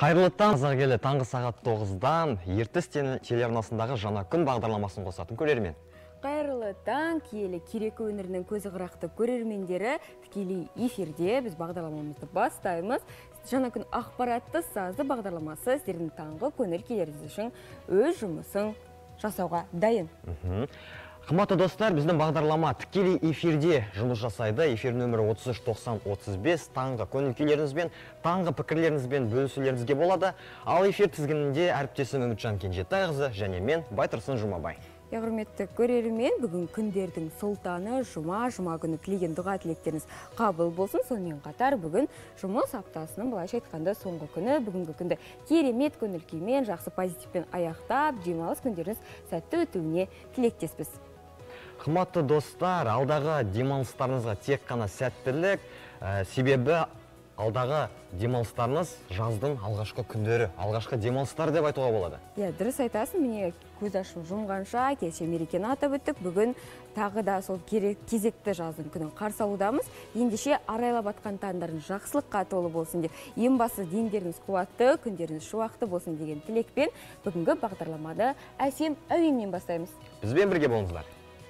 Қайырлы таң, келі таңғы сағат 9-дан ертіс телеарнасындағы жаңа күн бағдарламасын қосатын көрермен. Қайырлы таң, киелі Кереку өңірінің көзі қырақты көрермендері тікелей эфирде біз бағдарламамызды бастаймыз. Жаңа күн ақпаратты сазды бағдарламасы сіздердің таңғы көңіл күйлеріңіз үшін өз жұмысын жасауға дайын. Қымбатты достар, біздің бағдарлама тікелей эфирде жұмыс жасайды. Эфир нөмірі 33-90-35 таңғы көңіл күйлеріңізбен, таңғы пікірлеріңізбен бөлісулеріңізге болады. Ал эфир тізгінінде әріптесім Үмітжан Кенжетайқызы және мен Байтұрсын Жұмабай. Құрметті көрермен, бүгін күндердің сұлтаны жұма күні тілеген дұға тілектеріңіз қабыл болсын. Сонымен қатар бүгін жұмыс аптасының былайша айтқанда соңғы күні, бүгінгі күнді керемет көңіл күймен, жақсы позитивпен аяқтап, демалыс күндеріңіз сәтті өтуіне тілектеспіз. Қымбатты достар, алдағы демалыстарыңызға тек қана сәттілік, себебі алдағы демалыстарыңыз жаздың алғашқы күндері, алғашқы демалыстар деп айтуға болады. Дұрыс айтасың, міне көз ашып жұмғанша кеше мерекені атап өттік. Бүгін тағы да сол кезекті жаздың күнін қарсы алудамыз. Ендеше арайлап атқан таңдарың жақсылыққа толы болсын деп, ең басы дендеріңіз қуатты, күндеріңіз шуақты болсын деген тілекпен бүгінгі бағдарламада әсем әуенмен бастаймыз. Бізбен бірге болыңыздар.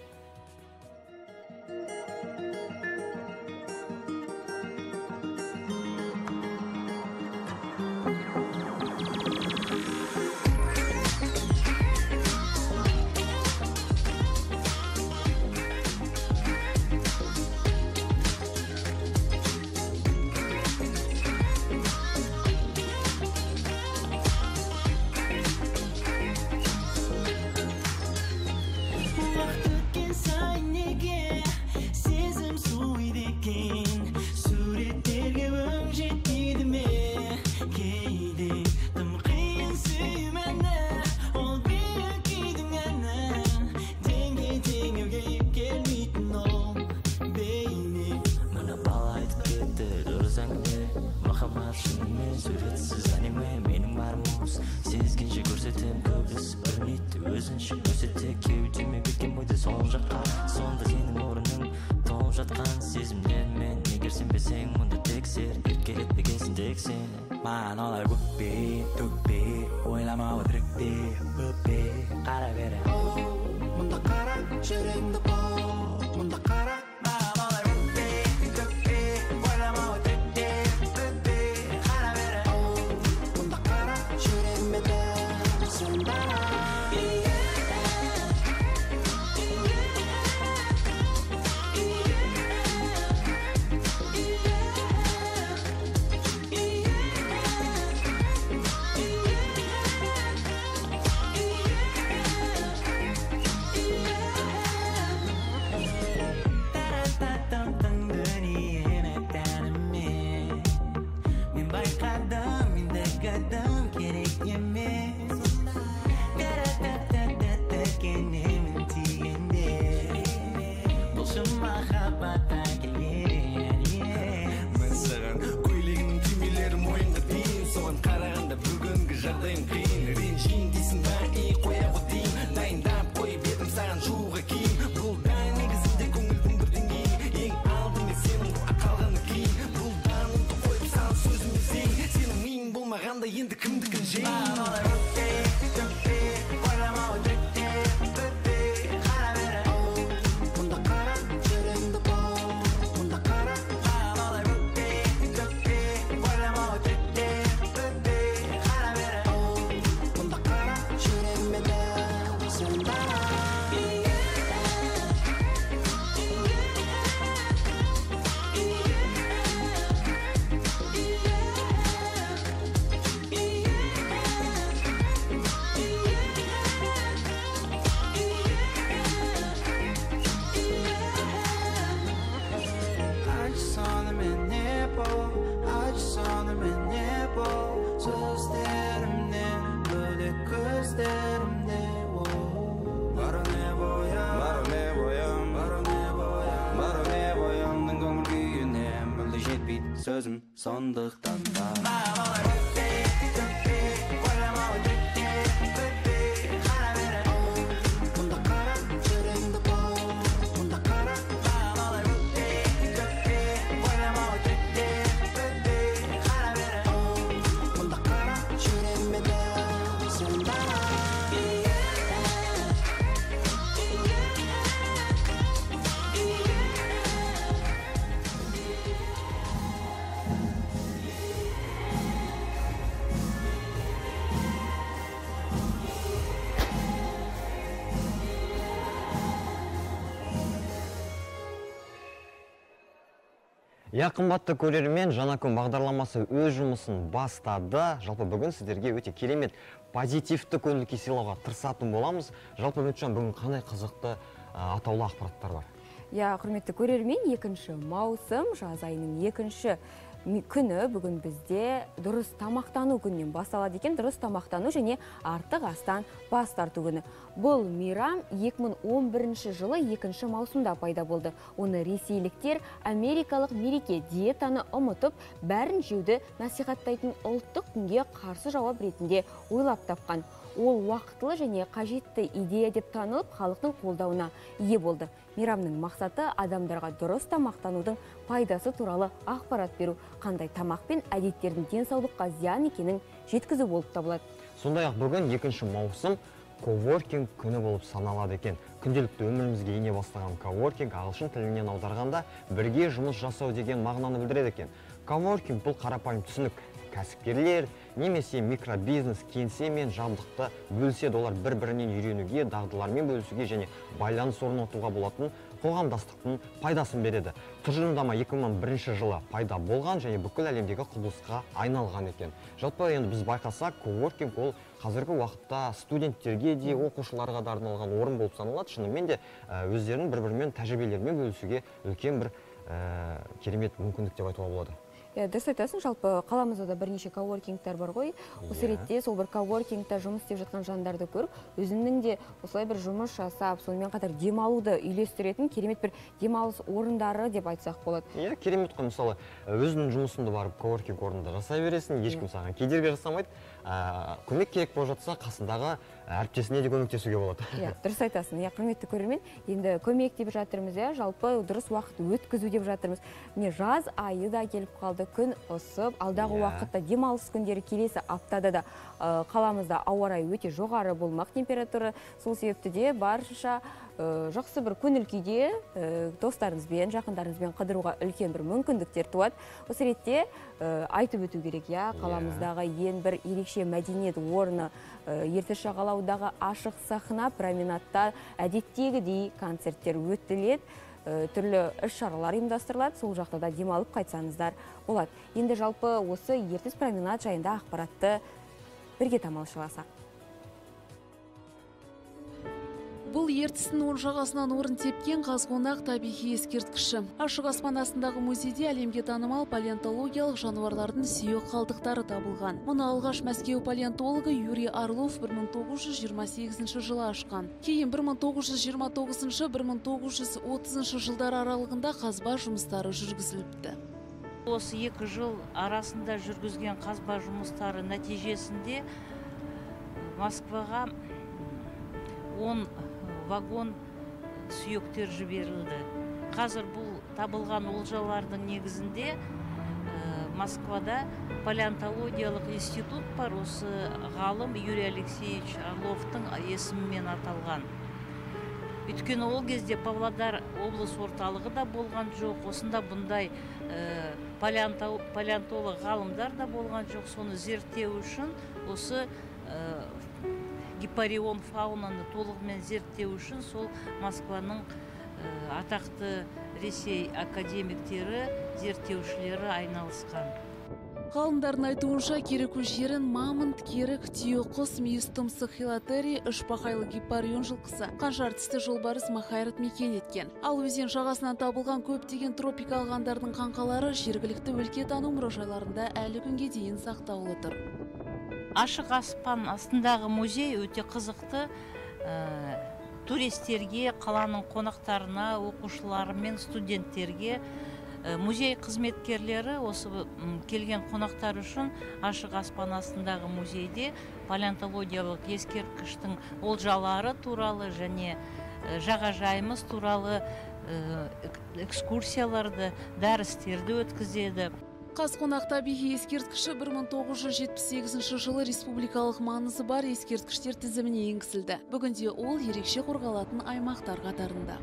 Sözüm sandıktan da Қымбатты көрермен, жаңа күн бағдарламасы өз жұмысын бастады. Жалпы бүгін сіздерге өте керемет позитивті көңіл күй сыйлауға тырысатын боламыз. Жалпы бүгін қандай қызықты атаулы ақпараттар бар? Құрметті көрермен, 2 маусым жаз айының 2 күні бүгін бізде дұрыс тамақтану күнінен басталады екен. Дұрыс тамақтану және артық астан бас тарту күні. Бұл мейрам 2011 жылы 2 маусымда пайда болды. Оны ресейліктер америкалық мереке диетаны ұмытып, бәрін жеуді насихаттайтын ұлттық күнге қарсы жауап ретінде ойлап тапқан. Ол уақытлы және қажетті идея деп танылып, халықтың қолдауына ие болды. Мейрамның мақсаты адамдарға дұрыс тамақтанудың пайдасы туралы ақпарат беру, қандай тамақ пен әдеттердің денсаулыққа зиян екенін жеткізу болып табылады. Сондай-ақ бүгін 2 маусым коворкинг күні болып саналады екен. Күнделікті өмірімізге ене бастаған коворкинг ағылшын тілінен аударғанда бірге жұмыс жасау деген мағынаны білдіреді екен. Коворкинг бұл қарапайым түсінік. Кәсіпкерлер немесе микробизнес кеңсе мен жабдықты бөліседі. Олар бір-бірінен үйренуге, дағдылармен бөлісуге және байланыс орнатуға болатын қоғамдастықтың пайдасын береді. Тұжырымдама 2001 жылы пайда болған және бүкіл әлемдегі құбылысқа айналған екен. Жалпы енді біз байқасақ, коворкинг ол қазіргі уақытта студенттерге де, оқушыларға да арналған орын болып саналады. Шынымен де өздерінің бір-бірімен тәжірибелерімен бөлісуге үлкен бір керемет мүмкіндік деп айтуға болады. Дұрыс айтасың, жалпы қаламызда да бірнеше коворкингтер бар ғой. Осы ретте сол бір коворкингта жұмыс істеп жатқан жандарды көріп, өзінің де осылай бір жұмыс жасап, сонымен қатар демалуды үйлестіретін керемет бір демалыс орындары деп айтсақ болады. Керемет қой, мысалы, өзінің жұмысыңды барып коворкинг орнында жасай бересің, ешкім саған кедергі жасамайды. Көмек керек болып жатса, қасындағы әріптесіне де көмектесуге болады. Дұрыс айтасың. Құрметті көрермен, енді көмек деп жатырмыз, жалпы дұрыс уақыт өткізу деп жатырмыз. Міне жаз айы да келіп қалды, күн ысып, алдағы уақытта демалыс күндері келесі аптада да қаламызда ауа райы өте жоғары болмақ, температура. Сол себепті де барынша жақсы бір көңіл күйде достарыңызбен, жақындарыңызбен қыдыруға үлкен бір мүмкіндіктер туады. Осы ретте айтып өту керек, қаламыздағы ең бір ерекше мәдениет орны Ертіс жағалаудағы ашық сахна променадта әдеттегідей концерттер өтіледі. Түрлі іс-шаралар ұйымдастырылады, сол жақта да демалып қайтсаңыздар болады. Енді жалпы осы Ертіс променад жайында ақпаратты бірге тамашаласақ. Бұл ертістің оң жағасынан орын тепкен қазғонақ табиғи ескерткіші. Ашық аспан астындағы музейде әлемге танымал палеонтологиялық жануарлардың сүйек қалдықтары табылған. Мұны алғаш Мәскеу палеонтологы Юрий Орлов 1928 жылы ашқан. Кейін 1929-1930 жылдар аралығында қазба жұмыстары жүргізіліпті. Осы 2 жыл арасында жүргізген қазба жұмыстары нәтижесінде Москваға 10 вагон сүйектер жіберілді. Қазір бұл табылған олжалардың негізінде Москвада палеонтологиялық институт бар, осы ғалым Юрий Алексеевич Орловтың есімімен аталған. Өйткені ол кезде Павлодар облыс орталығы да болған жоқ, осында бұндай палеонтолог ғалымдар да болған жоқ. Соны зерттеу үшін осы гипарион фаунаны толығымен зерттеу үшін сол Москваның атақты Ресей академиктері, зерттеушілері айналысқан. Ғалымдардың айтуынша кереку жерін мамонт, керік, түйеқұс, мүйіз тұмсық хилотери, үшбақайлы гипарион жылқысы, қанжар тісті жолбарыс махайрат мекен еткен. Ал өзен жағасынан табылған көптеген тропикалық аңдардың қаңқалары жергілікті өлкетану мұражайларында әлі күнге дейін сақтаулы тұр. Ашық аспан астындағы музей өте қызықты. Туристерге, қаланың қонақтарына, оқушылары мен студенттерге, музей қызметкерлері осы келген қонақтар үшін ашық аспан астындағы музейде палеонтологиялық ескерткіштің олжалары туралы және жағажайымыз туралы экскурсияларды, дәрістерді өткізеді. Қазқонақ табиғи ескерткіші 1978 жылы республикалық маңызы бар ескерткіштер тізіміне енгізілді. Бүгінде ол ерекше қорғалатын аймақтар қатарында.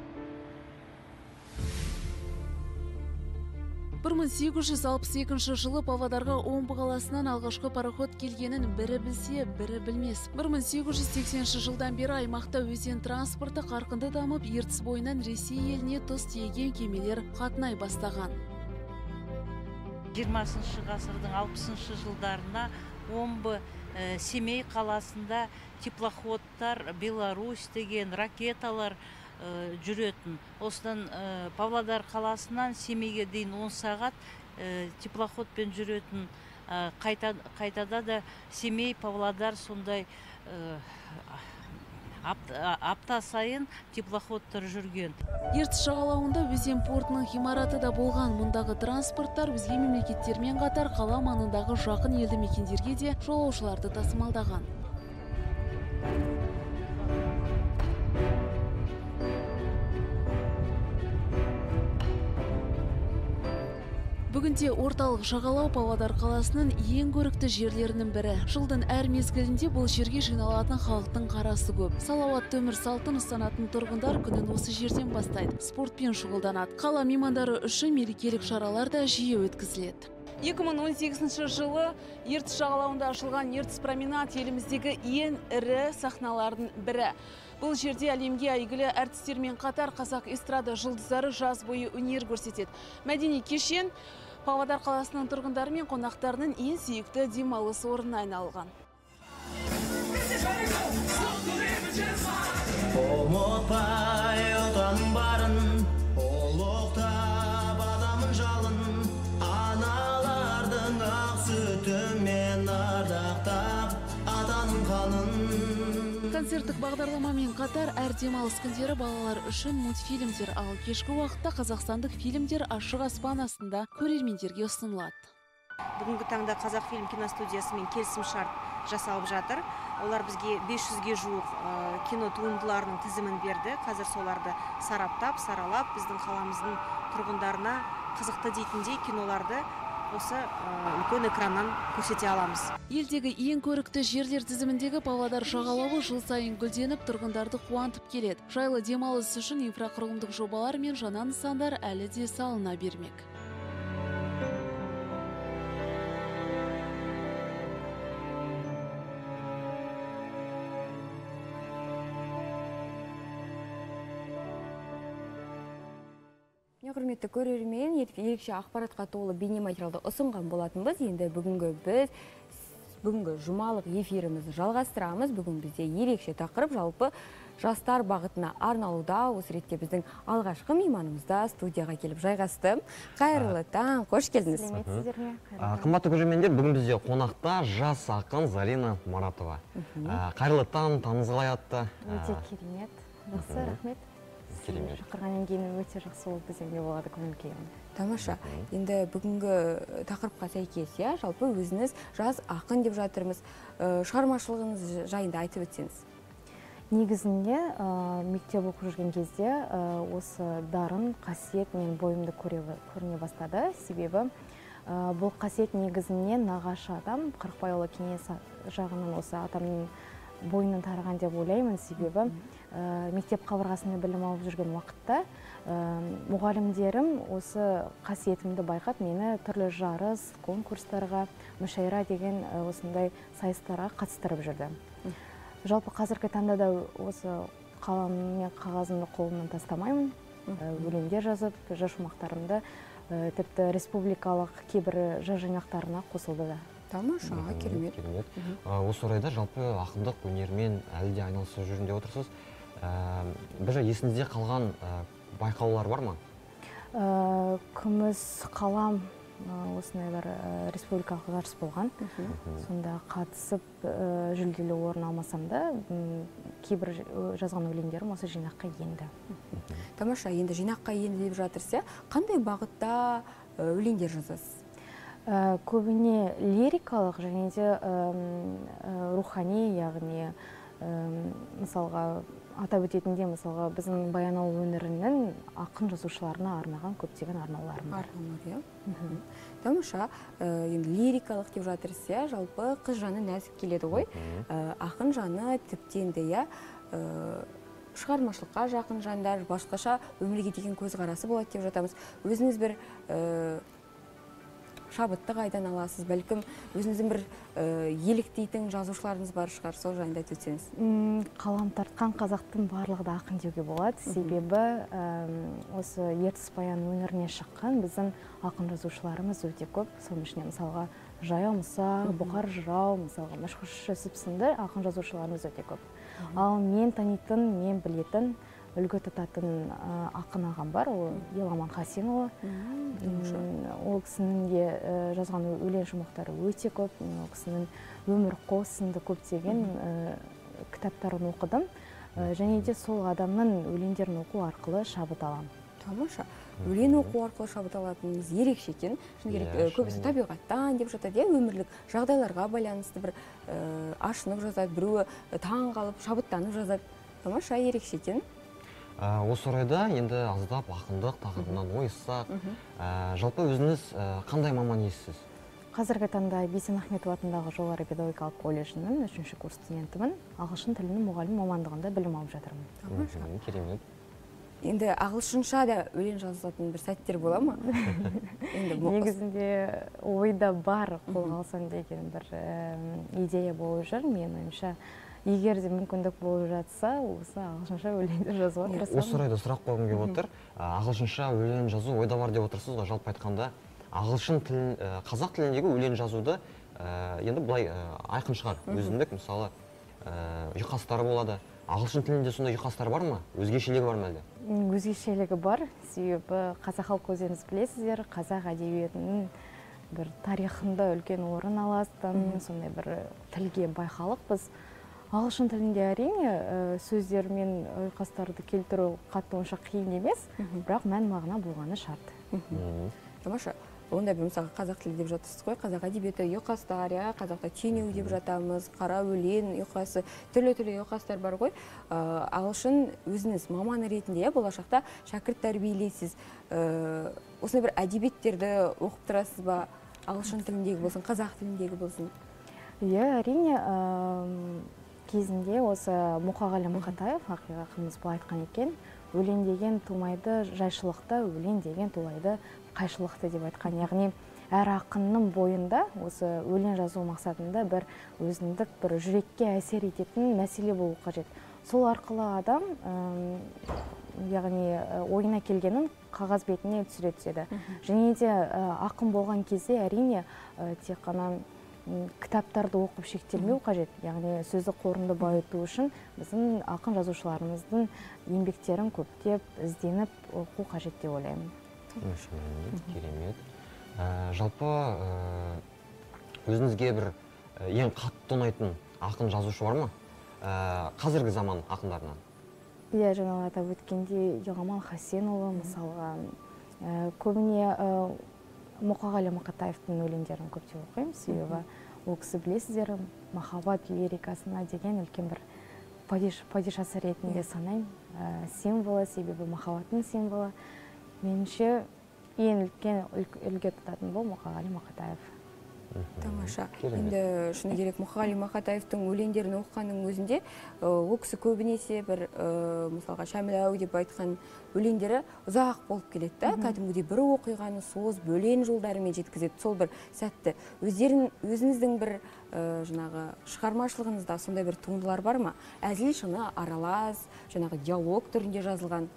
1862 жылы Павлодарға Омбы қаласынан алғашқы пароход келгенін бірі білсе, бірі білмес. 1880 жылдан бері аймақта өзен транспорты қарқынды дамып, ертіс бойынан Ресей еліне тұз тиеген кемелер қатынай бастаған. 20 ғасырдың 60 жылдарына Омбы, Семей қаласында теплоходтар, Беларусь деген ракеталар жүретін. Осыдан Павлодар қаласынан Семейге дейін 10 сағат теплоходпен жүретін. Қайтада да Семей, Павлодар сондай апта сайын теплоходтар жүрген. Ертіс жағалауында өзен портының ғимараты да болған. Мұндағы транспорттар өзге мемлекеттермен қатар қала маңындағы жақын елді мекендерге де жолаушыларды тасымалдаған. Бүгінде орталық жағалау Павлодар қаласының ең көрікті жерлерінің бірі. Жылдың әр мезгілінде бұл жерге жиналатын халықтың қарасы көп. Салауатты өмір салтын ұстанатын тұрғындар күнін осы жерден бастайды. Спортпен шұғылданады. Қала меймандары үшін мерекелік шаралар да жиі өткізіледі. 2018 жылы Ертіс жағалауында ашылған Ертіс променад еліміздегі ең ірі сахналардың бірі. Бұл жерде әлемге әйгілі әртістермен қатар қазақ эстрада жұлдыздары жаз бойы өнер көрсетеді. Мәдени кешен Павлодар қаласының тұрғындары мен қонақтарының ең сүйікті демалыс орнына айналған. Ұмытпай отаның барын, ұлықтап адамын жалын, аналардың ақ сүтімен ардақтап атаның қанын. Концерттік бағдарламамен қатар әр демалыс күндері балалар үшін мультфильмдер, ал кешкі уақытта қазақстандық фильмдер ашық аспан астында көрермендерге ұсынылады. Бүгінгі таңда Қазақфильм киностудиясымен келісім шарт жасалып жатыр. Олар бізге 500-ге жуық кино туындыларының тізімін берді. Қазір соларды саралап, біздің қаламыздың тұрғындарына қызықты дейтіндей киноларды осы үлкен экраннан көрсете аламыз. Елдегі ең көрікті жерлер тізіміндегі Павлодар жағалауы жыл сайын гүлденіп, тұрғындарды қуантып келеді. Жайлы демалыс үшін инфрақұрылымдық жобалар мен жаңа нысандар әлі де салына бермек. Құрметті көрермен, ерекше ақпаратқа толы бейнематериалды ұсынған болатынбыз. Енді бүгінгі жұмалық эфирімізді жалғастырамыз. Бүгін бізде ерекше тақырып жалпы жастар бағытына арналуда. Осы ретте біздің алғашқы мейманымызда студияға келіп жайғасты. Қайырлы таң, қош келдіңіз. Қымбатты көрермендер, бүгін бізде қонақта жас ақын Зарина Маратова. Қайырлы таң, таңыңыз қалай атты? Өте керемет. Жақсы, рахмет. Шақырғаннан кейін өте жақсы болып бізге болады көңіл күйім. Тамаша. Енді бүгінгі тақырыпқа сәйкес, жалпы өзіңіз жас ақын деп жатырмыз. Шығармашылығыңыз жайында айтып өтсеңіз. Негізінде мектеп оқып жүрген кезде осы дарын, қасиет мен бойымды көріне бастады. Себебі бұл қасиет негізінен нағашы атам, Қырықбайұлы Кеңес жағынан осы атамның бойынан тараған деп ойлаймын. Себебі мектеп қабырғасында білім алып жүрген уақытта мұғалімдерім осы қасиетімді байқап, мені түрлі жарыс, конкурстарға, мүшайра деген осындай сайыстарға қатыстырып жүрді. Жалпы қазіргі таңда да осы қалам мен қағазымды қолымнан тастамаймын. Өлеңдер жазып, жыр шумақтарымды тіпті республикалық кейбір жыр жинақтарына қосылды да. Тамаша, керемет. Осы орайда жалпы ақындық өнермен әлі де айналысып жүрген деп отырсыз. Бір есіңізде қалған байқаулар бар ма? Күміс қалам осындай бір республикалық жарыс болған. Сонда қатысып жүлделі орын алмасам да, кейбір жазған өлеңдерім осы жинаққа енді. Тамаша, енді жинаққа енді деп жатырса, қандай бағытта өлеңдер жазасыз? Көбіне лирикалық және де рухани, яғни мысалға атап өтетінде, мысалға біздің Баянауыл өңірінің ақын жазушыларына арнаған көптеген арнауларым бар. Тамаша, енді лирикалық деп жатырса, жалпы қыз жаны нәзік келеді ғой. Ақын жаны тіптен де шығармашылыққа жақын жандар, басқаша өмірге деген көзқарасы болады деп жатамыз. Өзіңіз бір шабытты қайдан аласыз? Бәлкім өзіңіздің бір еліктейтін жазушыларыңыз бар шығар, сол жайында айтып өтсеңіз. Қалам тартқан қазақтың барлығы да ақын деуге болады. Себебі осы ертіс баян өңіріне шыққан біздің ақын жазушыларымыз өте көп. Соның ішінде мысалға Жаяу Мұса, Бұқар жырау, мысалға Мәшһүр Жүсіп сынды ақын жазушыларымыз өте көп. Ал мен танитын, мен білетін, үлгі тұтатын ақын ағам бар, ол Еламан Хасенұлы. Ол кісінің де жазған өлең шумақтары өте көп. Ол кісінің өмір қос сынды көптеген кітаптарын оқыдым. Және де сол адамның өлеңдерін оқу арқылы шабыт аламын. Тамаша. Өлең оқу арқылы шабыт алатыныңыз ерекше екен. Шыны керек, көбісі табиғаттан деп жатады, өмірлік жағдайларға байланысты бір ашынып жазады, біреуі таң қалып, шабыттанып жазады. Тамаша, ерекше екен. Осы орайда енді аздап ақындық тақырыбынан ойыссақ, жалпы өзіңіз қандай маман иесісіз? Қазіргі таңда Бейсен Ахметов атындағы жоғары педагогикалық колледжінің 3-ші курс студентімін. Ағылшын тілінің мұғалім мамандығында білім алып жатырмын. Тамаша. Керемет. Енді ағылшынша да өлең жазатын бір сәттер бола ма? Негізінде ойда бар, қолға алсам деген бір идея болып жүр. Мен ойымша, егер де мүмкіндік болып жатса, осы ағылшынша өлеңді жазуға тырысамын. Осы орайда сұрақ қойғым келіп отыр. Ағылшынша өлең жазу ойда бар деп отырсыз ғой, жалпы айтқанда. Ағылшын тілін, қазақ тіліндегі өлең жазуды енді былай айқын шығар. Өзіндік, мысалы, ұйқастары болады. Ағылшын тілінде сондай ұйқастар бар ма? Өзгешелігі бар ма әлде? Өзгешелігі бар. Себебі қазақ халқы өздеріңіз білесіздер, қазақ әдебиетінің бір тарихында үлкен орын алатын, сондай бір тілге байқалықпыз. Ағылшын тілінде әрине сөздер мен ұйқастарды келтіру қатты онша қиын емес, бірақ мән мағына болғаны шарт. Тамаша. Онда бір мысалға қазақ тілі деп жатырсыз ғой, қазақ әдебиеті ұйқастар, қазақта теңеу деп жатамыз, қара өлең ұйқасы, түрлі ұйқастар бар ғой. Ағылшын өзіңіз маманы ретінде болашақта шәкірт тәрбиелейсіз. Осындай бір әдебиеттерді оқып тұрасыз ба, ағылшын тіліндегі болсын, қазақ тіліндегі болсын? Иә, әрине кезінде осы Мұқағали Мақатаев ақиқатымыз былай айтқан екен, өлең деген тумайды жайшылықта, өлең деген тулайды қайшылықты деп айтқан. Яғни әр ақынның бойында осы өлең жазу мақсатында бір өзіндік бір жүрекке әсер ететін мәселе болу қажет. Сол арқылы адам яғни ойына келгенін қағаз бетіне түсіре түседі. Және де ақын болған кезде әрине тек қана кітаптарды оқып шектелмеу қажет. Яғни сөздік қорынды байыту үшін біздің ақын жазушыларымыздың еңбектерін көптеп ізденіп оқу қажет деп ойлаймын. Керемет. Жалпы өзіңізге бір ең қатты ұнайтын ақын жазушы бар ма? Қазіргі заман ақындарынан. Иә, жаңа атап өткенде Еламан Хасенұлы мысалға көбіне Мұқағали Мақатаевтың өлеңдерін көптеп оқимын, себебі ол кісі білесіздер, махаббат лирикасына деген үлкен бір падишасы ретінде санаймын. Символы, себебі махаббаттың символы. Меніңше ең үлкен үлгі тұтатын бұл Мұқағали Мақатаев. Тамаша. Енді шыны керек Мұқағали Мақатаевтың өлеңдерін оқығанның өзінде ол кісі көбінесе бір мысалға Шәміләу деп айтқан өлеңдері ұзақ болып келеді. Кәдімгідей бір оқиғаны соз бөлен жолдарымен жеткізеді. Сол бір сәтті. Өзіңіздің бір жаңағы шығармашылығыңызда сондай бір туындылар бар ма? Әзіл шыны аралас, жаңағы диалог түрінде жазылған.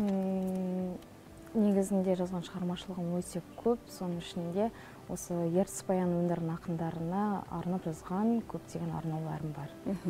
Негізінде жазған шығармашылығым өте көп. Соның ішінде осы ертіс баян өңірінің ақындарына арнап жазған көптеген арнауларым бар.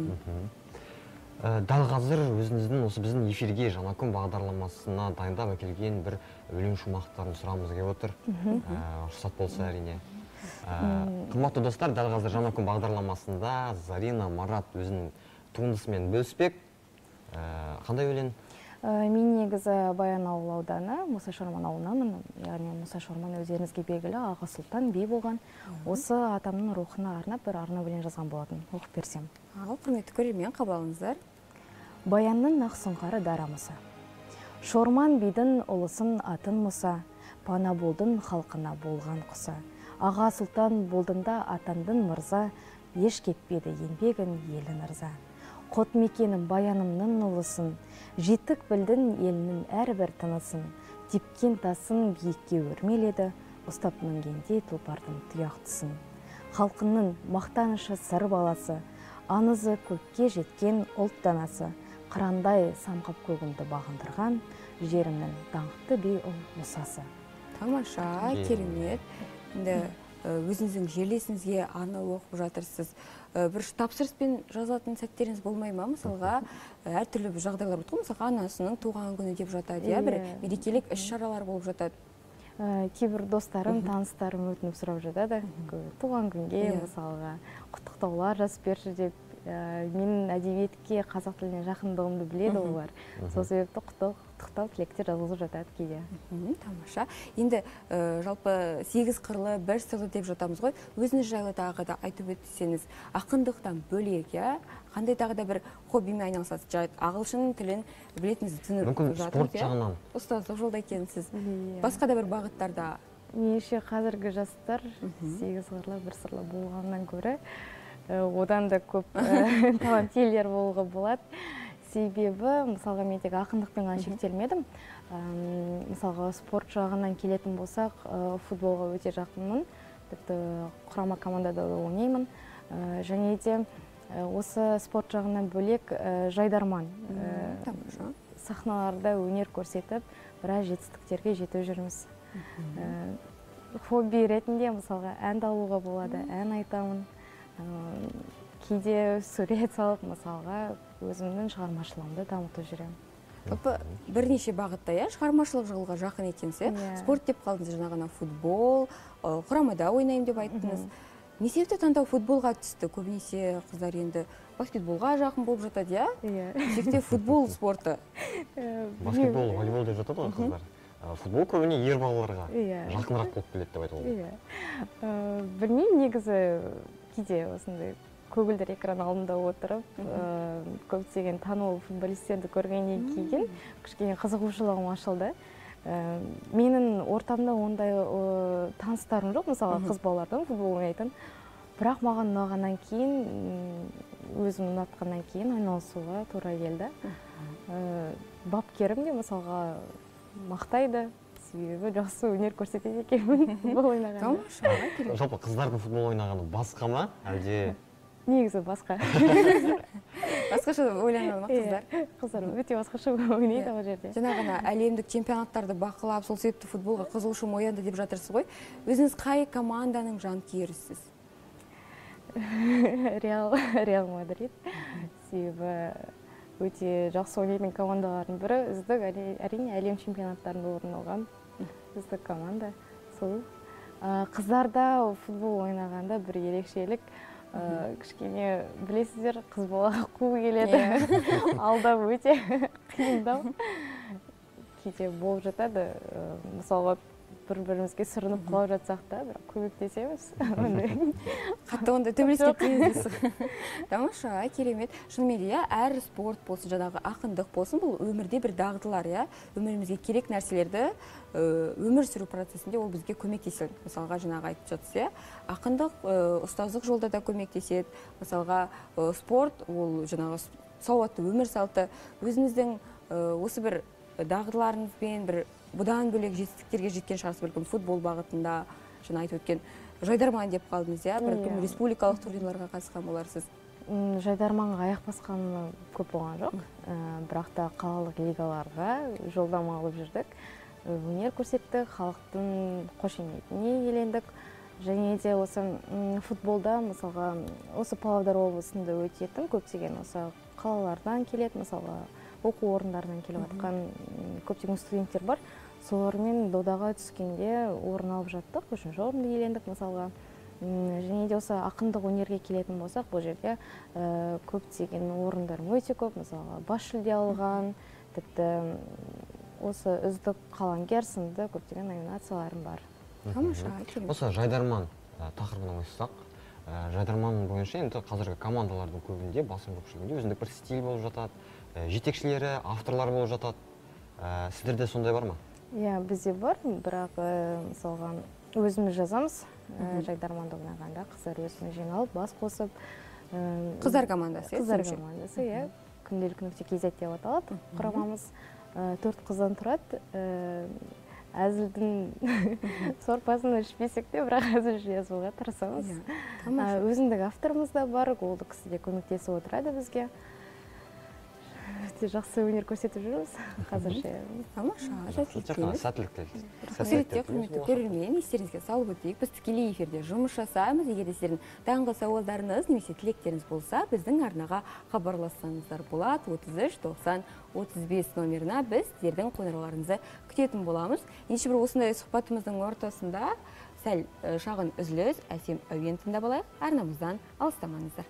Дәл қазір өзіңіздің осы біздің эфирге жаңа күн бағдарламасына дайындап әкелген бір өлең шумақтарын сұрамыз келіп отыр. Рұқсат болса әрине. Қымбатты достар, дәл қазір жаңа күн бағдарламасында Зарина Марат өзінің туындысымен бөліспек. Қандай өлең? Мен негізі Баянауыл ауданы, Мұса Шорман ауылынанмын. Яғни Мұса Шорман өздеріңізге белгілі Аға Сұлтан би болған. Осы атамның рухына арнап бір арна өлең жазған болатын. Оқып берсем. Ал, құрметті көрермен, қабыл алыңыздар. Баянның ақ сұңқары дара Мұса. Шорман бидің ұлысын атын Мұса, пана болдың халқына болған құса. Аға Сұлтан болдында атандың мырза, еш кетпеді еңбегін елін ырза. Қот мекенім баянымның ұлысын, жетік білдің елінің әрбір тынысын, тепкен тасын биікке өрмеледі, ұстап мінгенде тұлпардың тұяқтысын. Халқының мақтанышы сыр баласы, аңызы көкке жеткен ұлт данасы, қырандай самғап көгімді бағындырған, жерімнің даңқты би ұл мұсасы. Тамаша, керемет. Енді өзіңіздің жерлесіңізге аны оқып жатырсыз. Бір тапсырыспен жазатын сәттеріңіз болмай ма? Мысалға, әртүрлі бір жағдайлар болады ғой, мысалға анасының туған күні деп жатады, бір мерекелік іс-шаралар болып жатады. Кейбір достарым, таныстарым өтініп сұрап жатады. Туған күнге, мысалға, құттықтаулар жазып берші деп. Менің әдебиетке, қазақ тіліне жақындығымды біледі олар. Сол себепті құттықтау тілектер жазылып жатады кейде. Тамаша. Енді жалпы 8 қырлы, 1 сырлы деп жатамыз ғой. Өзіңіз жайлы тағы да айтып өтсеңіз, ақындықтан бөлек, қандай тағы да бір хоббимен айналысасыз? Ағылшын тілін білетініңізді түсініп мүмкін спорт жағынан. Ұстаздық жолда екенсіз. Басқа да бір бағыттарда. Меніңше қазіргі жастар 8 қырлы, 1 сырлы болғаннан көрі одан да көп талант иелері болуға болады. Себебі, мысалға, мен тек ақындықпен ғана шектелмедім. Мысалға, спорт жағынан келетін болсақ, футболға өте жақынмын. Тіпті құрама командада да ойнаймын. Және де осы спорт жағынан бөлек жайдарман. Сахналарда өнер көрсетіп, біраз жетістіктерге жетіп жүрміз. Хобби ретінде, мысалға, ән алуға болады, ән айтамын. Кейде сурет салып, мысалға, өзімнің шығармашылығымды дамытып жүремін. Жалпы бірнеше бағытта, шығармашылық жолға жақын екенсіз. Спорт деп қалдыңыз, жаңағына футбол, құрамада ойнаймын деп айттыңыз. Не себепті таңдау футболға түсті? Көбінесе қыздар енді баскетболға жақын болып жатады, Десекте футбол спорты. Баскетбол, волейбол деп жатады ғой қыздар. Футбол көбіне ер балаларға жақынырақ болып келеді деп айтуға. Білмеймін, негізі кейде осындай көгілдір экран алдында отырып, көптеген танымал футболистерді көргеннен кейін кішкене қызығушылығым ашылды. Менің ортамда ондай таныстарым жоқ, мысалы қыз балалардың футбол ойнайтын. Бірақ маған ұнағаннан кейін, өзім ұнатқаннан кейін айналысуға тура келді. Бапкерім де мысалға мақтайды. Себебі жақсы өнер көрсетеді екенмін футбол ойнағанда. Жалпы қыздардың футбол ойнағаны басқа ма, әлде? Негізі басқа. Басқаша ойланады ма қыздар? Қыздар өте басқаша ойнайды ол жерде. Жаңағына әлемдік чемпионаттарды бақылап, сол себепті футболға қызығушылығым оянды деп жатырсыз ғой. Өзіңіз қай команданың жанкүйерісіз? Реал Мадрид. Себебі өте жақсы ойнайтын командалардың бірі, үздік әрине әлем чемпионаттарында орын алған үздік команда. Сол. Қыздарда футбол ойнағанда бір ерекшелік, кішкене білесіздер, қыз бала қуы келеді. Алда өте қиындау. Кейде болып жатады. Мысалға бір-бірімізге сүрініп құлап жатсақ та, бірақ көмектесеміз. Қатты онда төбелеске теңіздесіз. Тамаша, керемет. Шынымен де, әр спорт болсын, жаңағы ақындық болсын, бұл өмірде бір дағдылар, өмірімізге керек нәрселерді өмір сүру процесінде ол бізге көмектеседі. Мысалға, жаңағы айтып жатсыз, ақындық, ұстаздық жолда да көмектеседі. Мысалға, спорт, ол жаңағы сауатты өмір салты. Өзіңіздің осы бір дағдыларыңызбен бір бұдан бөлек жетістіктерге жеткен шығарсыз, бәлкім футбол бағытында, жаңа айтып өткен жайдарман деп қалдыңыз, бәлкім республикалық турнирларға қатысқан боларсыз. Жайдарманға аяқ басқаны көп болған жоқ, бірақ та қалалық лигаларға жолдама алып жүрдік. Өнер көрсеттік, халықтың қошеметіне елендік. Және де осы футболда, мысалға, осы Павлодар облысында өтетін көптеген осы қалалардан келеді, мысалға, оқу орындарынан келіп жатқан көптеген студенттер бар. Солармен додаға түскенде орын алып жаттық, үшінші орынды иелендік мысалға. Және де осы ақындық өнерге келетін болсақ, бұл жерде көптеген орындарым өте көп, мысалға бас жүлде алған, тіпті осы үздік қаламгер сынды көптеген номинацияларым бар. Тамаша. Осы жайдарман тақырыбына ойыссақ, жайдарман бойынша енді қазіргі командалардың көбінде, басым көпшілігінде өзіндік бір стиль болып жатады, жетекшілері, авторлар болып жатады. Сіздерде сондай бар ма? Иә, бізде бар, бірақ мысалға өзіміз жазамыз, жайдарманды ойнағанда қыздар өзіміз жиналып, бас қосып. Қыздар командасы? Қыздар командасы, иә. Күнделік.kz деп аталады. Құрамамыз 4 қыздан тұрады. әзілдің сорпасын ішпесек те, бірақ әзіл жазуға тырысамыз. Өзіндік авторымыз да бар, ол да кісі де көмектесіп отырады бізге. Өте жақсы өнер көрсетіп жүрміз қазірше. Тамаша, сәттілік құрметті көрермен, естеріңізге салып өтейік, біз тікелей эфирде жұмыс жасаймыз. Егер де сіздердің таңғы сауалдарыңыз немесе тілектеріңіз болса, біздің арнаға хабарлассаңыздар болады. 33-90-35 номеріне біз сіздердің қоңырауларыңызды күтетін боламыз. Ендеше бір осындай сұхбатымыздың ортасында сәл шағын үзіліс, әсем әуен тыңдап алайық. Арнамыздан алыстамаңыздар.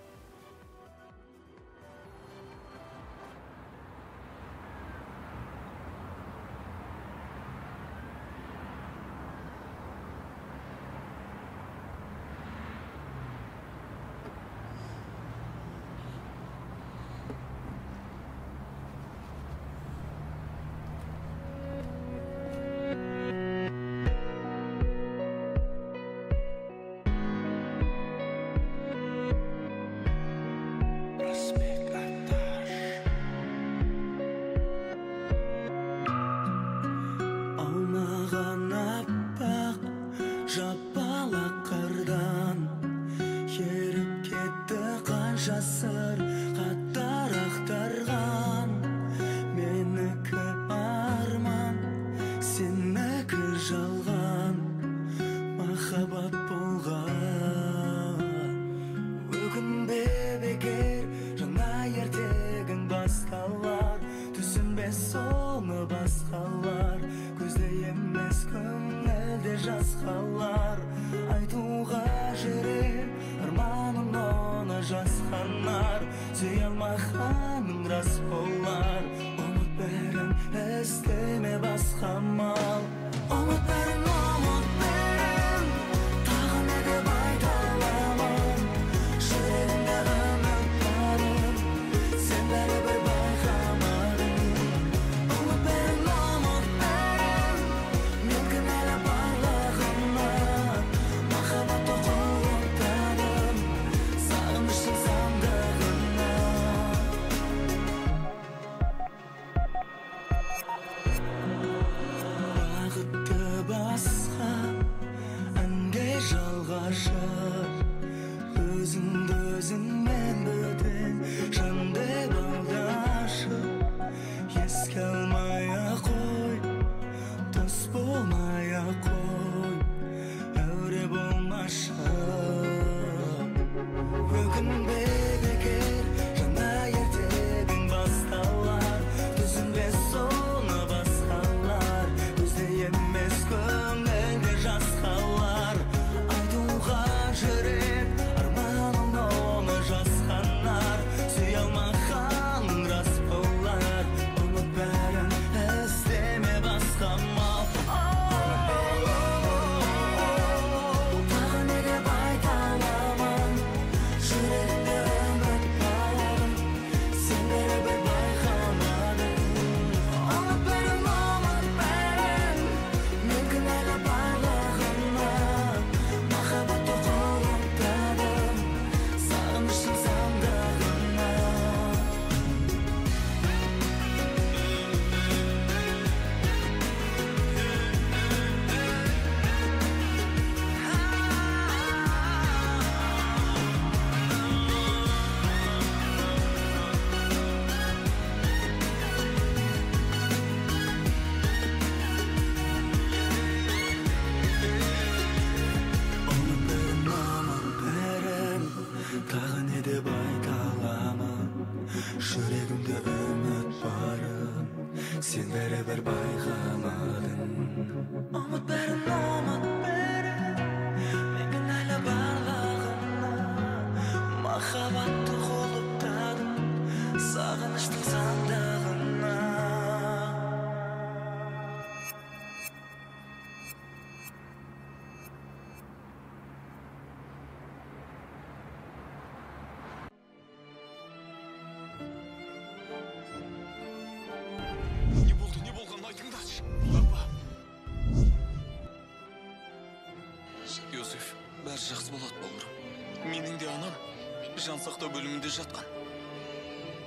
Йозеф, бәрі жақсы болады бауырым. Менің де анам жан сақтау бөлімінде жатқан.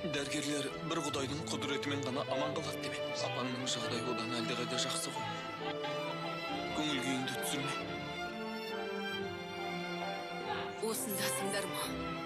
Дәрігерлер бір құдайдың құдіретімен ғана аман қалады деп еді. Апаңның жағдайы одан әлдеқайда жақсы ғой. көңіл күйіңді түсірме. Осындасыңдар ма?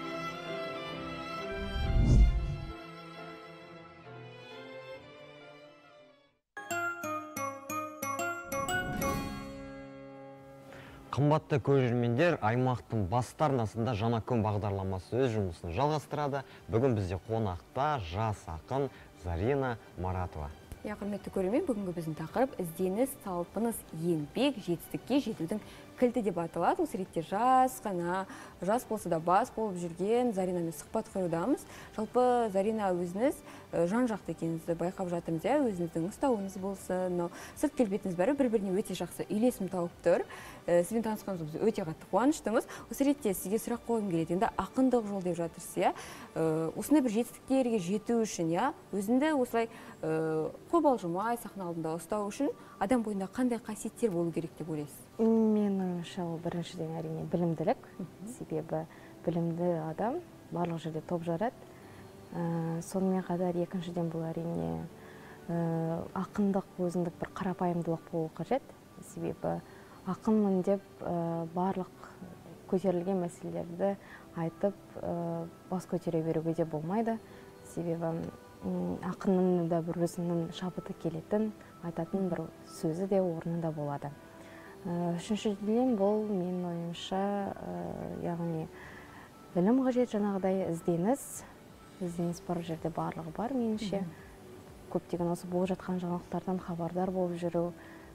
Қымбатты көрермендер, аймақтың басты арнасында жаңа күн бағдарламасы өз жұмысын жалғастырады. Бүгін бізде қонақта жас ақын Зарина Маратова. Құрметті көрермен, бүгінгі біздің тақырып ізденіс, талпыныс, еңбек, жетістікке жетудің кілті деп аталады. Осы ретте жас болса да бас болып жүрген Заринамен сұхбат құрудамыз. Жалпы Зарина өзіңіз жан-жақты екеніңізді байқап жатырмыз, өзіңіздің ұстауыңыз болсын, сырт келбетіңіз бәрі бір-біріне өте жақсы үйлесім тауып тұр. Сізбен танысқанымызға біз өте қатты қуаныштымыз. Осы ретте сізге сұрақ қойғым келеді. Енді ақындық жол деп жатырсыз, осындай бір жетістіктерге жету үшін, өзіңді осылай қобалжымай сахна алдында ұстау үшін адам бойында қандай қасиеттер болу керек деп ойлайсыз? Мен ойымша ол біріншіден әрине білімділік. Себебі білімді адам барлық жерде топ жарады. Сонымен қатар екіншіден бұл әрине ақындық, өзіндік бір қарапайымдылық болу қажет. Себебі ақынмын деп барлық көтерілген мәселелерді айтып бас көтере беруге де болмайды. Себебі ақынның да бір өзінің шабыты келетін, айтатын бір сөзі де орнында болады. Үшіншіден бұл менің ойымша, яғни білім қажет, жаңағыдай ізденіс бар жерде барлығы бар меніңше. Көптеген осы болып жатқан жаңалықтардан хабардар болып жүру,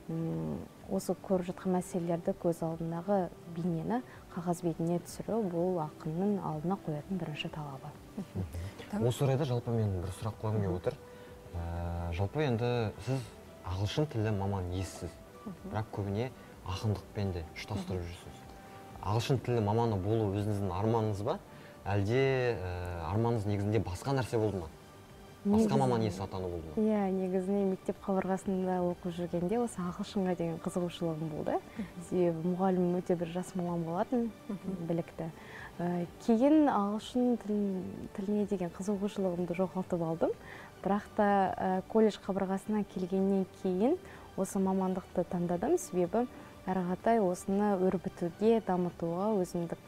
осы көріп жатқан мәселелерді көз алдындағы бейнені қағаз бетіне түсіру, бұл ақынның алдына қоятын бірінші талабы. Осы орайда жалпы мен бір сұрақ қойғым келіп отыр. Жалпы енді сіз ағылшын тілі маман ессіз, бірақ көбіне ақындықпен де ұштастырып жүрсіз. Ағылшын тілі маманы болу өзіңіздің арманыңыз ба? Әлде арманыңыз негізінде басқа нәрсе болды ма? Басқа маман иесі атану болды ма? Негізінен мектеп қабырғасында оқып жүргенде осы ағылшынға деген қызығушылығым болды. Себебі мұғалімім өте бір жас маман болатын, білікті. Кейін ағылшын тіліне деген қызығушылығымды жоғалтып алдым. Бірақ та колледж қабырғасына келгеннен кейін осы мамандықты таңдадым. Себебі әрі қарай осыны өрбітуге, дамытуға өзімдік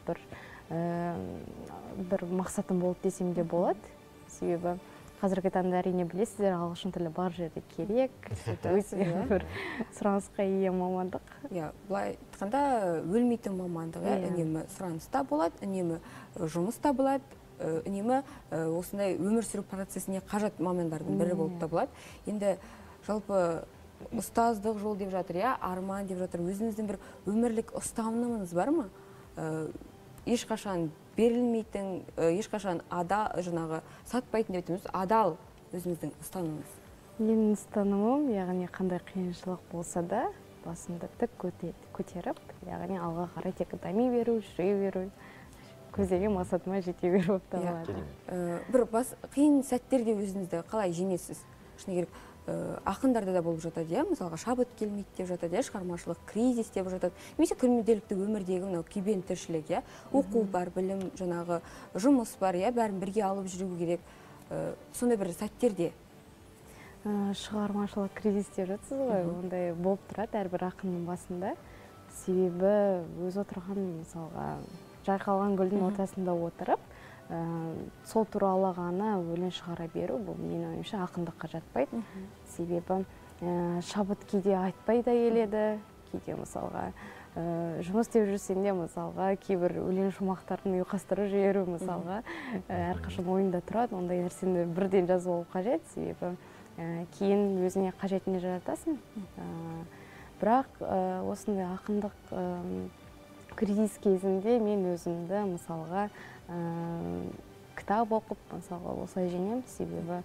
бір мақсатым болды десем де болады. Себебі қазіргі таңда әрине білесіздер, ағылшын тілі бар жерде керек, өте бір сұранысқа ие мамандық. Былай айтқанда өлмейтін мамандық, үнемі сұраныста болады, үнемі жұмыста болады, үнемі осындай өмір сүру процесіне қажет мамандардың бірі болып табылады. Енді жалпы ұстаздық жол деп жатыр, арман деп жатыр, өзіңіздің бір өмірлік ұстанымыңыз бар ма? Ешқашан берілмейтін, ешқашан жаңағы сатпайтын деп айтамыз, адал өзіңіздің ұстанымыңыз? Менің ұстанымым, яғни қандай қиыншылық болса да, басымды тік көтеріп, яғни алға қарай тек дами беру, жүре беру, көздеген мақсатыма жете беру болып табылады. Бір қиын сәттерде өзіңізді қалай жеңесіз? Шыны керек, ақындарда да болып жатады, мысалға шабыт келмейді деп жатады, шығармашылық кризис деп жатады. Немесе күнделікті өмірдегі мынау күйбең тіршілік, оқу бар, білім, жаңағы жұмыс бар, бәрін бірге алып жүру керек. Сондай бір сәттерде шығармашылық кризис деп жатсыз ғой, ондай болып тұрады әрбір ақынның басында. Себебі өз отырған, мысалға, жайқалған гүлдің ортасында отырып, сол туралы ғана өлең шығара беру, бұл менің ойымша ақындыққа жатпайды. Себебі шабыт кейде айтпай да келеді, кейде мысалға жұмыс істеп жүрсем де, мысалға кейбір өлең шумақтарын ұйқастырып жіберу, мысалға әрқашан ойында тұрады, ондай нәрсені бірден жазып алу қажет. Себебі кейін өзіне қажетіне жаратасың. Бірақ осындай ақындық кризис кезінде мен өзімді мысалға кітап оқып, мысалға осылай жеңем. Себебі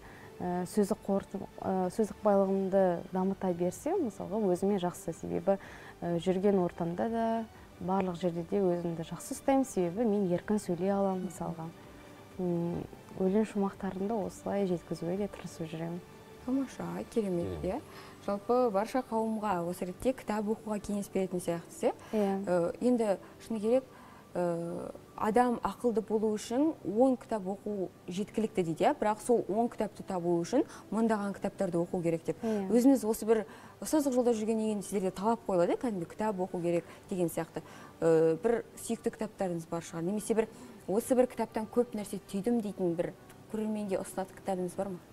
сөздік байлығымды дамыта берсем, мысалға өзіме жақсы. Себебі жүрген ортамда да, барлық жерде де өзімді жақсы ұстаймын. Себебі мен еркін сөйлей аламын, мысалға. Өлең шумақтарында осылай жеткізуге де тырысып жүремін. Тамаша, керемет, жалпы барша қауымға осы ретте кітап оқуға кеңес беретін сияқтысыз. Енді шыны керек, адам ақылды болу үшін 10 кітап оқу жеткілікті дейді, бірақ сол 10 кітапты табу үшін мыңдаған кітаптарды оқу керек деп. Өзіңіз осы бір ұстаздық жолда жүргеннен кейін сіздерге талап қойылады, кәдімгі кітап оқу керек деген сияқты. Бір сүйікті кітаптарыңыз бар шығар, немесе бір осы бір кітаптан көп нәрсе түйдім дейтін бір көрерменге ұсынатын кітабыңыз бар ма?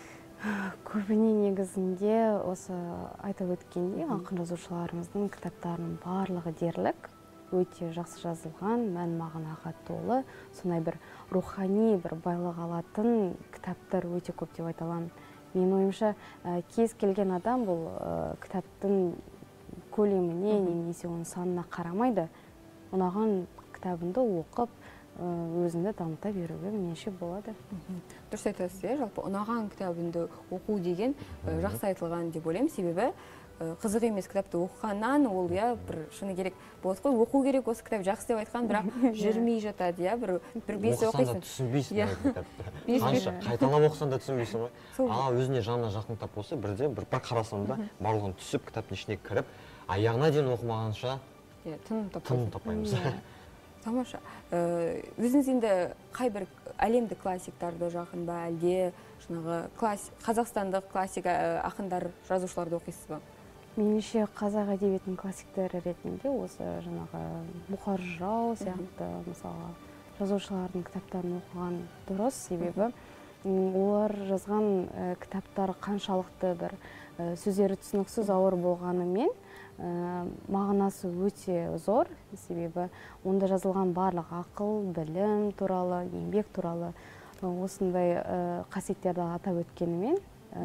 Көбіне негізінде осы айтып өткендей, ақын жазушыларымыздың кітаптарының барлығы дерлік, өте жақсы жазылған, мән мағынаға толы, сондай бір рухани бір байлық алатын кітаптар өте көп деп айта аламын. Мен ойымша, кез келген адам бұл кітаптың көлеміне, немесе оның санына қарамайды, ұнаған кітабыңды оқып, өзіңді дамыта беруге меніңше болады. Дұрыс айтасыз, жалпы ұнаған кітабыңды оқу деген жақсы айтылған деп ойлаймын, себебі қызық емес кітапты оқығаннан ол бір шыны керек болады ғой, оқу керек осы кітап жақсы деп айтқан, бірақ жүрмей жатады, бір бес оқисың. Оқысаң да түсінбейсің кітапты. Қанша қайталап оқысаң да түсінбейсің ғой. Өзіне жанына жақын кітап болса, бір қарасам да барлығын түсіп, кітаптың ішіне кіріп, аяғына дейін оқымағанша тыным таппаймыз. Тамаша. Өзіңіз енді қай бір әлемдік классиктарды жақын ба, әлде қазақстандық классик ақындар, жазушыларды оқисыз ба? Меніңше қазақ әдебиетінің классиктері ретінде осы Бұқар Жырау сияқты мысалы жазушылардың кітаптарын оқыған дұрыс, себебі олар жазған кітаптар қаншалықты бір сөздері түсініксіз ауыр болғанымен мағынасы өте зор, себебі онда жазылған барлық ақыл, білім туралы, еңбек туралы осындай қасиеттерді атап өткенімен,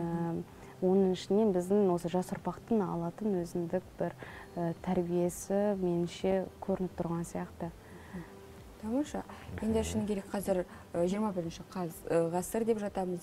оның ішінен біздің осы жас ұрпақтың алатын өзіндік бір тәрбиесі меніңше көрініп тұрған сияқты. Тамаша. Енді шыны керек қазір 21-ші ғасыр деп жатамыз,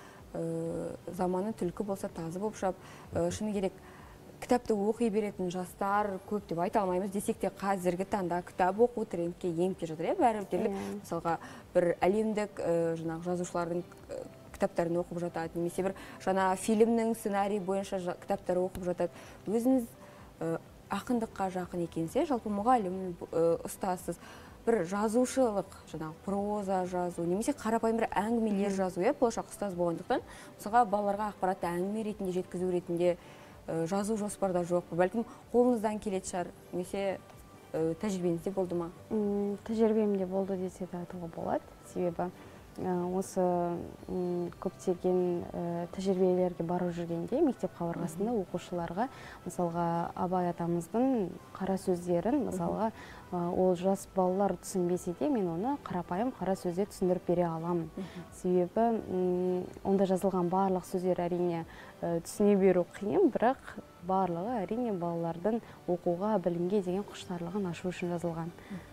заманы түлкі болса тазы болып шап, шыны керек кітапты оқи беретін жастар көп деп айта алмаймыз, десек те қазіргі таңда кітап оқу трендке еніп келе жатыр. Бәрі дерлік мысалға бір әлемдік жазушылардың кітаптарын оқып жатады, немесе бір жаңа фильмнің сценарий бойынша кітаптар оқып жатады. Өзіңіз ақындыққа жақын екенсе, жалпы мұғалім, ұстазсыз, бір жазушылық, проза жазу, немесе қарапайым бір әңгімелер жазу, болашақ ұстаз болғандықтан, мысалға балаларға ақпаратты әңгіме ретінде жеткізу ретінде жазу жоспарда жоқ, бәлкім қолыңыздан келетін шығар, немесе тәжірибеңізде болды ма? Тәжірибемде болды десе де айтуға болады, себебі осы көптеген тәжірибелерге барып жүргенде мектеп қабырғасында оқушыларға мысалға Абай атамыздың қара сөздерін, мысалға ол жас балалар түсінбесе де мен оны қарапайым қара сөзде түсіндіріп бере аламын. Себебі онда жазылған барлық сөздер әрине түсіне беру қиын, бірақ барлығы әрине балалардың оқуға, білімге деген құштарлығын ашу үшін жазылған.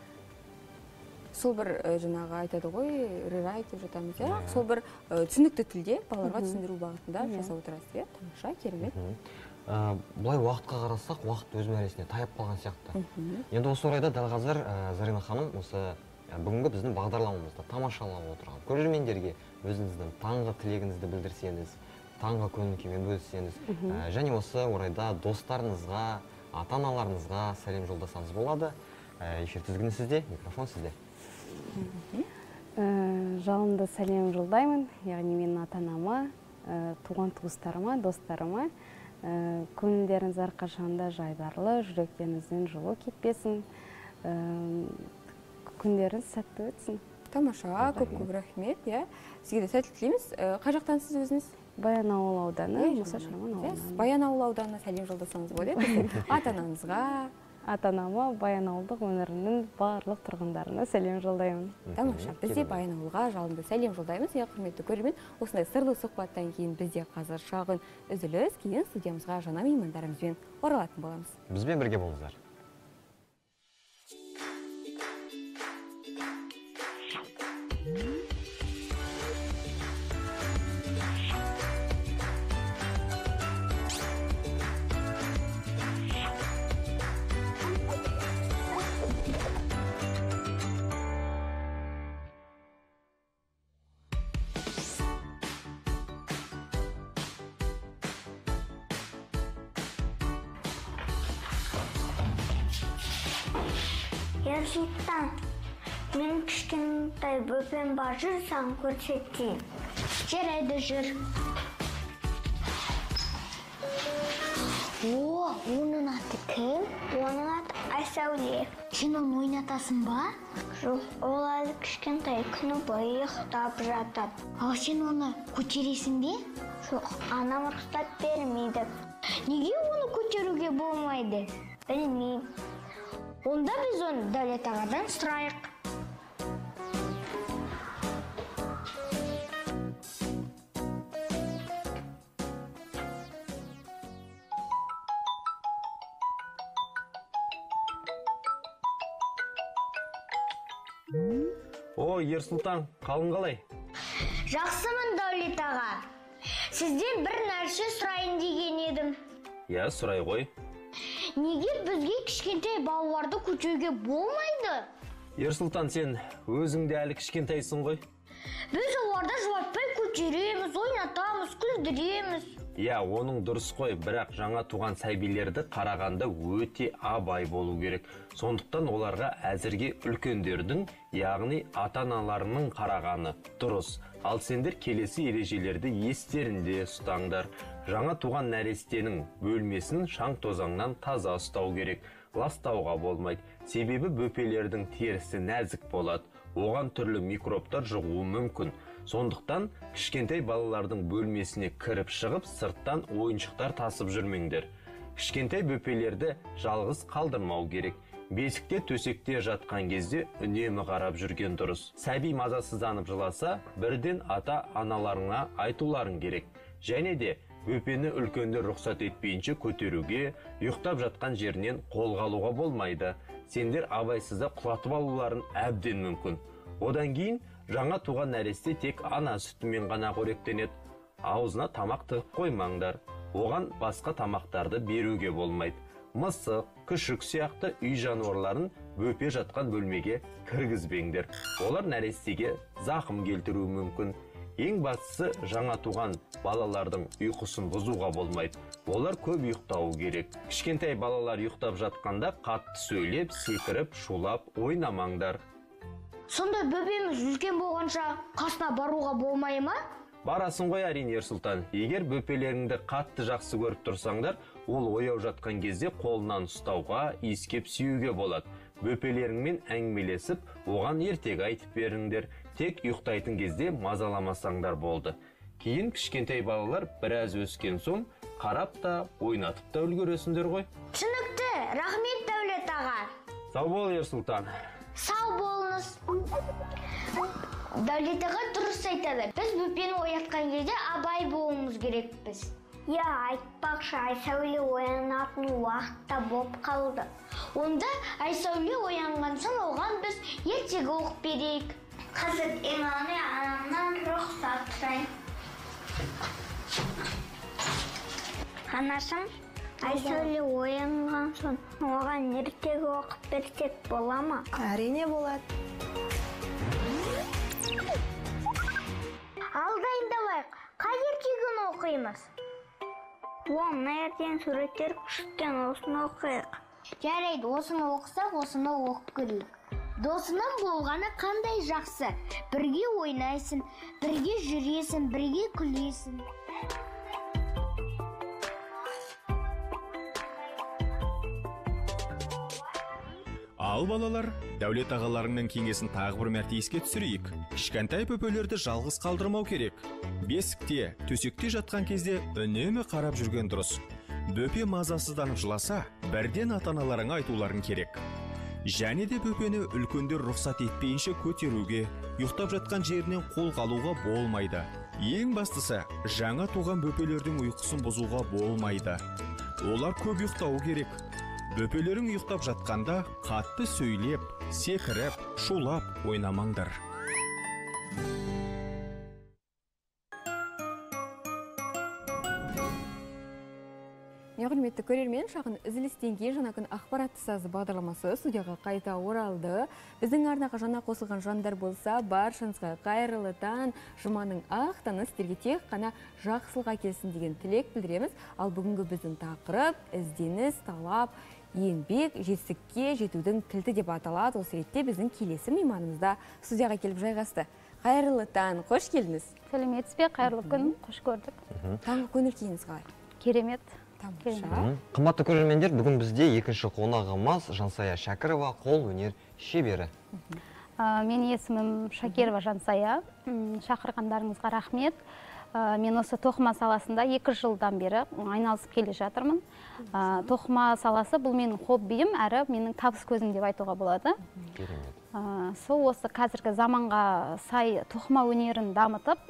Сол бір жаңағы айтады ғой, рерайт деп жатамыз, сол бір түсінікті тілде балаларға түсіндіру бағытында жасап отырасыз, тамаша, керемет. Бұлай уақытқа қарасақ, уақыт өз мәресіне таяп қалған сияқты. Енді осы орайда дәл қазір Зарина ханым осы бүгінгі біздің бағдарламамызда тамашалап отырған көрермендерге өзіңіздің таңғы тілегіңізді білдірсеңіз, таңғы көңіл күймен бөліссеңіз, және осы орайда достарыңызға, ата-аналарыңызға сәлем жолдасаңыз болады. Эфир тізгіні сізде, микрофон сізде. Жалынды сәлем жолдаймын, яғни менің ата-анама, туған туыстарыма, достарыма. Көңілдеріңіз әрқашанда жайдарлы, жүректеріңізден жылу кетпесін, күндеріңіз сәтті өтсін. Тамаша, көп-көп рахмет. Сізге де сәттілік тілейміз. Қай жақтансыз өзіңіз? Баянауыл ауданы, Мұса Шарман ауданы. Баянауыл ауданына сәлем жолдасаңыз болады, ата-анаңызға. Ата-анама, Баянауылдық өңірінің барлық тұрғындарына сәлем жолдаймын. Тамаша, біз де Баянауылға жалынды сәлем жолдаймыз. Құрметті көрермен, осындай сырлы сұхбаттан кейін бізде қазір шағын үзіліс, кейін студиямызға жаңа меймандарымызбен оралатын боламыз. Бізбен бірге болыңыздар. Ерсұлтан, мен кішкентай бөпем бар, жүр саған көрсетейін. Жарайды, жүр. О, оның аты кім? Оның аты Айсәуле. Сен оны ойнатасың ба? Жоқ, ол әлі кішкентай, күні бойы ұйықтап жатады. Ал сен оны көтересің бе? Жоқ, анам рұқсат бермейді. Неге оны көтеруге болмайды? Білмеймін. Онда біз оны Дәулет ағадан сұрайық. О, Ерсұлтан, қалың қалай? Жақсымын, Дәулет аға. Сізден бір нәрсе сұрайын деген едім. Я, сұрай ғой. Неге бізге кішкентай балаларды көтеруге болмайды? Ерсұлтан, сен өзіңде әлі кішкентайсың ғой? Біз оларды жылатпай көтереміз, ойнатамыз, күлдіреміз. Я, оның дұрыс қой, бірақ жаңа туған сәбилерді қарағанда өте абай болу керек. Сондықтан оларға әзірге үлкендердің, яғни ата-аналарының қарағаны дұрыс. Ал сендер келесі ережелерді естерінде ұстаңдар. Жаңа туған нәрестенің бөлмесін шаң тозаңнан таза ұстау керек. Ластауға болмайды. Себебі бөпелердің терісі нәзік болады. Оған түрлі микробтар жұғуы мүмкін. Сондықтан кішкентай балалардың бөлмесіне кіріп шығып, сырттан ойыншықтар тасып жүрмеңдер. Кішкентай бөпелерді жалғыз қалдырмау керек. Бесікте, төсекте жатқан кезде үнемі қарап жүрген дұрыс. Сәби мазасызданып жыласа, бірден ата-аналарыңа айтуларың керек. Және де бөпені үлкендер рұқсат етпейінше көтеруге, ұйықтап жатқан жерінен қолға алуға болмайды. Сендер абайсызда құлатып алуларын әбден мүмкін. Одан кейін жаңа туған нәресте тек ана сүтімен ғана қоректенеді. Аузына тамақ тығып қоймаңдар. Оған басқа тамақтарды беруге болмайды. Мысық, күшік сияқты үй жануарларын бөпе жатқан бөлмеге кіргізбеңдер. Олар нәрестеге зақым келтіруі мүмкін. Ең бастысы, жаңа туған балалардың ұйқысын бұзуға болмайды. Олар көп ұйықтауы керек. Кішкентай балалар ұйықтап жатқанда қатты сөйлеп, секіріп, шулап ойнамаңдар. Сонда бөпеміз үлкен болғанша қасына баруға болмай ма? Барасың ғой, әрине, Ерсұлтан. Егер бөпелеріңді қатты жақсы көріп тұрсаңдар, ол ояу жатқан кезде қолынан ұстауға, иіскеп сүюге болады. Бөпелеріңмен әңгімелесіп, оған ертегі айтып беріңдер. Тек ұйықтайтын кезде мазаламасаңдар болды. Кейін кішкентай балалар біраз өскен соң қарап та, ойнатып та үлгересіңдер ғой. Түсінікті, рахмет, Дәулет аға. Сау бол, Ерсұлтан. Сау болыңыз. Дәулет аға дұрыс айтады. Біз бөпені оятқан кезде абай болуымыз керекпіз. Я, айтпақшы, Айсәуле оянатын уақытта боп қалды. Онда Айсәуле оянған соң оған біз ертегі оқып берейік. Қазір иманы анамнан рұқсат сұрайын. Анашым, Айсәуле оянған соң оған ертегі оқып берсек бола ма? Әрине болады. Ал дайындалайық, қай ертегіні оқимыз? Мына ертең суреттер күшіккен, осыны оқиық. Жарайды, осыны оқысақ, осыны оқып көрейік. Досының болғаны қандай жақсы. Бірге ойнайсың, бірге жүресің, бірге күлесің. Ал балалар, Дәулет ағаларыңның кеңесін тағы бір мәрте еске түсірейік. Кішкентай бөпелерді жалғыз қалдырмау керек. Бесікте, төсекте жатқан кезде үнемі қарап жүрген дұрыс. Бөпе мазасызданып жыласа, бірден ата-аналарыңа айтуларың керек. Және де бөпені үлкендер рұқсат етпейінше көтеруге, ұйықтап жатқан жерінен қолға алуға болмайды. Ең бастысы, жаңа туған бөпелердің ұйқысын бұзуға болмайды. Олар көп ұйықтауы керек. Бөпелерің ұйықтап жатқанда қатты сөйлеп, секіріп, шулап ойнамаңдар. Құрметті көрермен, шағын үзілістен кейін жаңа күн ақпаратты сазы бағдарламасы студияға қайта оралды. Біздің арнаға жаңа қосылған жандар болса, баршаңызға қайырлы таң, жұманың ақ таңы сіздерге тек қана жақсылыққа келсін деген тілек білдіреміз. Ал бүгінгі біздің тақырып ізденіс, талап, еңбек, жетістікке жетудің кілті деп аталады. Осы ретте біздің келесі мейманымызда студияға келіп жайғасты. Қайырлы таң, қош келдіңіз. Сәлеметсіз бе, қайырлы күн, қош көрдік. Таңғы көңіл күйіңіз қалай? Керемет. Қымбатты көрермендер, бүгін бізде екінші қонағымыз Жансая Шәкірова, қол өнер шебері. Мен есімім Шакирова Жансая. Шақырғандарыңызға рахмет. Мен осы тоқыма саласында 2 жылдан бері айналысып келе жатырмын. Тоқыма саласы бұл менің хоббиім, әрі менің табыс көзім деп айтуға болады. Сол осы қазіргі заманға сай тоқыма өнерін дамытып,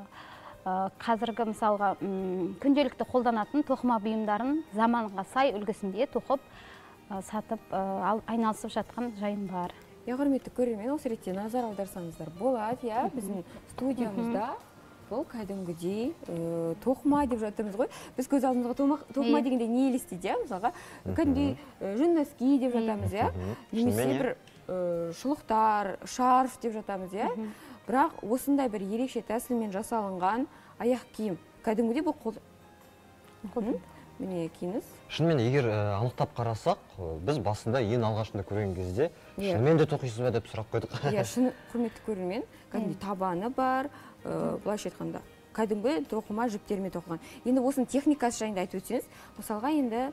қазіргі мысалға күнделікті қолданатын тоқыма бұйымдарын заманға сай үлгісінде тоқып сатып айналысып жатқан жайым бар. Құрметті көрермен, осы ретте назар аударсаңыздар болады, біздің студиямызда бұл кәдімгідей тоқыма деп жатырмыз ғой. Біз көз алдымызға тоқыма дегенде не елестейді, мысалға кәдімгідей жүн носки деп жатамыз, немесе бір шұлықтар, шарф деп жатамыз, бірақ осындай бір ерекше тәсілмен жасалынған аяқ киім. Кәдімгідей бұл қол. Міне киіңіз. Шынымен, егер анықтап қарасақ, біз басында ең алғашында көрген кезде, шынымен де тоқисыз ба деп сұрақ қойдық. Шын құрметті көрермен, кәдімгідей табаны бар, былайша айтқанда, кәдімгі тоқыма жіптермен тоқыған. Енді осының техникасы жайында айтып өтсеңіз, мысалға енді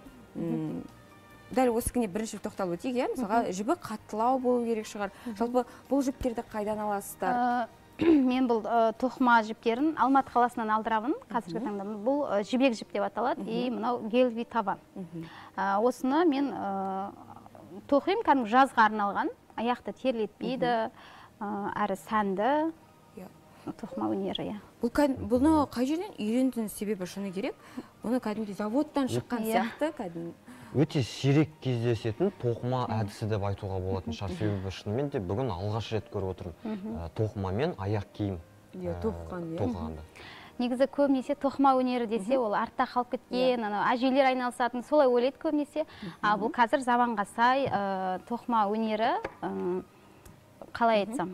дәл осы күнде бірінші тоқталып өтейік, мысалға жібі қаттылау болу керек шығар. Жалпы бұл жіптерді қайдан аласыздар? Мен бұл тоқыма жіптерін Алматы қаласынан алдырамын, қазіргі таңда. Бұл жібек жіп деп аталады, мынау гелви табан. Осыны мен тоқимын, кәдімгі жазға арналған, аяқты терлетпейді, әрі сәнді тоқыма өнері. Бұны қай жерден үйрендіңіз, себебі шыны керек? Бұны кәдімгі заводтан шыққан сияқты кәдімгі. Өте сирек кездесетін тоқыма әдісі деп айтуға болатын шығар, себебі шынымен де бүгін алғаш рет көріп отырмын тоқымамен аяқ киім тоқығанды. Негізі көбінесе тоқыма өнері десе, ол артта қалып кеткен, әжелер айналысатын, солай ойлайды көбінесе. Бұл қазір заманға сай тоқыма өнері, қалай айтсам,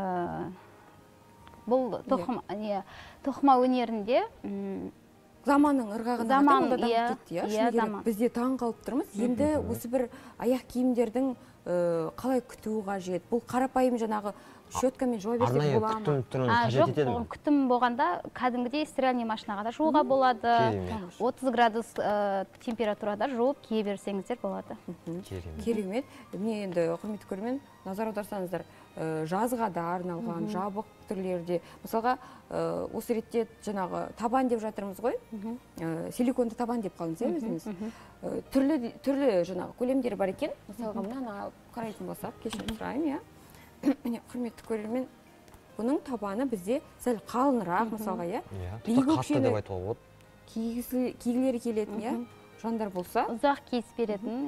бұл тоқыма өнерінде заманның ырғағына да кетті, бізде таң қалып тұрмыз. Енді осы бір аяқ киімдердің қалай күтуі қажет? Бұл қарапайым жаңағы щеткамен жуа берсек бола ма? Жоқ, күтім болғанда кәдімгідей стиральный машинаға да жууға болады. 30 градус температурада жуып кие берсеңіздер болады. Керемет. Міне енді құрметті көрермен, назар аударсаңыздар, жазға да арналған жабық түрлерде, мысалға осы ретте жаңағы табан деп жатырмыз ғой, силиконды табан деп қалдыңыз, өзіңіз. Түрлі жаңағы көлемдері бар екен, мысалға мынаны қарайтын болсақ, кешірім сұраймын, міне құрметті көрермен, бұның табаны бізде сәл қалынырақ, мысалға, қатты деп айтуға болады. Кигілері келетін жандар болса, ұзақ киіс беретін,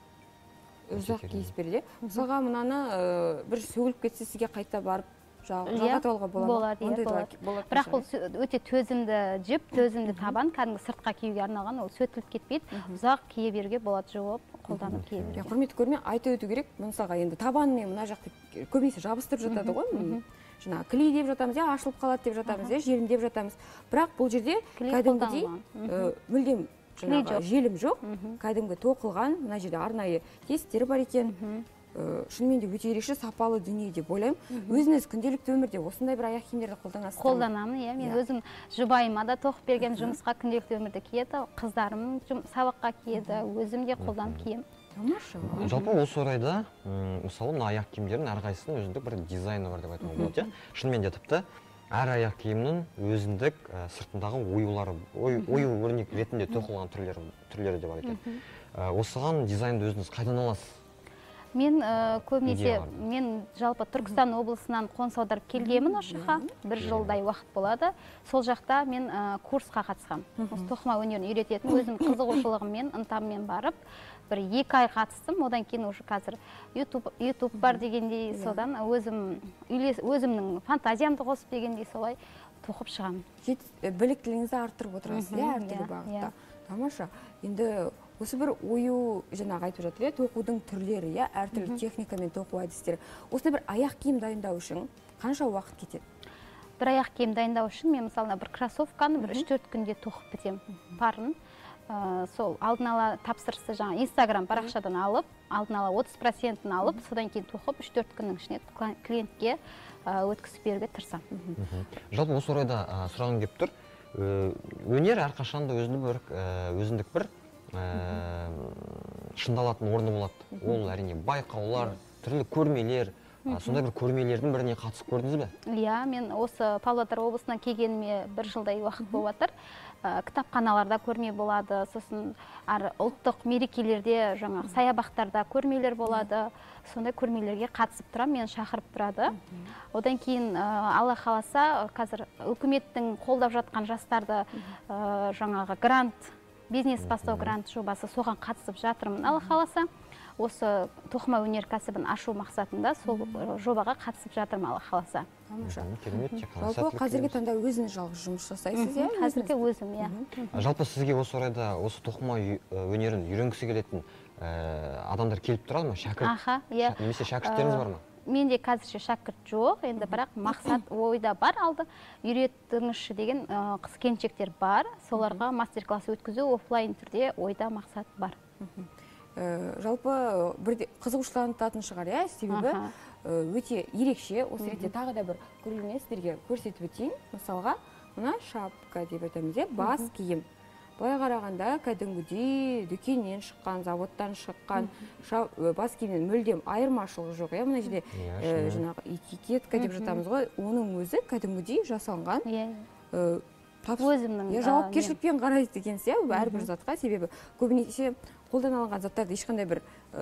ұзақ киіс береді. Мысалға мұнаны бір сөгіліп кетсе сізге қайта барып жағатып алуға болады. Бірақ бұл өте төзімді жіп, төзімді табан, кәдімгі сыртқа киюге арналған, ол сөтіліп кетпейді, ұзақ кие беруге болады, жауып, қолданып кие беруге. Құрметті көрермен, айта өту керек, мысалға енді табанымен мына жақты көбінесе жабыстырып жатады ғой, жаңа клей деп жатамыз, ашылып қалады деп жатамыз, желім деп жатамыз. Бірақ бұл жерде кәдімгідей мүлдем желім жоқ, кәдімгі тоқылған, мына жерде арнайы тесттері бар екен. Шынымен де өте ерекше сапалы дүние деп ойлаймын. Өзіңіз күнделікті өмірде осындай бір аяқ киімдерді қолданасыз? Қолданамын, мен өзім жұбайыма да тоқып берген, жұмысқа күнделікті өмірде киеді, қыздарым сабаққа киеді, өзім де қолданып киемін. Тамаша. Жалпы осы орайда, мысалы, мына аяқ киімдердің әрқайсысының өзіндік бір дизайны бар деп айтуға болады. Шынымен де тіпті әр аяқ киімнің өзіндік сыртындағы ою өрнек ретінде тоқылған түрлері де бар екен. Осыған дизайнды өзіңіз қайдан аласыз? Мен көбінесе, мен жалпы Түркістан облысынан қоныс аударып келгенмін Ошыға, 1 жылдай уақыт болады. Сол жақта мен курсқа қатысқам. Тоқыма өнерін үйрететін, өзім қызығушылығыммен, ынтаммен барып, бір 2 ай қатыстым. Одан кейін уже қазір YouTube бар дегендей, содан өзімнің фантазиямды қосып дегендей солай тоқып шығамын. Біліктілігіңізді арттырып отырасыз, әртүрлі бағытта. Тамаша. Енді осы бір ою жаңағы айтып жатыр, тоқудың түрлері, әртүрлі техникамен тоқу әдістері. Осы бір аяқ киім дайындау үшін қанша уақыт кетеді? Бір аяқ киім дайындау үшін мен мысалы бір кроссовканы бір 3-4 күнде тоқып бітемін парын. Сол алдын ала тапсырысты жаңа Instagram парақшадан алып, алдын ала 30%-ін алып, содан кейін тоқып 3-4 күннің ішіне клиентке өткізіп беруге тырысамын. Жалпы осы орайда сұрағым келіп тұр. Өнер әрқашанда өзіндік бір шыңдалатын орны болады. Ол әрине байқаулар, түрлі көрмелер, сондай бір көрмелердің біріне қатысып көрдіңіз бе? Иә, мен осы Павлодар облысына келгеніме 1 жылдай уақыт болып жатыр. Кітапханаларда көрме болады, сосын ұлттық мерекелерде, жаңағы саябақтарда көрмелер болады. Сондай көрмелерге қатысып тұрам, мені шақырып тұрады. Одан кейін Алла қаласа, қазір үкіметтің қолдап жатқан жастарды жаңағы грант, бизнес бастау грант жобасы, соған қатысып жатырмын. Алла қаласа, осы тоқыма өнеркәсібін ашу мақсатында сол жобаға қатысып жатырмын, Алла қаласа. Жалпы қазіргі таңда өзіңіз жалғыз жұмыс жасайсыз, иә? Қазіргі өзім, иә. Жалпы сізге осы орайда осы тоқыма өнерін үйренгісі келетін адамдар келіп тұрады ма? Шәкірт? Немесе шәкірттеріңіз бар ма? Менде қазірше шәкірт жоқ, енді бірақ мақсат ойда бар, алды үйретіңізші деген қыз-келіншектер бар. Соларға мастер-класс өткізу офлайн түрде ойда мақсат бар. Жалпы бірде қызығушылық танытатын шығар, себебі өте ерекше. Осы ретте тағы да бір көрермен сіздерге көрсетіп өтейін. Мысалға, мына шапка деп айтамыз, бас киім. Былай қарағанда кәдімгідей дүкеннен шыққан, заводтан шыққан бас киімнен мүлдем айырмашылығы жоқ. Мына жерде жаңағы этикетка деп жатамыз ғой, оның өзі кәдімгідей жасалған. Жауапкершілікпен қарайды екенсіз, әрбір затқа, себебі көбінесе қолданылған заттарды ешқандай бір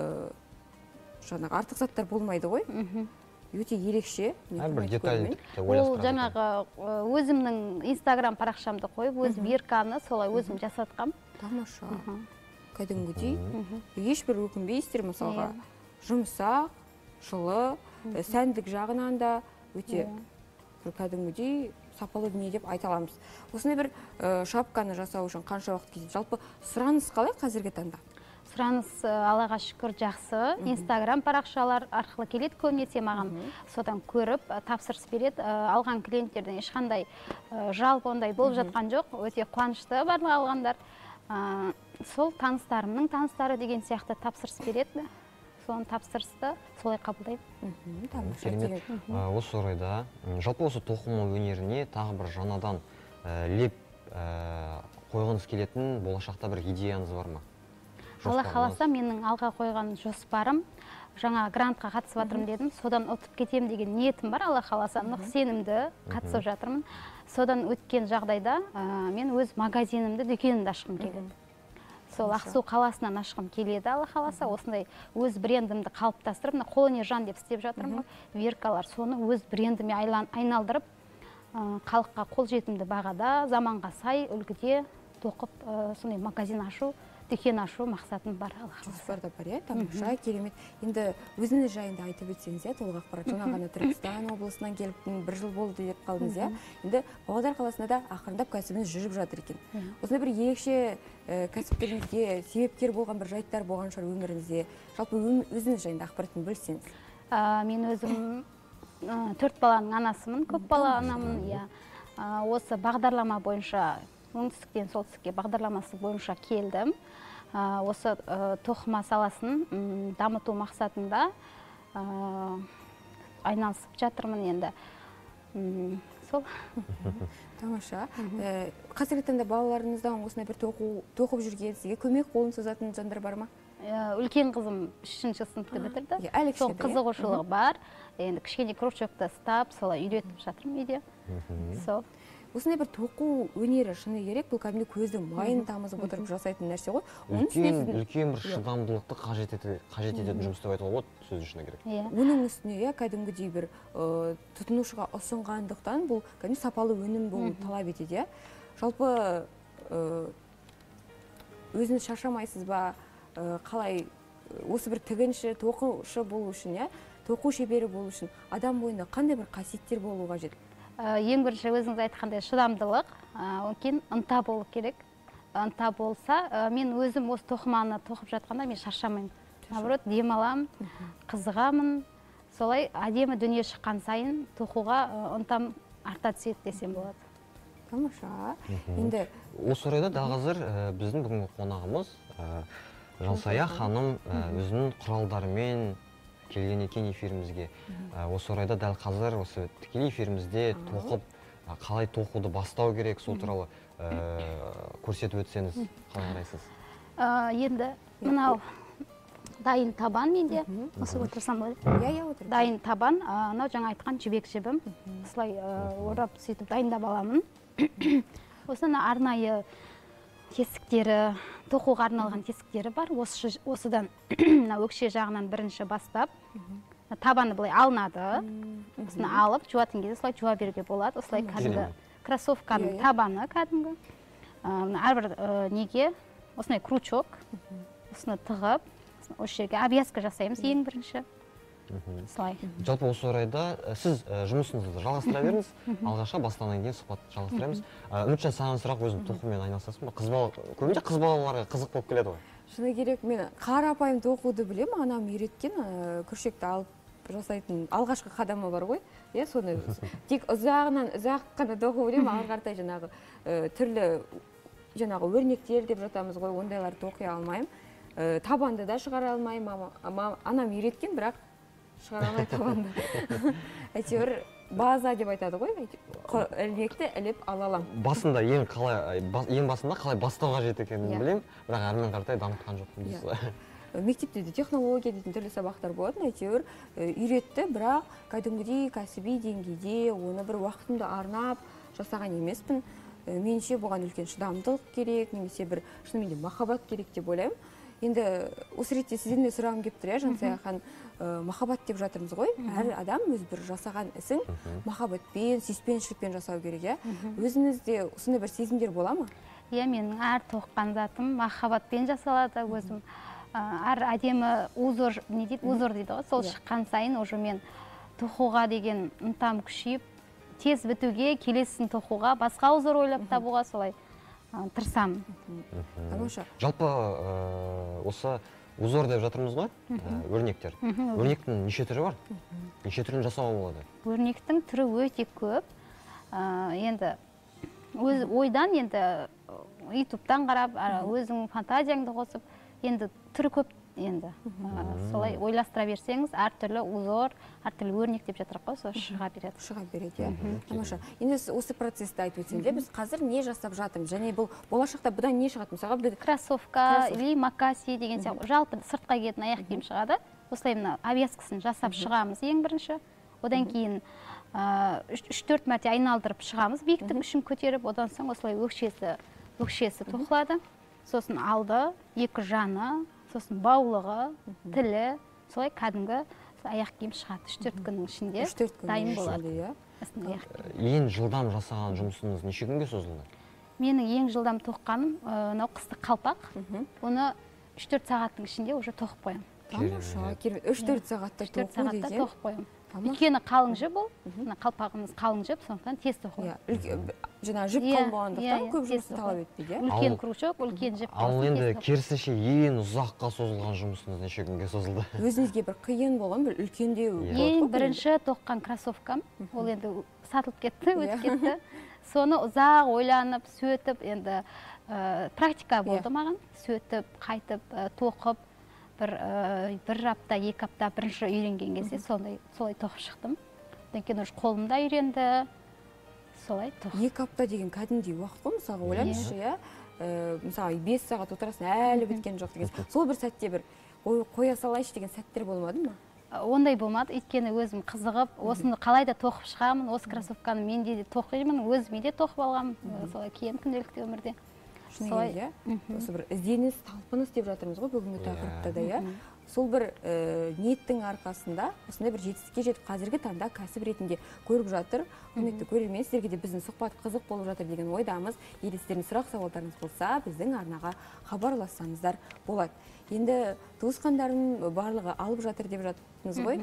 артық заттар болмайды ғой. Өте ерекше. Әрбір деталь. Ол жаңағы өзімнің Instagram парақшамды қойып, өзім ерканы солай өзім жасатқам. Тамаша. Кәдімгідей. Ешбір өкінбейсіздер, мысалға жұмсақ, жылы, сәндік жағынан да өте кәдімгідей сапалы дүние деп айта аламыз. Осындай бір шапканы жасау үшін қанша уақыт кетеді? Жалпы сұраныс қалай қазіргі таңда? Сұраныс Аллаға шүкір жақсы. Instagram парақшалар арқылы келеді көбінесе маған. Содан көріп тапсырыс береді. Алған клиенттерден ешқандай жалпы ондай болып жатқан жоқ. Өте қуанышты барлық алғандар. Сол таныстарымның таныстары деген сияқты тапсырыс береді. Соны тапсырысты солай қабылдаймын. Осы орайда жалпы осы тоқыма өнеріне тағы бір жаңадан леп қойғыңыз келетін болашақта бір идеяңыз бар ма? Алла қаласа, менің алға қойған жоспарым, жаңа грантқа қатысып жатырмын дедім, содан ұтып кетем деген ниетім бар. Алла қаласа, нық сенімді қатысып жатырмын. Содан өткен жағдайда мен өз магазинімді, дүкенімді ашқым келеді. Сол Ақсу қаласынан ашқым келеді, Алла қаласа, осындай өз брендімді қалыптастырып, қолөнер жан деп істеп жатырмын. Веркалар, соны өз брендіме айналдырып, халыққа қолжетімді бағада, заманға сай үлгіде тоқып, сондай магазин ашу, дүкен ашу мақсатым бар. Жоспарда бар, тамаша, керемет. Енді өзіңіз жайында айтып өтсеңіз, толық ақпарат. Жаңа ғана Түркістан облысынан келіп 1 жыл болды деп қалдыңыз. Енді Павлодар қаласында да ақырындап кәсібіңіз жүріп жатыр екен. Осындай бір ерекше кәсіптеріңізге себепкер болған бір жайттар болған шығар өміріңізде. Жалпы өзіңіз жайында ақпаратын бөлсеңіз. Мен өзім 4 баланың анасымын, көп бала анамын. Осы бағдарлама бойынша, оңтүстіктен солтүстікке бағдарламасы бойынша келдім. Осы тоқыма саласын дамыту мақсатында айналысып жатырмын енді. Сол. Тамаша. Қазіргі таңда балаларыңыздан осындай бір тоқып жүрген, сізге көмек қолын созатын жандар бар ма? Үлкен қызым 3-ші сыныпты бітірді. Сол қызығушылығы бар. Енді кішкене кружокты ұстап, солай үйретіп жатырмын үйде. Сол. Осындай бір тоқу өнері шыны керек, бұл кәдімгі көздің майын тамызып отырып жасайтын нәрсе ғой. Үлкен бір шыдамдылықты қажет ететін жұмыс деп айтуға болады, сөз үшін керек. Оның үстіне кәдімгідей бір тұтынушыға ұсынғандықтан бұл кәдімгі сапалы өнім болу талап етеді. Жалпы өзіңіз шаршамайсыз ба? Қалай осы бір тігінші, тоқушы болу үшін, тоқу шебері болу үшін адам бойында қандай бір қасиеттер болу қажет? Ең бірінші өзіңіз айтқандай шыдамдылық, кейін ынта болу керек. ынта болса, мен өзім осы тоқыманы тоқып жатқанда мен шаршамаймын. Наоборот, демаламын, қызығамын. Солай әдемі дүние шыққан сайын тоқуға ынтам арта түседі десем болады. Тамаша. Енді осы орайда дәл қазір біздің бүгінгі қонағымыз Жансая ханым өзінің құралдарымен келген екен эфирімізге. Осы орайда дәл қазір осы тікелей эфирімізде тоқып, қалай тоқуды бастау керек, сол туралы көрсетіп өтсеңіз қалай қарайсыз? Енді мынау дайын табан менде. Осы отырсам болады. Иә, отыр. Дайын табан, мынау жаңа айтқан жібек жібім. Осылай орап сөйтіп дайындап аламын. Осыны арнайы тесіктері, тоқуға арналған тесіктері бар. Осыдан өкше жағынан бірінші бастап, табаны былай алынады. Осыны алып, жуатын кезде осылай жуа беруге болады. Осылай кәдімгі кроссовканың табаны кәдімгі. Әрбір неге осындай крючок, осыны тығып, осы жерге обвязка жасаймыз ең бірінші. Жалпы осы орайда сіз жұмысыңызды жалғастыра беріңіз. Алғашқа бастағаннан кейін сұхбат жалғастырамыз. Үмітжан, саған сұрақ, өзің тоқумен айналысасың ба? Көбінде қыз балаларға қызық болып келеді ғой. Шыны керек, мен қарапайым тоқуды білем, анам үйреткен, күршекті алып жасайтын алғашқы қадамы бар ғой. Соны тек ұзағынан ұзақ қана тоқу білем, ары қаратай жаңағы түрлі жаңағы өрнектер деп жатамыз ғой, ондайлар тоқи алмаймын. Табанды да шығара алмаймын. Анам үйреткен, бірақ шығара алмай табанды. Әйтеуір база деп айтады ғой, ілмекті іліп ала алам. Басында ең басында қалай бастауға қажет екенін білем, бірақ әрмен қаратай дамытқан жоқпын. Мектепте де технология дейтін түрлі сабақтар болатын, әйтеуір үйретті, бірақ кәдімгідей кәсіби деңгейде оны бір уақытымды арнап жасаған емеспін. Меніңше бұған үлкен шыдамдылық керек, немесе бір шынымен де махаббат керек деп ойлаймын. Енді осы ретте сізден де сұрағым келіп тұр, Жансая ханым, махаббат деп жатырмыз ғой. Әр адам өз бір жасаған ісін махаббатпен, сүйіспеншілікпен жасау керек. Өзіңізде осындай бір сезімдер бола ма? Иә, менің әр тоққан затым махаббатпен жасалады өзім. Әр әдемі узор, не дейді, узор дейді ғой, сол шыққан сайын уже мен тоқуға деген ынтам күшейіп, тез бітуге, келесісін тоқуға, басқа узор ойлап табуға солай тырысамын. Жалпы осы узор деп жатырмыз ғой, өрнектер. Өрнектің неше түрі бар? Неше түрін жасауға болады? Өрнектің түрі өте көп. Енді ойдан, енді ютубтан қарап, өзің фантазияңды қосып, енді түрі көп. Енді солай ойластыра берсеңіз, әртүрлі узор, әртүрлі өрнек деп жатырық қой, сол шыға береді. Шыға береді, тамаша. Енді осы процессті айтып өтсеңіз, біз қазір не жасап жатырмыз? Және бұл болашақта бұдан не шығады? Мысалға кроссовка или макаси деген сияқты, жалпы сыртқа киетін аяқ киім шығады. Осылай мына обвязкасын жасап шығамыз ең бірінші. Одан кейін 3-4 мәрте айналдырып шығамыз, биіктік үшін көтеріп, одан соң осылай өкшесі тоқылады. Сосын алды, екі жаны, сосын баулығы, тілі, солай кәдімгі аяқ киім шығады. 3-4 күннің ішінде дайын болады. Ең жылдам жасаған жұмысыңыз неше күнге созылды? Менің ең жылдам тоққаным қыстық қалпақ. Оны 3-4 сағаттың ішінде уже тоқып қоям. Тамаша, 3-4 сағатта тоқып қоям. Өйткені қалың жіп бұл, қалпағымыз қалың жіп, сондықтан тез тоқу. Жаңа жіп қалың болғандықтан көп жұмысты талап етпейді. Үлкен крючок, үлкен жіп. Ал енді керісінше ең ұзаққа созылған жұмысыңыз неше күнге созылды? Өзіңізге бір қиын болған, бір үлкендеу. Ең бірінші тоққан кроссовкам, ол енді сатылып кетті, өтіп кетті. Соны ұзақ ойланып, сөйтіп, енді практика болды маған. Сөйтіп, қайтып, тоқып, бір апта, 2 апта бірінші үйренген кезде солай тоқып шықтым. Одан кейін қолымда үйренді, солай тоқып. 2 апта деген кәдімгідей уақыт қой, мысалға ойлаңызшы, мысалы 5 сағат отырасың, әлі біткен жоқ деген. Сол бір сәтте бір қоя салайыншы деген сәттер болмады ма? Ондай болмады, өйткені өзім қызығып, осыны қалай да тоқып шығамын, осы кроссовканы менде де тоқимын, өзіме де тоқып алғам, солай киемін күнделікті өмірде. Осы бір ізденіс, талпыныс деп жатырмыз ғой бүгінгі тақырыпта да. Сол бір ниеттің арқасында осындай бір жетістікке жетіп, қазіргі таңда кәсіп ретінде көріп жатыр. Құрметті көрермен, сіздерге де біздің сұхбат қызық болып жатыр деген ойдамыз. Егер сіздердің сұрақ сауалдарыңыз болса, біздің арнаға хабарлассаңыздар болады. Енді туысқандардың барлығы алып жатыр деп жатырмыз ғой.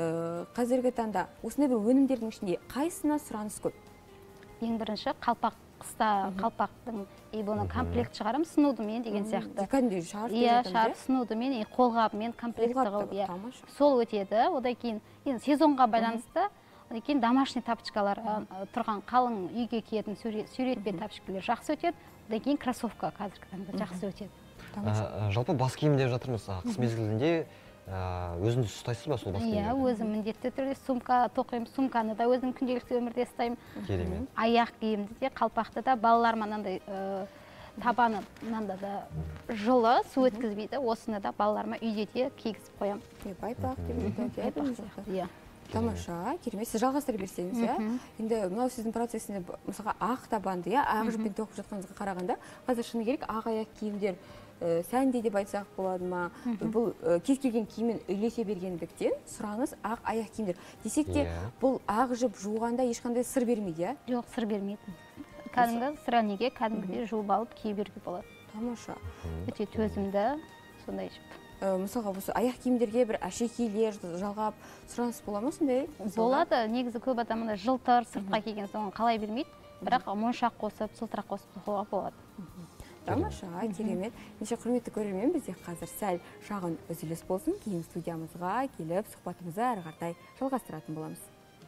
Қазіргі таңда осындай бір өнімдердің ішінде қайсына сұраныс көп? Ең бірінші қалпақ қыста қалпақтың бұны комплект шығарамын сынудымен деген сияқты. Кәдімгідей шарф Иә, шарф сынудымен, қолғабымен комплект қылып, иә. Сол өтеді. Одан кейін сезонға байланысты, одан кейін домашний тапочкалар тұрған қалың үйге киетін суретпен тапочкалар жақсы өтеді. Одан кейін кроссовка қазіргі таңда жақсы өтеді. Жалпы бас киім деп жатырмыз. Қыс мезгілінде өзіңіз ұстайсыз ба сол бас киімді? Иә, өзім міндетті түрде сумка тоқимын, сумканы да өзім күнделікті өмірде ұстаймын. Керемет. Аяқ киімді де, қалпақты да, балалар мынандай табаны мынанда да жылы су өткізбейді. Осыны да балаларыма үйде де кигізіп қоямын. Байпақ деп иә. Тамаша, керемет. Сіз жалғастыра берсеңіз, иә. Енді мынау сіздің процесінде мысалға ақ табанды, иә, ақ жіппен тоқып жатқаныңызға қарағанда, қазір шыны керек ақ аяқ киімдер сәнде деп айтсақ болады ма? Бұл кез келген киіммен үйлесе бергендіктен сұраныс ақ аяқ киімдер. Десек те, бұл ақ жіп жуғанда ешқандай сыр бермейді, иә? Жоқ, сыр бермейді. Кәдімгі сыранеге кәдімгідей жуып алып кие беруге болады. Тамаша. Өте төзімді, сондай жіп. Мысалға, осы аяқ киімдерге бір әшекейлер жалғап сұраныс бола ма сондай? Болады. Негізі көп адамында жылтыр сыртқа киген соң қалай бермейді, бірақ моншақ қосып, жылтырақ қосып тоқуға болады. Тамаша, керемет. Неше құрметті көрермен, бізде қазір сәл шағын үзіліс болсын, кейін студиямызға келіп сұхбатымызды әрі қарай жалғастыратын боламыз.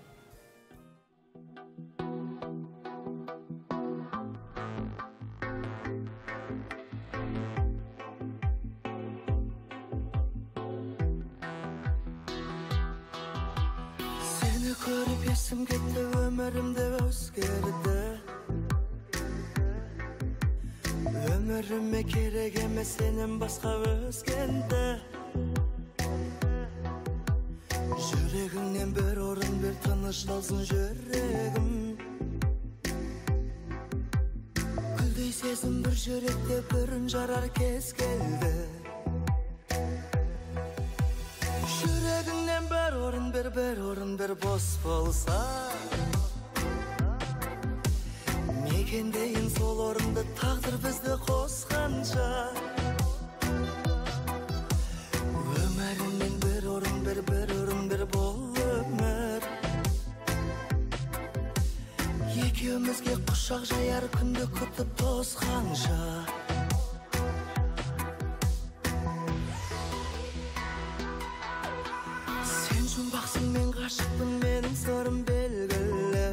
Seni көріп есім кетті, өмірімді өзгерді. Өміріме керек емес сенен басқа өзгенді. Жүрегіңнен бір орын бер, тынышталсын жүрегім. Гүлдей сезім бір жүректе бүрін жарар кез келді. Жүрегіңнен бір орын бер, бос болса. Мекендейін сол орынды, тағдыр бізді қосқанша. Өміріңнен бір орын бер, бол өмір. Екеумізге құшақ жаяр күнді күтіп тосқанша. Сен жұмбақсың, мен ғашықпын, менің сырым белгілі.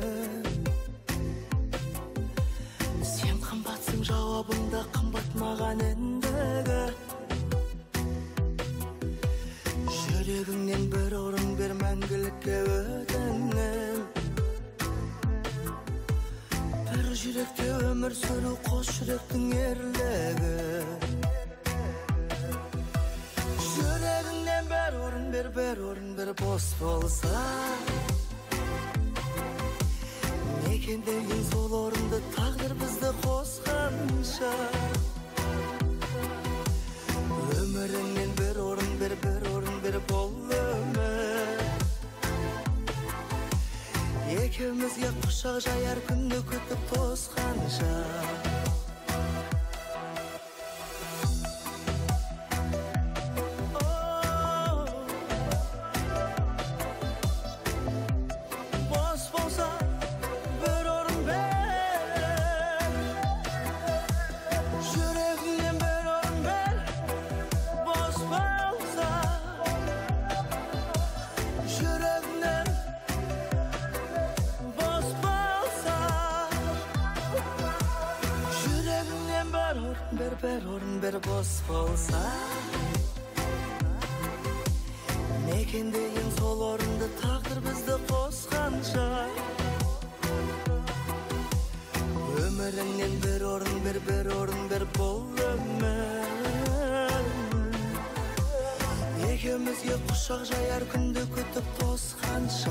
Сен қымбатсың, жауабыңда қымбат маған ендігі. Жүрегіңнен бір орын бер, мәңгілікке өтінем. Бір жүректе өмір сүру, қос жүректің ерлігі. Жүрегіңнен бір орын бер, бос болса. Мекендейін сол орынды, тағдыр бізді қосқанша. Өміріңнен бір орын бер, бол өмір. Екеумізге құшақ жаяр күнді күтіп тосқанша. Бос болса. Мекендейін сол орынды, тағдыр бізді қосқанша. Өміріңнен бір орын бер, бол өмір. Екеумізге құшақ жаяр күнді күтіп тосқанша.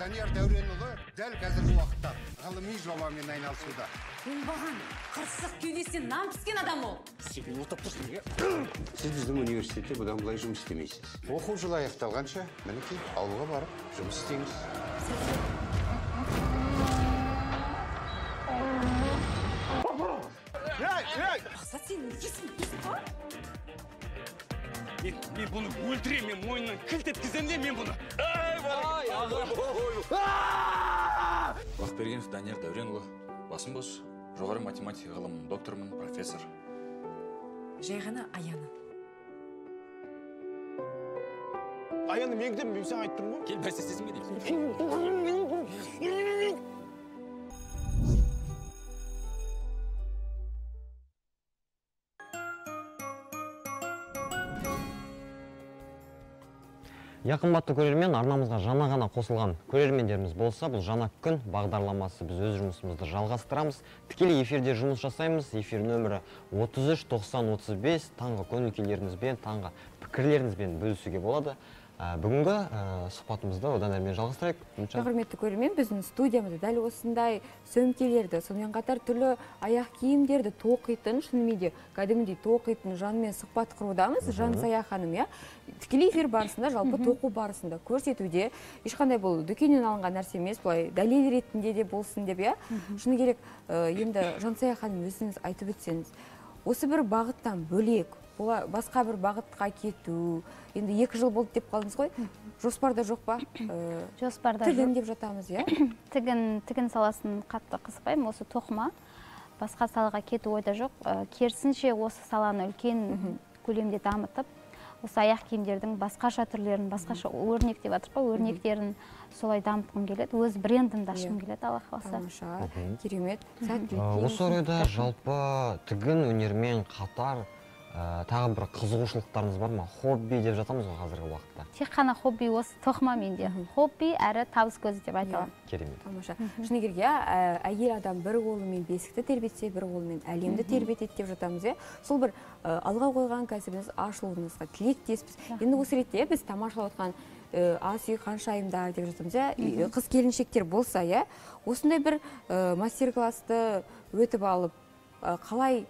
Данияр Дәуренұлы дәл қазіргі уақытта ғылыми жобамен айналысуда. Оңбаған, қырсық кеудесінен нам піскен адам ол. Сен отап тұрсың, сіз біздің университетте бұдан былай жұмыс істемейсіз. Оқу жылы аяқталғанша, мінекей, ауылға барып жұмыс істеңіз. Мақсат, сен несің? Мен бұны өлтірем, мен мойнынан кілт еткізем де, мен бұны. Бақбергенов Данияр Дәуренұлы, басым бос, жоғары математика ғылымының докторымын, профессор. Жай ғана Аяны. Аяны мен кідем, мен сен айттым ғой. Кел, бәстесесің бе деймін. Қымбатты көрермен, арнамызға жаңа ғана қосылған көрермендеріміз болса, бұл жаңа күн бағдарламасы, біз өз жұмысымызды жалғастырамыз. Тікелей эфирде жұмыс жасаймыз. Эфир нөмірі 33 90 35. Таңғы көңіл-күйлеріңізбен, таңғы пікірлеріңізбен бөлісуге болады. Бүгінгі сұхбатымызды одан әрмен жалғастырайық. Құрметті көрермен, біздің студиямызда дәл осындай сөмкелерді, сонымен қатар түрлі аяқ киімдерді тоқитын, шынымен де кәдімгідей тоқитын жанмен сұхбат құрудамыз. Жансая ханым, тікелей эфир барысында, жалпы тоқу барысында көрсетуде, ешқандай бұл дүкеннен алынған нәрсе емес, былай дәлел ретінде де болсын деп, шыны керек, енді Жансая ханым өзіңіз айтып өтсеңіз, осы бір бағыттан бөлек, басқа бір бағытқа кету, енді 2 жыл болды деп қалдыңыз ғой, жоспарда жоқ па? Жоспарда тігін деп жатамыз, Тігін саласын қатты қызықпаймын, осы тоқыма, басқа салаға кету ойда жоқ. Керісінше осы саланы үлкен көлемде дамытып, осы аяқ киімдердің басқаша түрлерін, басқаша өрнек деп жатыр па, өрнектерін солай дамытқым келеді, өз брендімді ашқым келеді, Алла қаласа. Тамаша, керемет. Осы орайда жалпы тігін өнермен қатар тағы бір қызығушылықтарыңыз бар ма? Хобби деп жатамыз ғой қазіргі уақытта. Тек қана хобби осы тоқыма менде. Хобби әрі табыс көзі деп айтамын. Керемет. Тамаша. Шыны керек, әйел адам бір қолымен бесікті тербетсе, бір қолымен әлемді тербетеді деп жатамыз. Сол бір алға қойған кәсібіңіз ашылуыңызға тілектеспіз. Енді осы ретте біз тамашалап отқан ас үй ханшайымдар деп жатамыз. Қыз келіншектер болса, осындай бір мастер-классты өтіп алып, қалай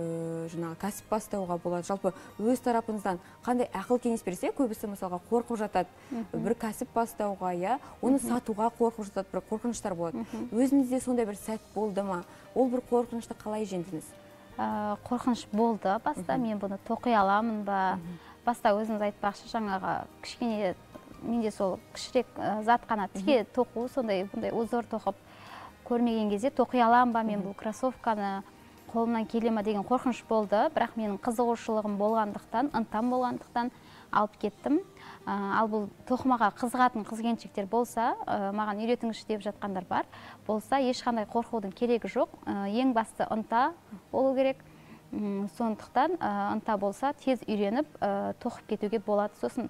кәсіп бастауға болады, жалпы өз тарапыңыздан қандай ақыл кеңес берсе, көбісі мысалға қорқып жатады, бір кәсіп бастауға, оны сатуға қорқып жатады, бір қорқыныштар болады. Өзіңізде сондай бір сәт болды ма? Ол бір қорқынышты қалай жеңдіңіз? Қорқыныш болды баста, мен бұны тоқи аламын ба? Баста өзіңіз айтпақшы, жаңағы кішкене менде сол кішірек зат қана тіке тоқу, сондай бұндай озор тоқып көрмеген кезде тоқи аламын ба мен бұл кроссовканы қолымнан келе ма деген қорқыныш болды, бірақ менің қызығушылығым болғандықтан, ынтам болғандықтан алып кеттім. Ал бұл тоқымаға қызығатын қыз-келіншектер болса, маған үйретіңізші деп жатқандар бар, болса ешқандай қорқудың керегі жоқ. Ең басты ынта болу керек. Сондықтан ынта болса тез үйреніп тоқып кетуге болады. Сосын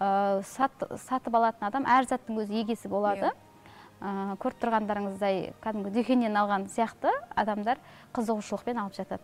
сатып алатын адам әр заттың өз егесі болады. Көріп тұрғандарыңыздай кәдімгі дүкеннен алған сияқты адамдар қызығушылықпен алып жатады.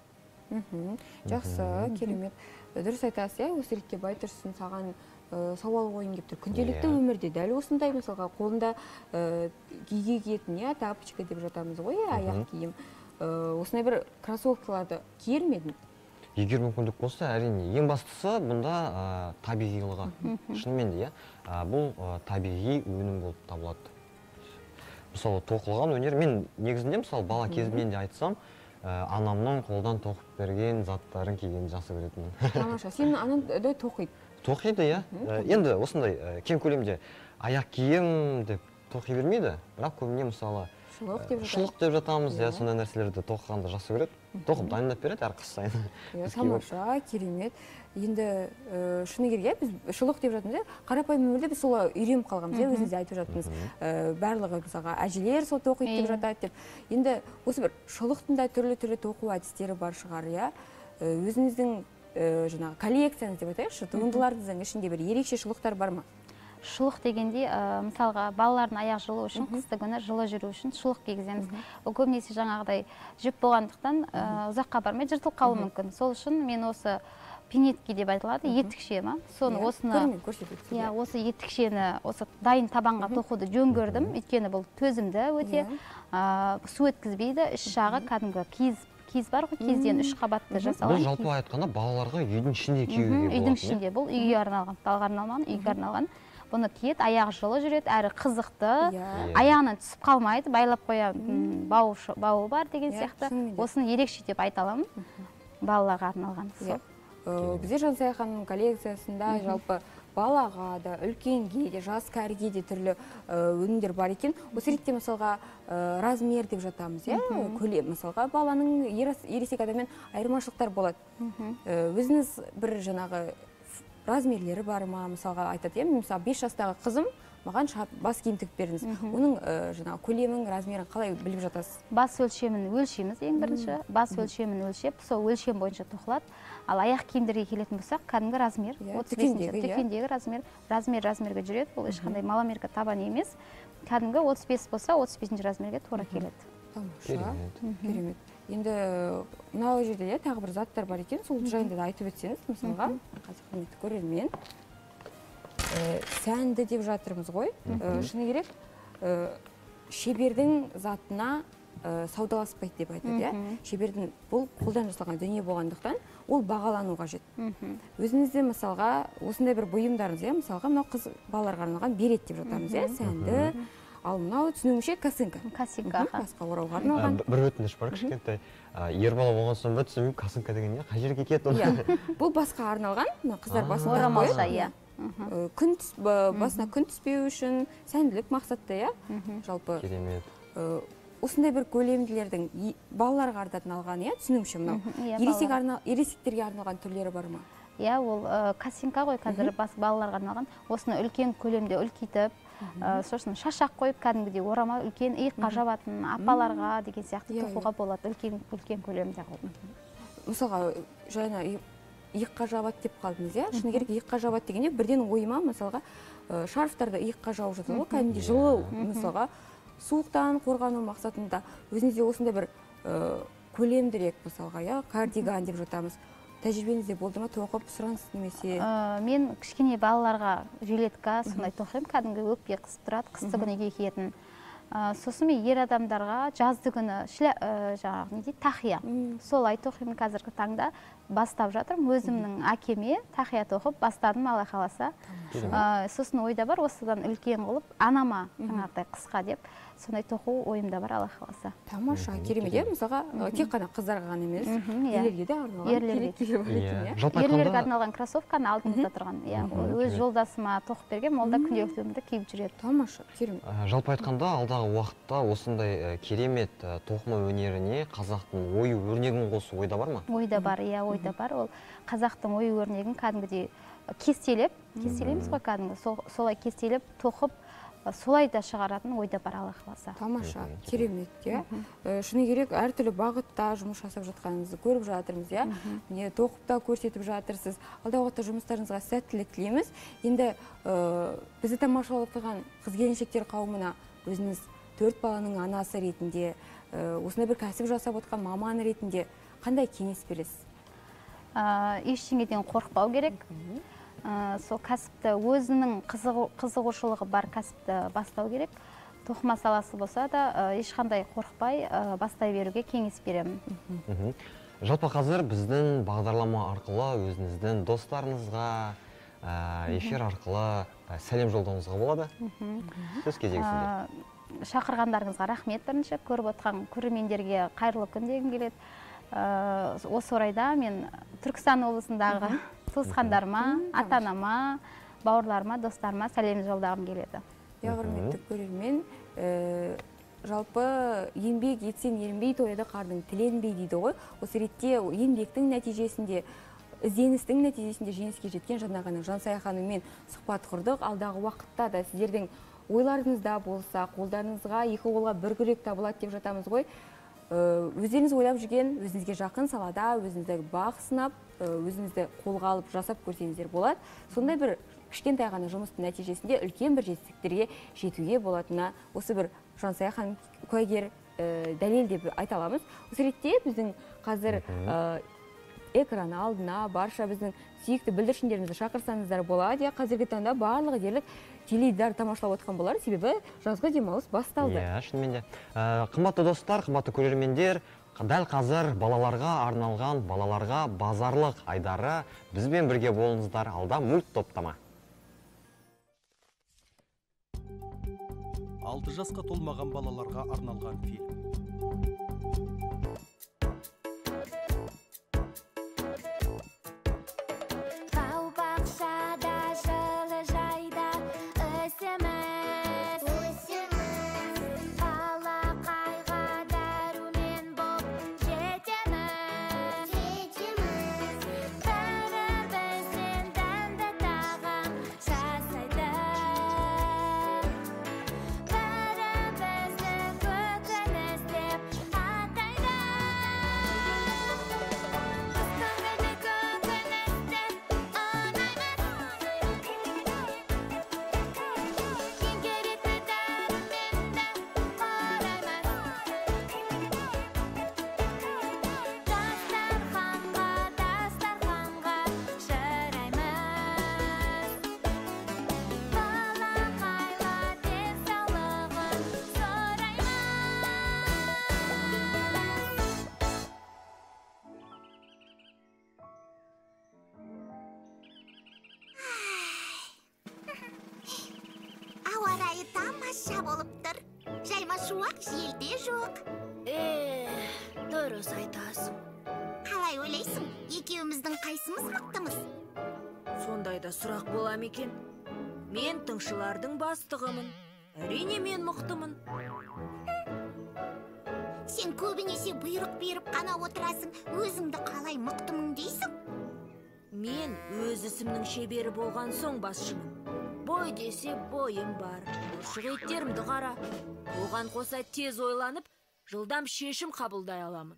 Жақсы, керемет. Дұрыс айтасыз, осы ретте Байтұрсын саған сауал қойын деп тұр. Күнделікті өмірде дәл осындай мысалға қолында киге киетін, тапочка деп жатамыз ғой, аяқ киім. Осындай бір кроссовкаларды киер ме едің? Егер мүмкіндік болса, әрине, ең бастысы бұнда табиғилығы. Шынымен де, бұл табиғи өнім болып табылады. Мысалы, тоқылған өнер, мен негізінде, мысалы, бала кезімнен де айтсам, анамның қолдан тоқып берген заттарын киген жақсы көретінмін. Тамаша, сенің анаң да тоқиды? Тоқиды, енді осындай кең көлемде аяқ киім деп тоқи бермейді, бірақ көбіне мысалы шұлық деп жатамыз, сондай нәрселерді тоқығанды жақсы көреді. Тоқып дайындап береді әр қыс сайын. Тамаша, керемет. Енді шыны керек, біз шұлық деп жатырмыз, қарапайым өмірде біз солай үйреніп қалғанбыз, өзіңіз айтып жатырмыз. Барлығы мысалға әжелер сол тоқиды деп жатады деп. Енді осы бір шұлықтың да түрлі тоқу әдістері бар шығар, өзіңіздің жаңағы коллекцияңыз деп айтайықшы, туындыларыңыздың ішінде бір ерекше шұлықтар бар ма? Шұлық дегенде, мысалға, балалардың аяқ жылу үшін, қысты күні жылы жүру үшін шұлық кигіземіз. Ол көбінесе жаңағыдай жүп болғандықтан ұзаққа бармай жыртылып қалуы мүмкін. Сол үшін мен осы пинетки деп айтылады, етікше ма? Соны осыны, осы етікшені осы дайын табанға тоқуды жөн көрдім, өйткені бұл төзімді өте, су өткізбейді, іш жағы кәдімгі киіз бар ғой, киізден 3 қабатты жасалған. Бұл жалпы айтқанда балаларға үйдің ішінде киюге болады. Үйдің ішінде, бұл үйге арналған, талға арналған, үйге арналған. Бұны киет, аяғы жылы жүреді, әрі қызықты, аяғынан түсіп қалмайды, байлап қоямын, бауы бар деген сияқты. Осыны ерекше деп айта аламын, балаларға арналған. Бізде Жансая ханымның коллекциясында жалпы балаға да, үлкенге де, жас кәріге де түрлі өнімдер бар екен. Осы ретте мысалға размер деп жатамыз, көлем. Мысалға баланың ересек адаммен айырмашылықтар болады. Өзіңіз бір жаңағы размерлері бар ма? Мысалға айтады, мысалы 5 жастағы қызым маған бас киім тігіп беріңіз. Оның жаңағы көлемін, размерін қалай біліп жатасыз? Бас өлшемін өлшейміз ең бірінші. Бас өлшемін өлшеп, сол өлшем бойынша тоқылады. Ал аяқ киімдерге келетін болсақ, кәдімгі размер, дүкендегі размерге жүреді. Бұл ешқандай маломерка табан емес. Кәдімгі 35 болса, 35 размерге тура келеді. Керемет. Енді мынау жерде тағы бір заттар бар екен, сол жайында да айтып өтсеңіз, мысалға, қазір құрметті көрермен, сәнді деп жатырмыз ғой. Шыны керек, шебердің затына саудаласпайды деп айтады. Шебердің бұл қолдан жасалған дүние болғандықтан, ол бағалану қажет. Өзіңізде мысалға, осындай бір бұйымдарыңыз, мысалға, мынау қыз балаларға арналған берет деп жатамыз, сәнді. Ал мынау түсінуімше косынка. Басқа орауға арналған. Бір өтініш бар кішкентай. Ер бала болған соң ба түсінбеймін, косынка деген не? Қай жерге кетті? Бұл басқа арналған, қыздар басында қойып, басына күн түспеу үшін сәнділік мақсатта, жалпы. Керемет. Осындай бір көлемділердің балаларға арналған, түсінуімше мынау. Ересектерге арналған түрлері бар ма? Ол косынка ғой, қазір балаларға арналған. Осыны үлкен көлемде үлкейтіп, сосын шашақ қойып, кәдімгідей орама үлкен иыққа жабатын апаларға деген сияқты тоқуға болады, үлкен көлемде. Мысалға, жаңа иыққа жабат деп қалдыңыз, шыны керек иыққа жабат дегенде бірден ойыма, мысалға, шарфтарды иыққа жауып жатыр, кәдімгідей жылы, мысалға, суықтан қорғану мақсатында өзіңізде осындай бір көлемдірек, мысалға, кардиган деп жатамыз. Тәжірибеңізде болды ма, тоқып сұраныс немесе? Мен кішкене балаларға жилетка сондай тоқимын, кәдімгі өкпе қысып тұрады, қысты күніге киетін. Сосын мен ер адамдарға жазды күні тақия. Солай тоқимын қазіргі таңда. Бастап жатырмын, өзімнің әкеме тақия тоқып бастадым, Алла қаласа. Сосын ойда бар, осыдан үлкен қылып, анама жаңағыдай қысқа деп, сондай тоқу ойымда бар, Алла қаласа. Тамаша, керемет, мысалға, тек қана қыздарға ғана емес, ерлерге де арналған. Ерлерге арналған кроссовканы алдымызда тұрған. Өз жолдасыма тоқып берген, ол да күнделікті киіп жүреді. Тамаша, керемет. Жалпы айтқанда, алдағы уақытта осындай керемет тоқыма өнеріне қазақтың ою өрнегін қосу ойда бар ма? Ойда бар, ойда бар. Ол қазақтың ою өрнегін кәдімгідей кестелейміз ғой кәдімгі, солай кестелеп, тоқып, солай да шығаратын ойда бар, Алла қаласа. Тамаша, керемет, шыны керек, әртүрлі бағытта жұмыс жасап жатқаныңызды көріп жатырмыз, тоқып та көрсетіп жатырсыз. Алдағы уақытта жұмыстарыңызға сәттілік тілейміз. Енді бізді тамашалап тұрған қыз-келіншектер қауымына өзіңіз 4 баланың анасы ретінде, осындай бір кәсіп жасап отқан маман ретінде қандай кеңес бересіз? Ештеңеден қорықпау керек. Сол кәсіпті өзінің қызығушылығы бар кәсіпті бастау керек. Тоқыма саласы болса да, ешқандай қорықпай бастай беруге кеңес беремін. Жалпы қазір біздің бағдарлама арқылы өзіңіздің достарыңызға, эфир арқылы сәлем жолдауыңызға болады. Сөз кезегі сізде. Шақырғандарыңызға рахмет бірінші, көріп отқан көрермендерге қайырлы күн дегім келеді. Осы орайда мен Түркістан облысындағы туысқандарыма, ата-анама, бауырларыма, достарыма сәлем жолдағым келеді. Құрметті көрермен, жалпы еңбек етсең ерінбей, тойда қардың тіленбей дейді ғой. Осы ретте еңбектің нәтижесінде, ізденістің нәтижесінде жеңіске жеткен жаңағының Жансая ханыммен сұхбат құрдық. Алдағы уақытта да сіздердің ойларыңызда болса, қолдарыңызға екі қолға бір күрек табылады деп жатамыз ғой. Өздеріңіз ойлап жүрген, өзіңізге жақын салада, өзіңізді бақ сынап, өзіңізді қолға алып жасап көрсеңіздер болады. Сондай бір кішкентай ғана жұмыстың нәтижесінде үлкен бір жетістіктерге жетуге болатынына осы бір Жансая ханым куәгер дәлел деп айта аламыз. Осы ретте біздің қазір экран алдына барша біздің сүйікті бүлдіршіндерімізді шақырсаңыздар болады. Қазіргі таңда барлығы дерлік теледидар тамашалап отқан болар, себебі жазғы демалыс басталды. Шынымен де. Қымбатты достар, қымбатты көрермендер, дәл қазір балаларға арналған балаларға базарлық айдары бізбен бірге болыңыздар. Алда мульт топтама. 6 жасқа толмаған балаларға арналған фильм. Тамаша болып тұр. Жайма шуақ желде жоқ. Дұрыс айтасың. Қалай ойлайсың, екеуміздің қайсымыз мықтымыз? Сондайда сұрақ бола ма екен? Мен тыңшылардың бастығымын. Әрине мен мықтымын. Сен көбінесе бұйрық беріп қана отырасың, өзіңді қалай мықтымын дейсің? Мен өз ісімнің шебері болған соң басшымын. Бой десе бойым бар, шығеттерімді қара. Оған қоса тез ойланып, жылдам шешім қабылдай аламын.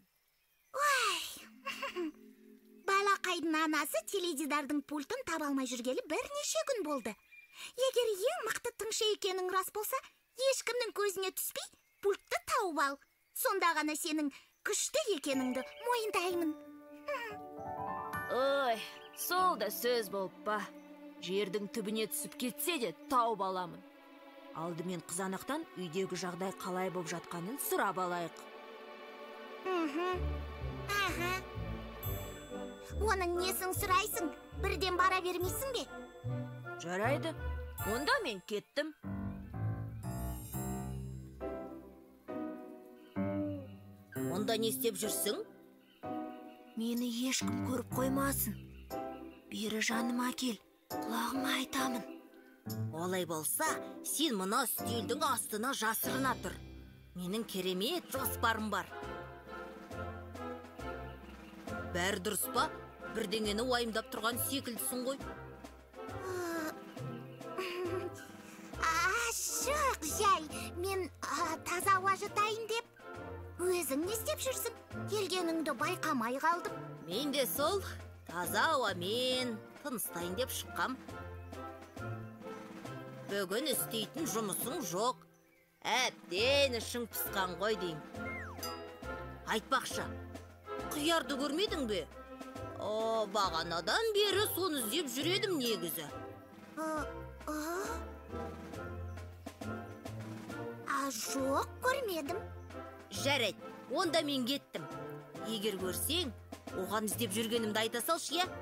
Балақайдың анасы теледидардың пультын таба алмай жүргелі бірнеше күн болды. Егер ең мықты тыңшы екенің рас болса, ешкімнің көзіне түспей, пультты тауып ал. Сонда ғана сенің күшті екеніңді мойындаймын. Ой, сол да сөз болып па. Жердің түбіне түсіп кетсе де тауып аламын. Алдымен қызанақтан үйдегі жағдай қалай болып жатқанын сұрап алайық. Оның несін сұрайсың? Бірден бара бермейсің бе? Жарайды, онда мен кеттім. Онда не істеп жүрсің? Мені ешкім көріп қоймасын. Бері жаныма кел, құлағыңа айтамын. Олай болса, сен мұна үстелдің астына жасырына тұр. Менің керемет жоспарым бар. Бәрі дұрыс па? Бірдеңені уайымдап тұрған секілдісің ғой. Жоқ, жай, мен таза ауа жұтайын деп. Өзің не істеп жүрсің? Келгеніңді байқамай қалдым. Мен де сол, таза ауамен тыныстайын деп шыққам. Бүгін істейтін жұмысың жоқ. Әбден ішің пысқан ғой дейм. Айтпақшы, қиярды көрмедің бе? Бағанадан бері соны іздеп жүредім негізі. Жоқ, көрмедім. Жарайды, онда мен кеттім. Егер көрсең, оған іздеп жүргенімді айта салшы, е?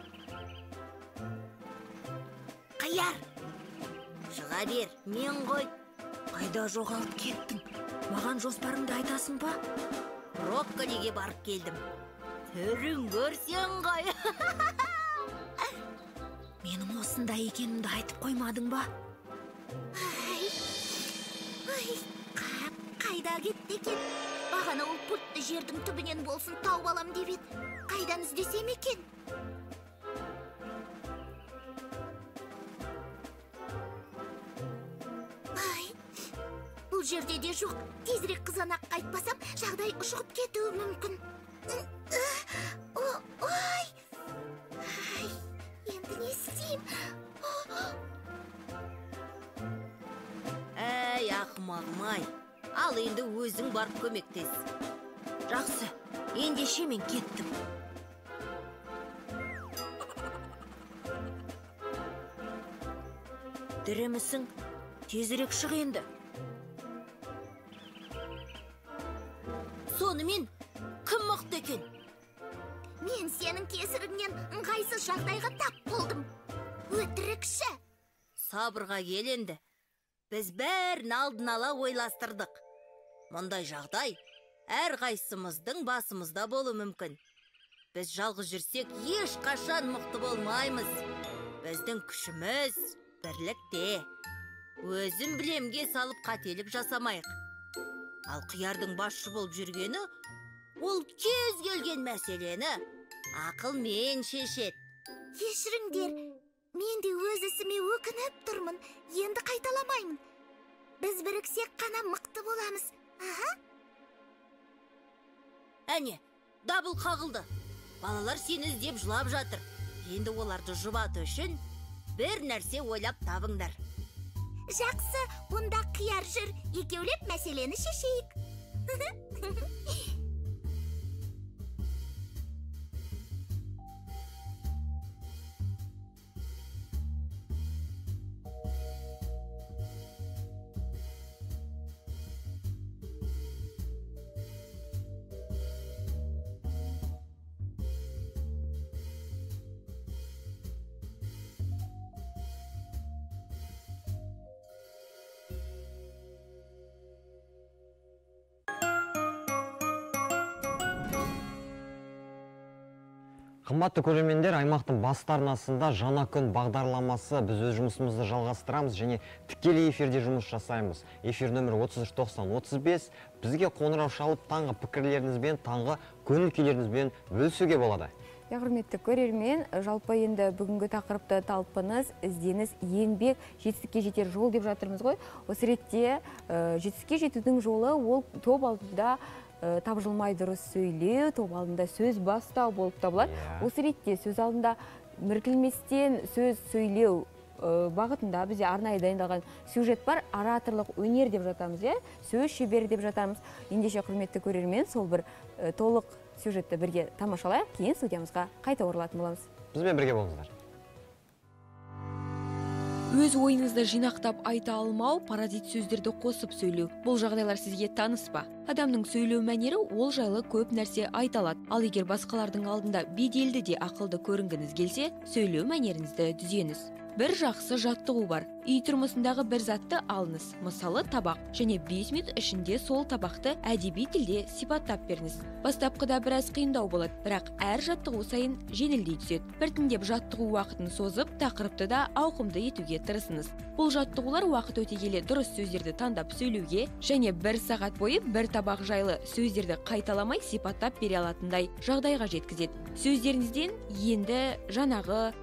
Қияр! Шыға бер, мен ғой. Қайда жоғалып кеттің? Маған жоспарыңды айтасың ба? Брокколиге барып келдім. Түрін көрсең ғой. Менің осында екенімді айтып қоймадың ба? Қайда кетті екен? Бағана ол пультты жердің түбінен болсын тауып алам деп еді. Қайдан іздесем екен? Бұл жерде де жоқ. Тезірек қызанақ қайтпасам, жағдай ұшығып кетуі мүмкін. Енді не істеймін? Әй, ақымағым-ай. Ал енді өзің барып көмектес. Жақсы, ендеше мен кеттім. тірімісің, тезірек шық енді. Сонымен, кім мықты екен? Мен сенің кесіріңнен ыңғайсыз жағдайға тап болдым. Өтірікші. Сабырға кел енді. Біз бәрін алдын ала ойластырдық. Мұндай жағдай әр қайсымыздың басымызда болу мүмкін. Біз жалғыз жүрсек ешқашан мықты болмаймыз. Біздің күшіміз бірлікте. Өзім білемге салып қателік жасамайық. Ал қиярдың басшы болып жүргені, ол кез келген мәселені ақылмен шешет. Кешіріңдер, мен де өз ісіме өкініп тұрмын, енді қайталамаймын. Біз біріксек қана мықты боламыз. Әне, дабыл қағылды. Балалар сені іздеп жылап жатыр. Енді оларды жұбату үшін бір нәрсе ойлап табыңдар. Жақсы, бұнда қияр жүр, екеулеп мәселені шешейік. Қымбатты көрермендер, аймақтың басты арнасында жаңа күн бағдарламасы. Біз өз жұмысымызды жалғастырамыз және тікелей эфирде жұмыс жасаймыз. Эфир нөмірі 339035. Бізге қоңырау шалып, таңғы пікірлеріңізбен, таңғы көңіл күйлеріңізбен бөлісуге болады. Құрметті көрермен, жалпы енді бүгінгі тақырыпты талпыныс, ізденіс, еңбек, жетістікке жетер жол деп жатырмыз ғой. Осы ретте жетістікке жетудің жолы ол топ алдында табжылмай дұрыс сөйлеу, топ алдында сөз бастау болып табылады. Осы ретте сөз алдында мүркілместен сөз сөйлеу бағытында бізде арнайы дайындалған сюжет бар. Ораторлық өнер деп жатамыз, сөз шебері деп жатамыз. Ендеше құрметті көрермен, сол бір толық сюжетті бірге тамашалайық, кейін студиямызға қайта оралатын боламыз. Бізбен бірге болыңыздар. Өз ойыңызды жинақтап айта алмау, паразит сөздерді қосып сөйлеу. Бұл жағдайлар сізге таныс па? Адамның сөйлеу мәнері ол жайлы көп нәрсе айта алады. Ал егер басқалардың алдында беделді де ақылды көрінгіңіз келсе, сөйлеу мәнеріңізді түзеңіз. Бір жақсы жаттығу бар. Үй тұрмысындағы бір затты алыңыз, мысалы табақ, және 5 минут ішінде сол табақты әдеби тілде сипаттап беріңіз. Бастапқыда біраз қиындау болады, бірақ әр жаттығу сайын жеңілдей түседі. Біртіндеп жаттығу уақытын созып, тақырыпты да ауқымды етуге тырысыңыз. Бұл жаттығулар уақыт өте келе дұрыс сөздерді таңдап сөйлеуге және 1 сағат бойы бір табақ жайлы сөздерді қайталамай сипаттап бере алатындай жағдайға жеткізеді. Сөздеріңізден енді жанағы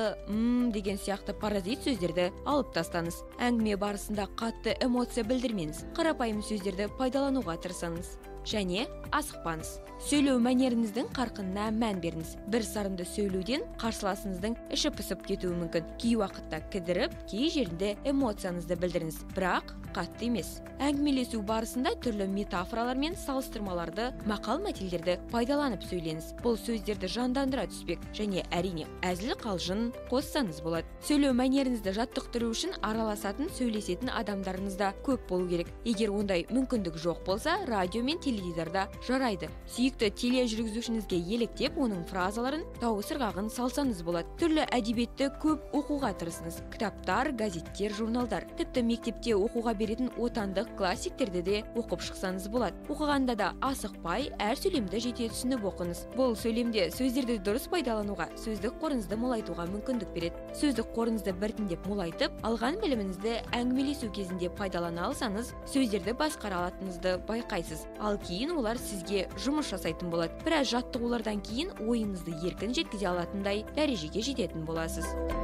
деген сияқты паразит сөздерді алып тастаңыз. Әңгіме барысында қатты эмоция білдірмеңіз. Қарапайым сөздерді пайдалануға тырысыңыз. Және асықпаңыз. Сөйлеу мәнеріңіздің қарқынына мән беріңіз. Бір сарынды сөйлеуден қарсыласыңыздың іші пысып кетуі мүмкін. Кей уақытта кідіріп, кей жерінде эмоцияңызды білдіріңіз, бірақ қатты емес. Әңгімелесу барысында түрлі метафоралар мен салыстырмаларды, мақал-мәтелдерді пайдаланып сөйлеңіз. Бұл сөздерді жандандыра түспек және әрине әзіл қалжың қоссаңыз болады. Сөйлеу мәнеріңізді жаттықтыру үшін араласатын, сөйлесетін адамдарыңызда көп болу керек. Егер ондай мүмкіндік жоқ болса, радио мен теледидарда жарайды. Сүйікті тележүргізушіңізге еліктеп, оның фразаларын, дауыс ырғағын салсаңыз болады. Түрлі әдебиетті көп оқуға тырысыңыз. Кітаптар, газеттер, журналдар. Тіпті мектепте оқуға беретін отандық классиктерді де оқып шықсаңыз болады. Оқығанда да асықпай, әр сөйлемді жете түсініп оқыңыз. Бұл сөйлемде сөздерді дұрыс пайдалануға, сөздік қорыңызды молайтуға мүмкіндік береді. Сөздік қорыңызды біртіндеп молайтып, алған біліміңізді әңгімелесу кезінде пайдалана алсаңыз, сөздерді басқара алатыныңызды байқайсыз. Ал кейін олар сізге жұмыс жасайтын болады. Біраз жаттығулардан кейін ойыңызды еркін жеткізе алатындай дәрежеге жететін боласыз.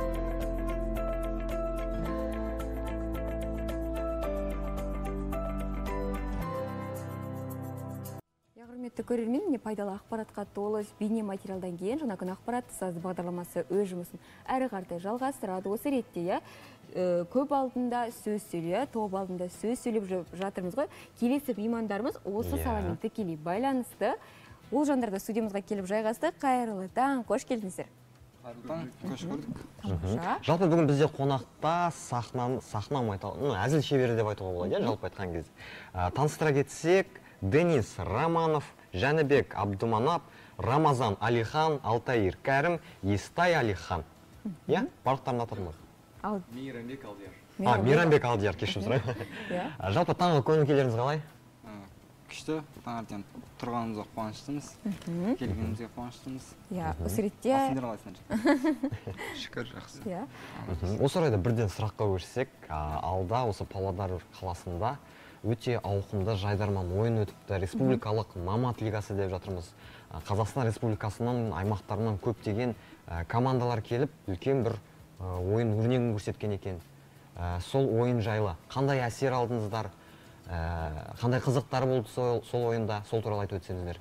Құрметті көрермен, пайдалы ақпаратқа толы бейне материалдан кейін жаңа күн ақпарат сазды бағдарламасы өз жұмысын әрі қартай жалғастырады. Осы ретте көп алдында сөз сөйлеу, топ алдында сөз сөйлеп жатырмыз ғой. Келесі меймандарымыз осы саламен тікелей байланысты. Ол жандарды студиямызға келіп жайғасты. Қайырлы таң, қош келдіңіздер. қош көрдік. Жалпы бүгін бізде қонақта сахна әзіл шебері деп айтуға болады, жалпы айтқан кезде. Таныстыра кетсек, Денис Романов, Жәнібек Абдуманап, Рамазан Алихан, Алтайыр Кәрім, Естай Алихан. Иә, барлықтарын атадым ғой. Мейрамбек Алдияр. Мейрамбек Алдияр, кешірім сұраймын. Жалпы таңғы көңіл-күйлеріңіз қалай? Күшті, таңертең тұрғанымызға қуаныштымыз, келгенімізге қуаныштымыз. Осы ретте... Асыңдар қалайсыңдар? Шүкір, жақсы. Осы орайда бірден сұраққа көшсек, алда осы Павлодар қаласында өте ауқымды жайдарман ойын өтіпті, республикалық мамат лигасы деп жатырмыз. Қазақстан Республикасының аймақтарынан көптеген командалар келіп, үлкен бір ойын өрнегін көрсеткен екен. Сол ойын жайлы қандай әсер алдыңыздар? Қандай қызықтар болды сол ойында, сол туралы айтып өтсеңіздер?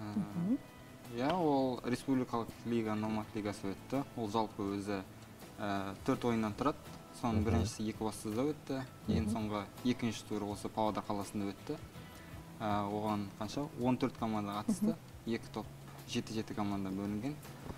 Иә, ол республикалық лига, номад лигасы өтті. Ол жалпы өзі 4 ойыннан тұрады. Соның біріншісі Екібастұзда өтті. Ең соңғы екінші туры осы Павлодар қаласында өтті. Оған қанша? 14 команда қатысты. 2 топ, 7 команда бөлінген.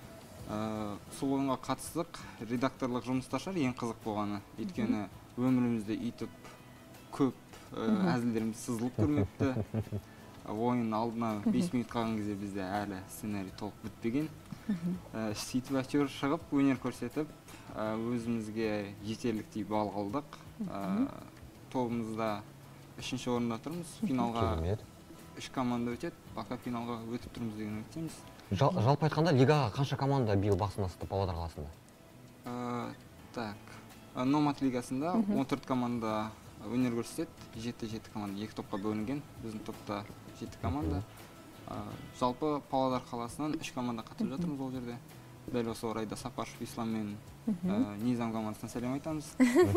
Сол ойынға қатыстық. Редакторлық жұмыста шығар ең қызық болғаны. Өйткені өмірімізде үйтіп көп әзілдеріміз сызылып көрмепті. Ойын алдына 5 минут қалған кезде бізде әлі сценарий толық бітпеген. Сөйтіп актер шығып, өнер көрсетіп, өзімізге жетерліктей балл алдық. Тобымызда 3-ші орында тұрмыз. Финалға 3 команда өтеді, пока финалға өтіп тұрмыз деген өтеміз. Жалпы айтқанда лигаға қанша команда биыл бақ сынасты Павлодар қаласында? Номад лигасында 14 команда өнер көрсетеді, 7 команда 2 топқа бөлінген, біздің топта 7 команда. Жалпы Павлодар қаласынан 3 команда қатысып жатырмыз ол жерде. Дәл осы орайда Сапашев Ислам мен Низам командасына сәлем айтамыз.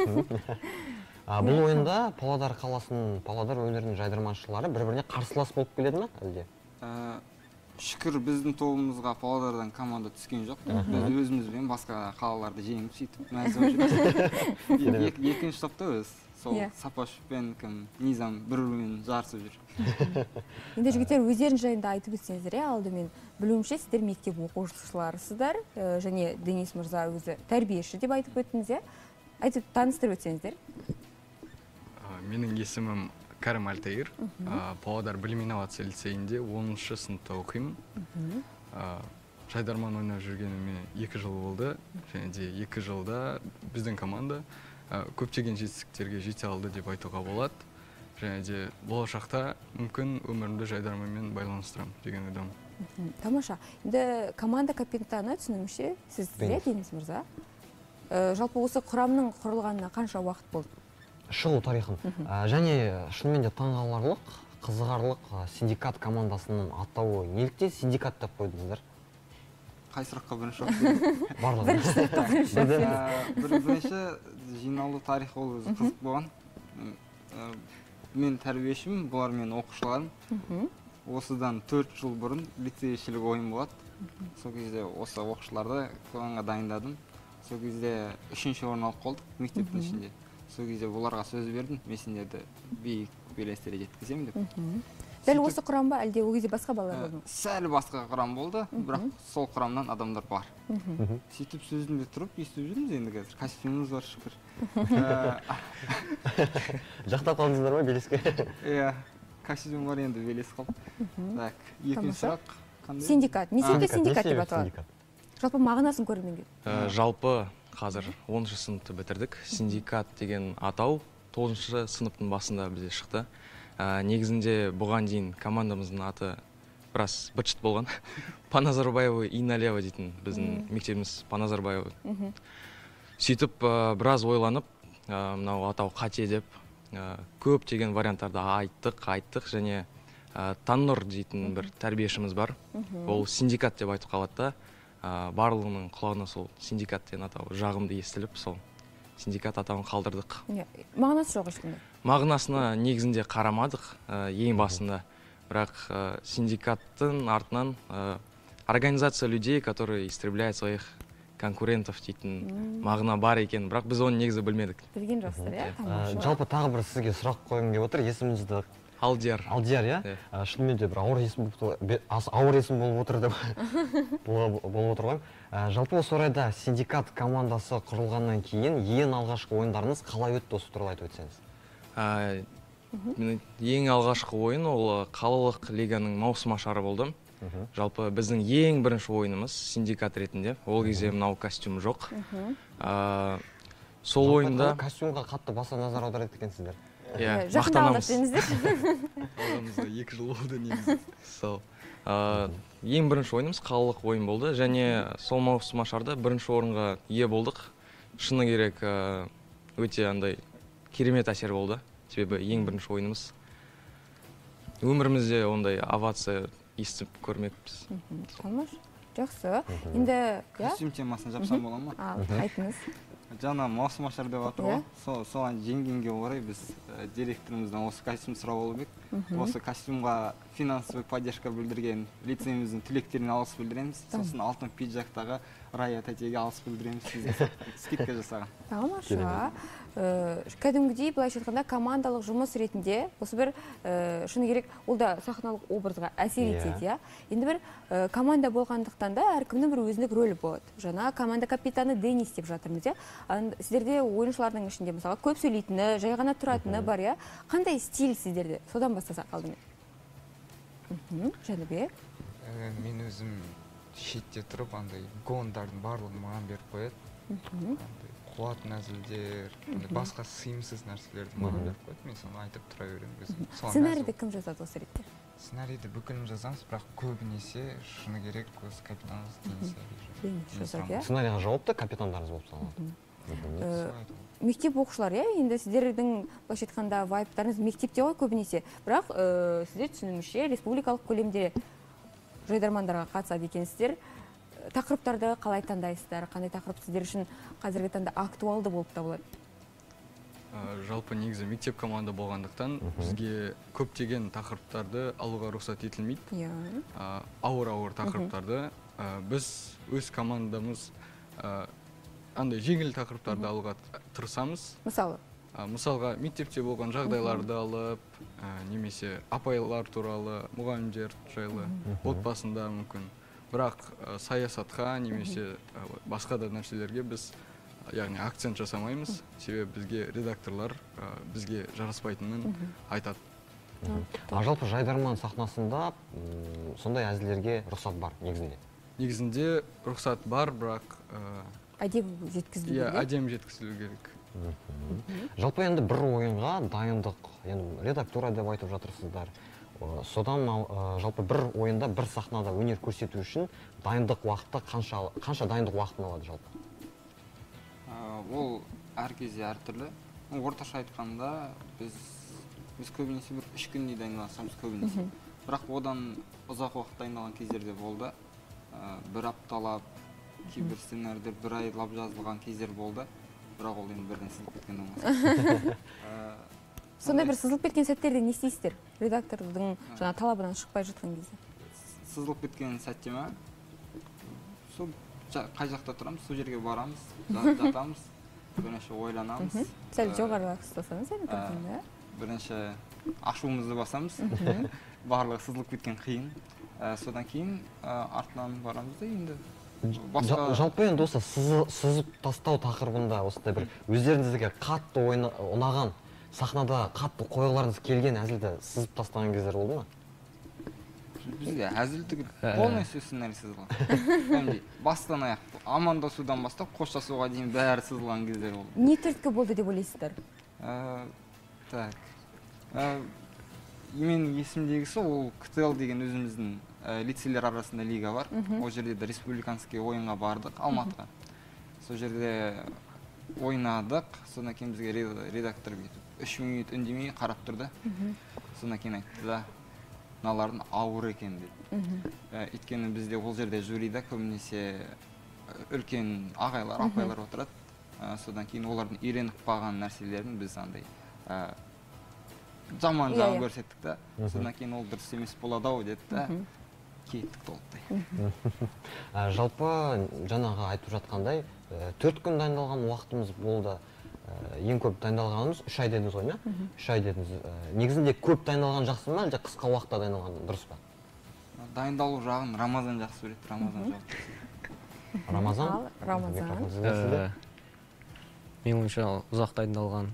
Бұл ойында Павлодар қаласының, Павлодар өнерінің жайдарманшылары бір-біріне қарсылас болып келеді ме әлде? Шүкір біздің тобымызға Павлодардан команда түскен жоқ. Біз өзімізбен басқа қалаларды жеңіп сөйтіп мәз болып жүрміз. Екінші топта өз. Сол Сапашев пен Низам бір-бірімен жарысып жүр. Енді жігіттер өздерің жайында айтып өтсеңіздер, алдымен білуімше сіздер мектеп оқушыларысыздар, және Денис мырза өзі тәрбиеші деп айтып өттіңіз, айтып таныстырып өтсеңіздер. Менің есімім Кәрім Алтайыр. Павлодар білім инновация лицейінде 10-шы сыныпта оқимын. Жайдарман ойнап жүргеніме 2 жыл болды. Және де 2 жылда біздің команда көптеген жетістіктерге жете алды деп айтуға болады. Және де болашақта мүмкін өмірімді жайдарманмен байланыстырамын деген ойдамын. Тамаша. Енді команда капитаны түсінуімше сіз Денис мырза. Жалпы осы құрамның құрылғанына қанша уақыт болды? Шығу тарихын. Және шынымен де таңғаларлық, қызығарлық синдикат командасының атауы неліктен синдикат деп қойдыңыздар? Қай сұраққа бірінші уақыт? Бірінші жиналу тарихы ол өзі қызық болған. Мен тәрбиешім, бұлар мен оқушыларым. Осыдан 4 жыл бұрын лицейшілік ойын болады. Сол кезде осы оқушыларды қоғанға дайындадым. Сол кезде 3-ші орын алып қалдық мектептің ішінде. Сол кезде оларға сөз бердім, мен сендерді биік белестерге жеткіземін деп. Дәл осы құрам ба, әлде ол кезде басқа балалар болды ма? Сәл басқа құрам болды, бірақ сол құрамнан адамдар бар. Сөйтіп сөзінде тұрып, естіп жүрміз енді қазір. Костюмымыз бар, шүкір. Жақтап қалдыңыздар ма белеске? Иә, костюм бар енді белес қалып. Так, екінші сұрақ қандай? Синдикат. Не себепті синдикат деп аталады? Жалпы мағынасын көрмеген. Жалпы қазір 10-шы сыныпты бітірдік. Синдикат деген атау 9-шы сыныптың басында бізде шықты. Негізінде бұған дейін командамыздың аты біраз быт-шыт болған. Паназарбаева и налево дейтін біздің мектебіміз Паназарбаева. Сөйтіп біраз ойланып, мынау атау қате деп көптеген варианттарды айттық және Таннұр дейтін бір тәрбиешіміз бар. Ол синдикат деп айтып қалады да. Барлығының құлағына сол синдикат деген атау жағымды естіліп, сол синдикат атауын қалдырдық. Мағынасы жоқ ешкімде? Мағынасына негізінде қарамадық ең басында. Бірақ синдикаттың артынан организация людей, которые истребляют своих конкурентов дейтін мағына бар екен, бірақ біз оны негізі білмедік. Білген жоқсыздар, иә? Жалпы тағы бір сізге сұрақ қойғым келіп отыр. Есіміңізді Алдияр. Алдияр, иә? Шынымен де бір ауыр есім болып отыр деп болып отыр ғой. Жалпы осы орайда синдикат командасы құрылғаннан кейін ең алғашқы ойындарыңыз қалай өтті, осы туралы айтып өтсеңіз? Ең алғашқы ойын ол қалалық лиганың маусым ашары болды. Жалпы біздің ең бірінші ойынымыз синдикат ретінде. Ол кезде мынау костюм жоқ. Сол ойында костюмға қатты баса назар аударады екенсіздер. Мақтанамыз. Арамызда 2 жыл болды негізі. Сол. Ең бірінші ойынымыз қалалық ойын болды, және сол маусым ашарда бірінші орынға ие болдық. Шыны керек, өте андай керемет әсер болды. Себебі ең бірінші ойынымыз. Өмірімізде ондай овация естіп көрмеппіз. Тамаш, жақсы. Енді, костюм темасын жапсам бола ма? Айтыңыз. Жаңа маусым ашар деп жатыр ғой. Соған жеңгенге орай біз директорымыздан осы костюм сұрап алып едік. Осы костюмға финансовый поддержка білдірген лицейіміздің түлектеріне алғыс білдіреміз. Сосын алтын пиджактағы Рая тәтеге алғыс білдіреміз. Сізге скидка жасаған. Тамаша. Кәдімгідей былайша айтқанда командалық жұмыс ретінде осы бір шыны керек, ол да сахналық образға әсер етеді, иә. Енді бір команда болғандықтан да әркімнің бір өзіндік рөлі болады. Жаңа команда капитаны Денис деп жатырмыз, иә. Сіздерде ойыншылардың ішінде мысалға көп сөйлейтіні, жай ғана тұратыны бар, иә. Қандай стиль сіздерде? Содан бастасақ алдымен. Жәнібек. Мен өзім шетте тұрып, андай гондардың барлығын маған беріп қояды. Қуатын әзілдер, басқа сыйымсыз нәрселерді маған беріп қояды. Мен соны айтып тұра беремін. Сценарийді кім жазады осы ретте? Сценарийді бүкілін жазамыз, бірақ көбінесе шыны керек өз капитанымыз Денис жазады. Сценарийға жауапты капитандарыңыз болып саналады. Мектеп оқушылар, иә, енді сіздердің былайша айтқанда вайптарыңыз мектепте ғой көбінесе. Бірақ сіздер түсінуімше республикалық көлемде жайдармандарға қатысады екенсіздер. Тақырыптарды қалай таңдайсыздар? Қандай тақырып сіздер үшін қазіргі таңда актуалды болып табылады? Жалпы негізі мектеп команда болғандықтан бізге көптеген тақырыптарды алуға рұқсат етілмейді. Ауыр тақырыптарды біз өз командамыз андай жеңіл тақырыптарды алуға тырысамыз. Мысалға мектепте болған жағдайларды алып, немесе апайлар туралы, мұғалімдер жайлы, отбасында мүмкін. Бірақ саясатқа немесе басқа да нәрселерге біз яғни акцент жасамаймыз. Себебі бізге редакторлар бізге жараспайтынын айтады. Жалпы жайдарман сахнасында сондай әзілдерге рұқсат бар негізінде? Негізінде рұқсат бар, бірақ әдемі жеткізілу керек. Әдемі жеткізілу керек. Жалпы енді бір ойынға дайындық, редактура деп айтып жатырсыздар. Содан жалпы бір ойында, бір сахнада өнер көрсету үшін дайындық уақыты қанша дайындық уақытын алады жалпы? Ол әр кезде әртүрлі. Орташа айтқанда біз көбінесе бір 3 күндей дайындалсамыз көбінесе. Бірақ одан ұзақ уақыт дайындалған кездерде болды. Бір апталап, кейбір сценарийлер бір айлап жазылған кездер болды. Бірақ ол енді бірден сызылып кеткен болмаса. Сондай бір сызылып кеткен сәттерде не істейсіздер? Редактордың жаңа талабынан шықпай жатқан кезде. Сызылып кеткен сәтте ме? Қай жақта тұрамыз, сол жерге барамыз, жатамыз, бірінші ойланамыз. Сәл жоғарырақ ұстасаңыз, енді. Бірінші ашуымызды басамыз, барлығы сызылып кеткен қиын. Содан кейін артынан барамыз да енді. Жалпы енді осы сызып тастау тақырыбында осындай бір өздеріңізге қатты ұнаған, сахнада қатты қойғыларыңыз келген әзілді сызып тастаған кездер болды ма? Бізге әзілдік полностью сценарий сызылған. Бастан аяқ, амандасудан бастап, қоштасуға дейін бәрі сызылған кездер болды. Не түрткі болды деп ойлайсыздар? Так. Мен есімдегісі ол КТЛ деген өзіміздің лицейлер арасында лига бар. Ол жерде де республиканский ойынға бардық, Алматыға. Сол жерде ойнадық, содан кейін бізге редактор 3 минут үндемей қарап тұрды. Содан кейін айтты да, мыналардың ауыр екен дейді. Өйткені бізде ол жерде жюрида көбінесе үлкен ағайлар, апайлар отырады. Содан кейін олардың үйреніп қалған нәрселерін біз андай жаман жағын көрсеттік та. Содан кейін ол дұрыс емес болады ау деді да, кеттік толықтай. Жалпы жаңағы айтып жатқандай 4 күн дайындалған уақытымыз болды. ең көп дайындалғанымыз 3 ай дедіңіз ғой, ма? 3 ай дедіңіз. Негізінде көп дайындалған жақсы ма, әлде қысқа уақытта дайындалған дұрыс па? Дайындалу жағын Рамазан жақсы көреді, Рамазан жақсы. Рамазан? Рамазан. Мен ойымша ұзақ дайындалған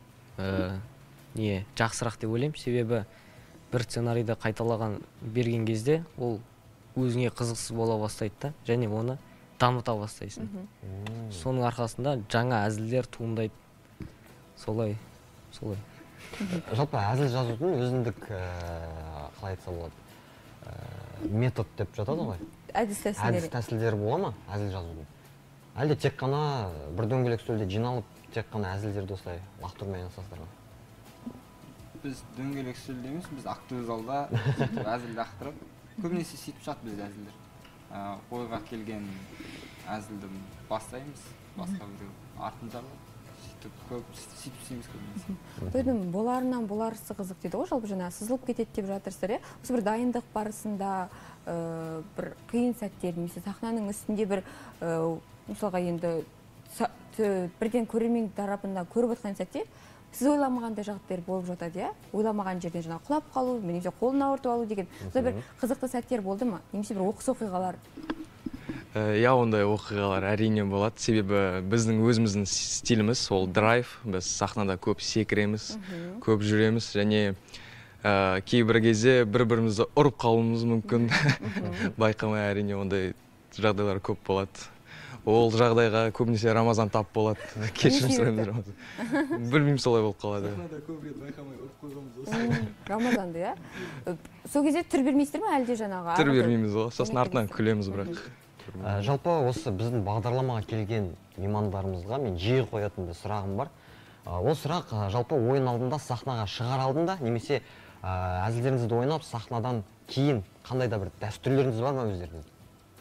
не жақсырақ деп ойлаймын, себебі бір сценарийді қайталаған берген кезде ол өзіңе қызықсыз бола бастайды да, және оны дамыта бастайсың. Соның арқасында жаңа әзілдер туындайды. Солай. Жалпы әзіл жазудың өзіндік қалай айтса болады, метод деп жатады ғой. Әдіс тәсілдері бола ма әзіл жазудың? Әлде тек қана бір дөңгелек үстелде жиналып, тек қана әзілдерді осылай лақтырмай айналысасыздар ма? Біз дөңгелек үстелде емес, біз актовый залда әзіл лақтырып, көбінесе сөйтіп жатады бізде әзілдер. Ойға келген әзілді бастаймыз, басқа біреу артын жағып, сөйтіп істейміз көбінесе. Тойдың боларынан боларысы қызық дейді ғой, жалпы жаңа сызылып кетеді деп жатырсыздар, иә? Осы бір дайындық барысында бір қиын сәттер, немесе сахнаның үстінде бір мысалға енді бірден көрермен тарапында көріп отқан сәтте сіз ойламағандай жағдайлар болып жатады, иә? Ойламаған жерден жаңа құлап қалу, немесе қолын ауыртып алу деген бір қызықты сәттер болды ма? Немесе бір оқыс оқиғалар? Иә, ондай оқиғалар әрине болады, себебі біздің өзіміздің стиліміз ол драйв, біз сахнада көп секіреміз, көп жүреміз, және кейбір кезде бір-бірімізді ұрып қалуымыз мүмкін. Байқамай әрине ондай жағдайлар көп болады. Ол жағдайға көбінесе Рамазан тап болады. Кешірім сұраймыз Рамазан. Білмеймін, солай болып қалады. Сахнада көп рет байқамай ұрып қойғанбыз осы. Рамазанды, иә? Сол кезде түр бермейсіздер ме, әлде жаңағы? Түр бермейміз ғой, сосын артынан күлеміз бірақ. Жалпы осы біздің бағдарламаға келген меймандарымызға мен жиі қоятын бір сұрағым бар. Ол сұрақ жалпы ойын алдында сахнаға шығар алдында, немесе әзілдеріңізді ойнап сахнадан кейін қандай да бір дәстүрлеріңіз бар ма өздеріңіздің?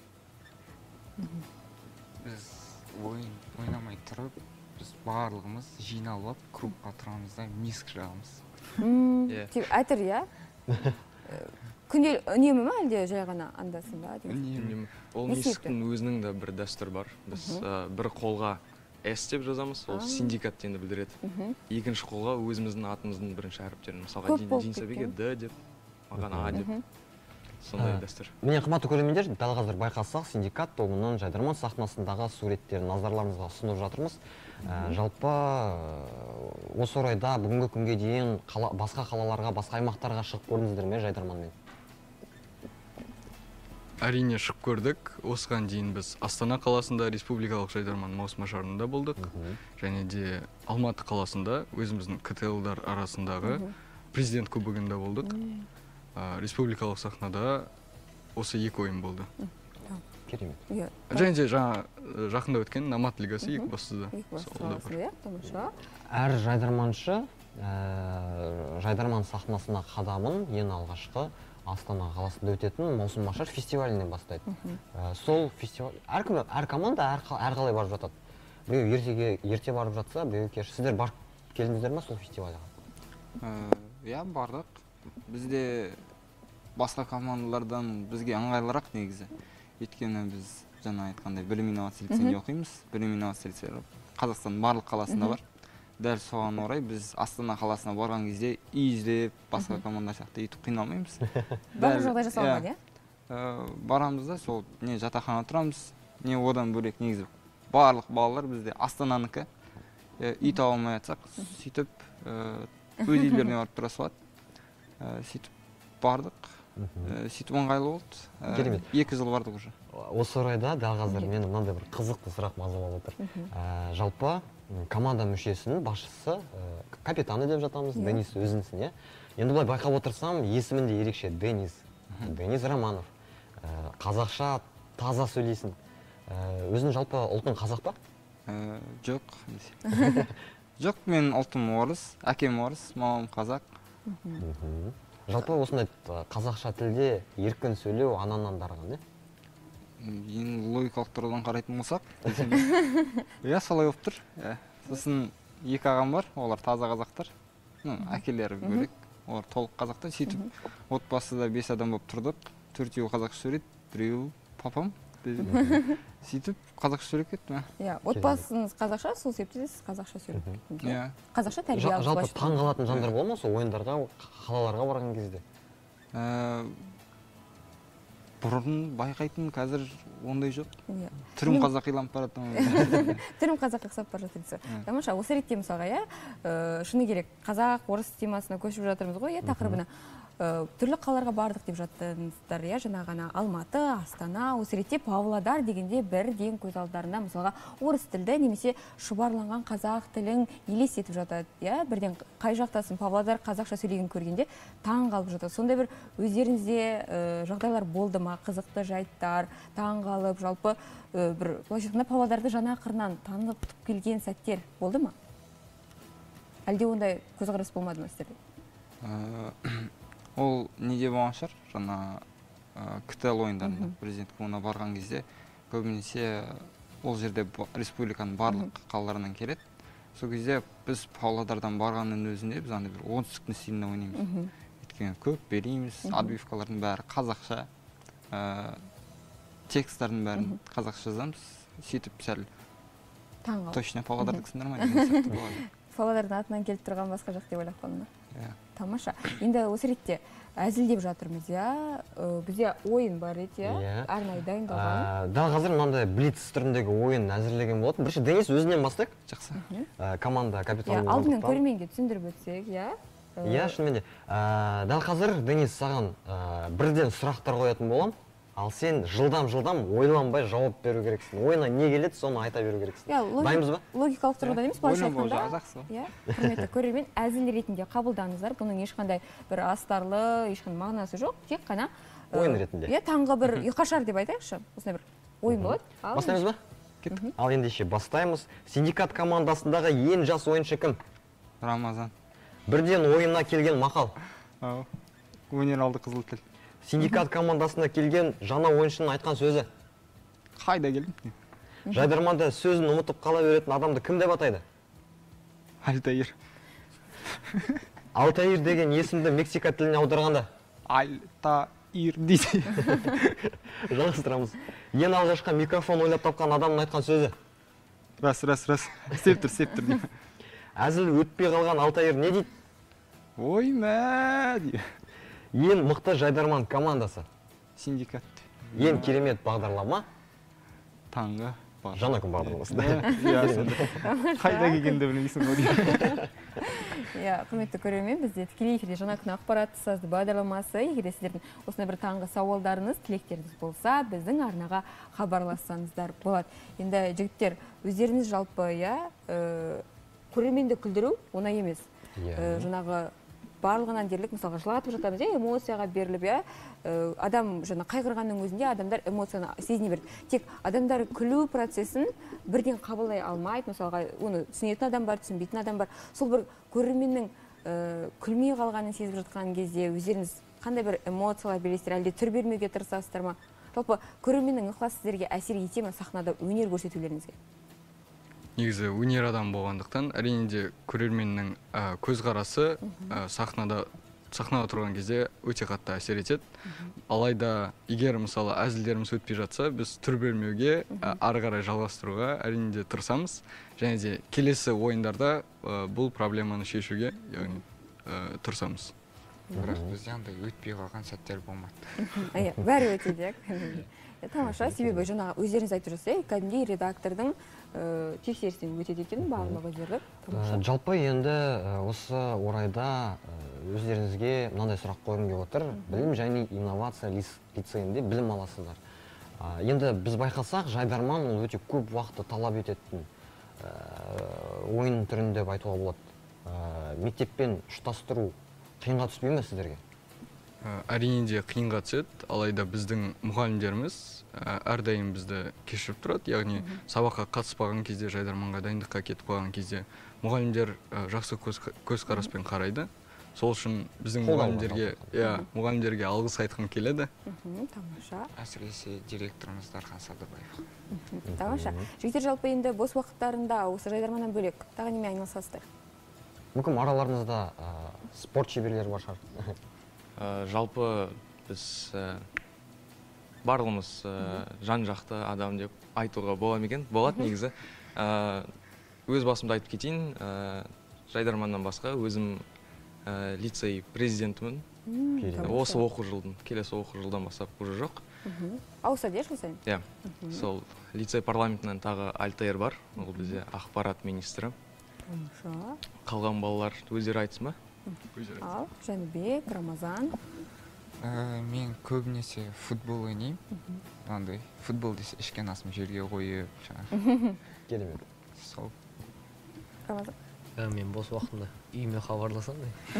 Біз ойнамай тұрып, біз барлығымыз жиналып, клубқа тұрамыз да миск жағамыз. Әтір, иә? Күнде үнемі ме, әлде жай ғана андасын ба? Үнемі. Ол мисктің өзінің де бір дәстүр бар. Біз бір қолға S деп жазамыз, ол синдикат дегенді білдіреді. Екінші қолға өзіміздің атымыздың бірінші әріптерін. Мысалға Динсабеге Д деп, маған А деп. Сондай дәстүр. Міне қымбатты көрермендер, дәл қазір байқасақ, синдикат тобының Жайдарман сахнасындағы суреттерін назарларыңызға ұсынып жатырмыз. Жалпы осы орайда бүгінгі күнге дейін басқа қалаларға, басқа аймақтарға шығып көрдіңіздер ме Жайдарманмен? Әрине шығып көрдік. Осыған дейін біз Астана қаласында республикалық Жайдарман маусымашарында болдық. Және де Алматы қаласында өзіміздің КТЛ-дар арасындағы президент кубогында болдық. Республикалық сахнада осы 2 ойын болды. Керемет. Және де жақында өткен Намат лигасы екібастұзда. Әр жайдарманшы Жайдарман сахнасына қадамын ең алғашқы Астана қаласында өтетін маусымашар фестивалінен бастайды. Сол фестиваль, әр команда әрқалай барып жатады. Біреу ерте барып жатса, біреу кеш. Сіздер барып келдіңіздер ме сол фестивальға? Иә, бардық. Бізде басқа командалардан бізге ыңғайлырақ негізі. Өйткені біз жаңа айтқандай білім инновация лицейінде оқимыз. Білім инновация лицейі Қазақстанның барлық қаласында бар. Дәл соған орай біз Астана қаласына барған кезде үй іздеп, басқа команда сияқты өйтіп қиналмаймыз. Барлық жағдай жасалмайды, иә? Барамыз да, сол жатақхана тұрамыз. Не одан бөлек негізі барлық балалар бізде Астананыкі. Үй таба алмай жатсақ, сөйтіп өз үйлеріне барып тұра салады. Сөйтіп бардық. Сөйтіп ыңғайлы болды. Керемет. 2 жыл бардық уже. Осы орайда дәл қазір мені мынандай бір қызықты сұрақ мазалап отыр. Жалпы команда мүшесінің басшысы, капитаны деп жатамыз, Денис өзінсің, иә? Енді бұлай байқап отырсам, есімінде ерекше Денис Романов. Қазақша таза сөйлейсің. Өзің жалпы ұлтың қазақ па? Жоқ. Жоқ, мен ұлтым орыс, әкем орыс, мамам қазақ. Жалпы осындай қазақша тілде еркін сөйлеу ананан дарыған, не? Ең логикалық тұрғыдан қарайтын болсақ, иә, солай болып тұр. Сосын 2 ағам бар, олар таза қазақтар. Әкелері бөлек, олар толық қазақтар. Сөйтіп, отбасыда 5 адам болып тұрдық. 4-еуі қазақша сөйлейді, 1-еуі папам. Сөйтіп, қазақша сөйлеп кеттім. Иә, отбасыңыз қазақша, сол себепті сіз қазақша сөйлеп кеттіңіз. Иә. Қазақша тәрбие алып Жалпы таң қалатын жандар бола ма сол ойындарға, қалаларға барған кезде? Бұрын байқайтын, қазір ондай жоқ. Иә. Түрім қазақиланып бара жатыр. Түрім қазаққа ұқсап бара жатыр. Тамаша, осы ретте мысалға, иә, шыны керек, қазақ, орыс темасына көшіп жатырмыз ғой, иә, тақырыбына. Түрлі қалаларға бардық деп жаттыңыздар, иә, жаңа ғана Алматы, Астана, осы ретте Павлодар дегенде бірден көз алдарында мысалға орыс тілді немесе шұбарланған қазақ тілін елестетіп жатады, иә, бірден қай жақтасын Павлодар қазақша сөйлеген көргенде таң қалып жатады. Сондай бір өздеріңізде жағдайлар болды ма, қызықты жайттар, таң қалып, жалпы бір былайша айтқанда Павлодарды жаңа қырынан танып келген сәттер болды ма? Әлде ондай көзқарас болмады ма сіздерде? Ол неде болған шығар, жаңа КТЛ ойындарында, президент кубогына барған кезде, көбінесе ол жерде республиканың барлық қалаларынан келеді. Сол кезде біз Павлодардан барғанның өзінде біз андай бір оңтүстіктің стилінде ойнаймыз. Өйткені көп берейміз, отбивкалардың бәрі қазақша, текстардың бәрін қазақша жазамыз, сөйтіп сәл точно Павлодардіксіңдер ма деген сияқты болады. Павлодардың атынан келіп тұрған басқа жақ деп ойлап қалдым ба? Тамаша. Енді осы ретте әзілдеп жатырмыз, иә. Бізде ойын бар еді, иә. Арнайы дайындалған. Дәл қазір мынандай блиц түріндегі ойын әзірлеген болатын. Бірінші Денис өзінен бастайық. Жақсы. Команда капитаны. Алдымен көрерменге түсіндіріп өтсек, иә. Иә, шынымен де. Дәл қазір Денис саған бірден сұрақтар қоятын болам. Ал сен жылдам ойланбай жауап беру керексің. Ойына не келеді, соны айта беру керексің. Дайынбыз ба? Логикалық тұрғыдан емес, былайша айтқанда. Құрметті көрермен, әзіл ретінде қабылдаңыздар. Бұның ешқандай бір астарлы, ешқандай мағынасы жоқ. Тек қана ойын ретінде. Иә, таңғы бір ұйқашар деп айтайықшы. Осындай бір ойын болады. Бастаймыз ба? Ал ендеше бастаймыз. Синдикат командасындағы ең жас ойыншы кім? Рамазан. Бірден ойына келген мақал. Өнер алды қызыл тіл. Синдикат командасына келген жаңа ойыншының айтқан сөзі. Қайда келдің? Жайдарманда сөзін ұмытып қала беретін адамды кім деп атайды? Альтаир. Алтаир деген есімді Мексика тіліне аударғанда? Альтаир дейді. Жалғастырамыз. Ең алғашқы микрофон ойлап тапқан адамның айтқан сөзі? Рас. Істеп тұр дейді. Әзіл өтпей қалған Алтаир не дейді? Ой мә дейді. Ең мықты жайдарман командасы? Синдикат. Ең керемет бағдарлама? Таңғы. Жаңа күн бағдарламасы. Қайда келгенді білмейсің ғой. Иә, құрметті көрермен, бізде тікелей эфирде жаңа күн ақпараты сазды бағдарламасы. Егер сіздердің осындай бір таңғы сауалдарыңыз, тілектеріңіз болса, біздің арнаға хабарлассаңыздар болады. Енді жігіттер, өздеріңіз жалпы, көрерменді күлдіру оңай емес. Жаңағы барлығынан дерлік, мысалға жылатып жатамыз, эмоцияға беріліп, адам жаңа қайғырғанның өзінде адамдар эмоцияны сезіне берді. Тек адамдар күлу процесін бірден қабылдай алмайды, мысалға оны түсінетін адам бар, түсінбейтін адам бар. Сол бір көрерменнің күлмей қалғанын сезіп жатқан кезде өздеріңіз қандай бір эмоциялар бересіздер, әлде түр бермеуге тырысасыздар ма? Жалпы көрерменнің ықыласы сіздерге әсер ете ме сахнада өнер көрсетулеріңізге? Негізі өнер адам болғандықтан, әрине де көрерменнің көзқарасы сахнада тұрған кезде өте қатты әсер етеді. Алайда, егер мысалы әзілдеріміз өтпей жатса, біз түр бермеуге, ары қарай жалғастыруға әрине де тырысамыз. Және де келесі ойындарда бұл проблеманы шешуге тырысамыз. Бірақ бізде андай өтпей қалған сәттер болмады. Бәрі өтеді. Тамаша, себебі жаңа өздеріңіз айтып жүрсіз, кәдімгідей редактордың тексерістен өтеді екен барлығы дерлік. Жалпы енді осы орайда өздеріңізге мынандай сұрақ қойғым келіп отыр. Білім және инновация лицейінде білім аласыздар. Енді біз байқасақ, жайдарман ол өте көп уақытты талап ететін ойын түрінде деп айтуға болады. Мектеппен ұштастыру қиынға түспей ме сіздерге? Әрине де қиынға түседі, алайда біздің мұғалімдеріміз әрдайым бізді кешіріп тұрады. Яғни сабаққа қатыспаған кезде, жайдарманға дайындыққа кетіп қалған кезде мұғалімдер жақсы көзқараспен қарайды. Сол үшін біздің мұғалімдерге алғыс айтқым келеді. Тамаша. Әсіресе директорымыз Дархан Садыбаев. Тамаша. Жігіттер жалпы енді бос уақыттарында осы жайдарманнан бөлек тағы немен айналысасыздар? Мүмкін араларыңызда спорт шеберлері бар шығар. Жалпы біз барлығымыз жан жақты адам деп айтуға болады негізі. Өз басымды айтып кетейін, Жайдарманнан басқа өзім лицей президентімін. Осы оқу жылдың, келесі оқу жылдан бастап уже жоқ. Ауысады жыл сайын? Иә, сол лицей парламентінен тағы Альтаир бар, ол бізде ақпарат министрі. Қалған балалар өздері айтсын ба? Ал, Жәнібек, Рамазан. Мен көбінесе футбол ойнаймын. Андай футбол десе ішкен асым жерге қойып, Керемет. Сол. Рамазан. Мен бос уақытымда үйіме хабарласам.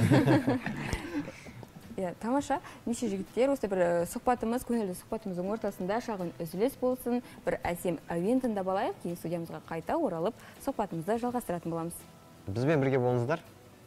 Тамаша, неше жігіттер, осы бір сұхбатымыз, көңілді сұхбатымыздың ортасында шағын үзіліс болсын, бір әсем әуен тыңдап алайық, кейін студиямызға қайта оралып, сұхбатымызды жалғастыратын боламыз. Бізбен бірге болыңыздар.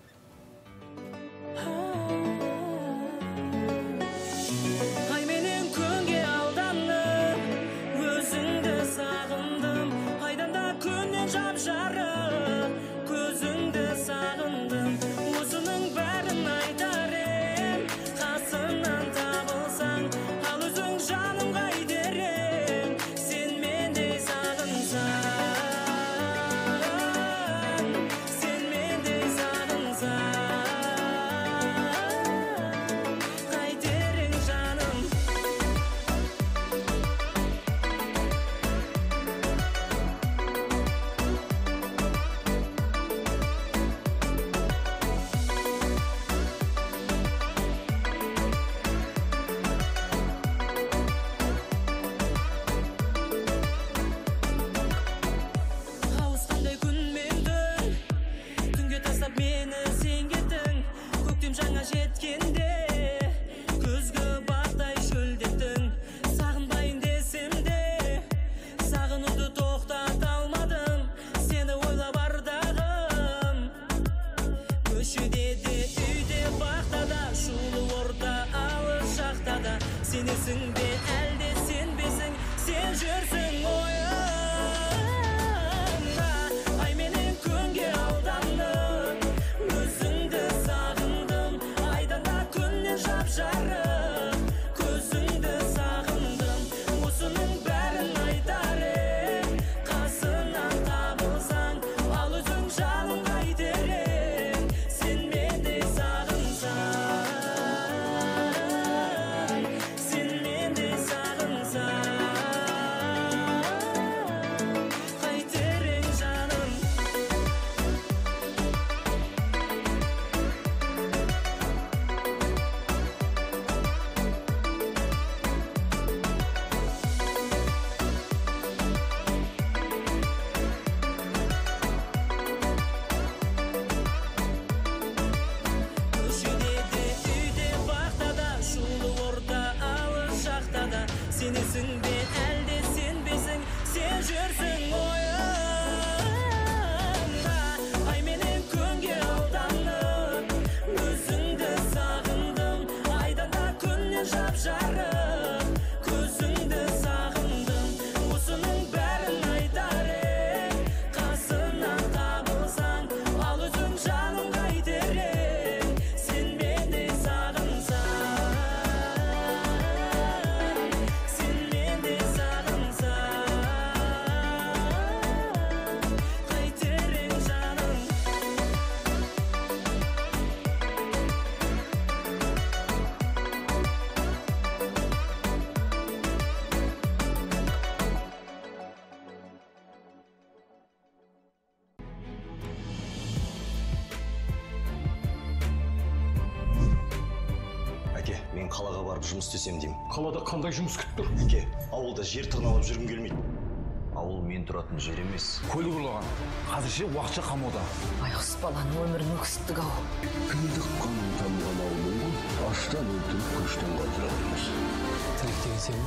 Мен қалаға барып жұмыс істесем деймін. Қалада қандай жұмыс күтіп тұр? Әке, ауылда жер тырналап жүргім келмейді. Ауыл мен тұратын жер емес. Көлік ұрлаған. Қазірше уақытша қамауда. Байғұс баланың өмірін өксіттік ау. Кіндік қанын тамған ауылын аштан өлтіріп көштен қалдыра қоймыз. Тірек деген сен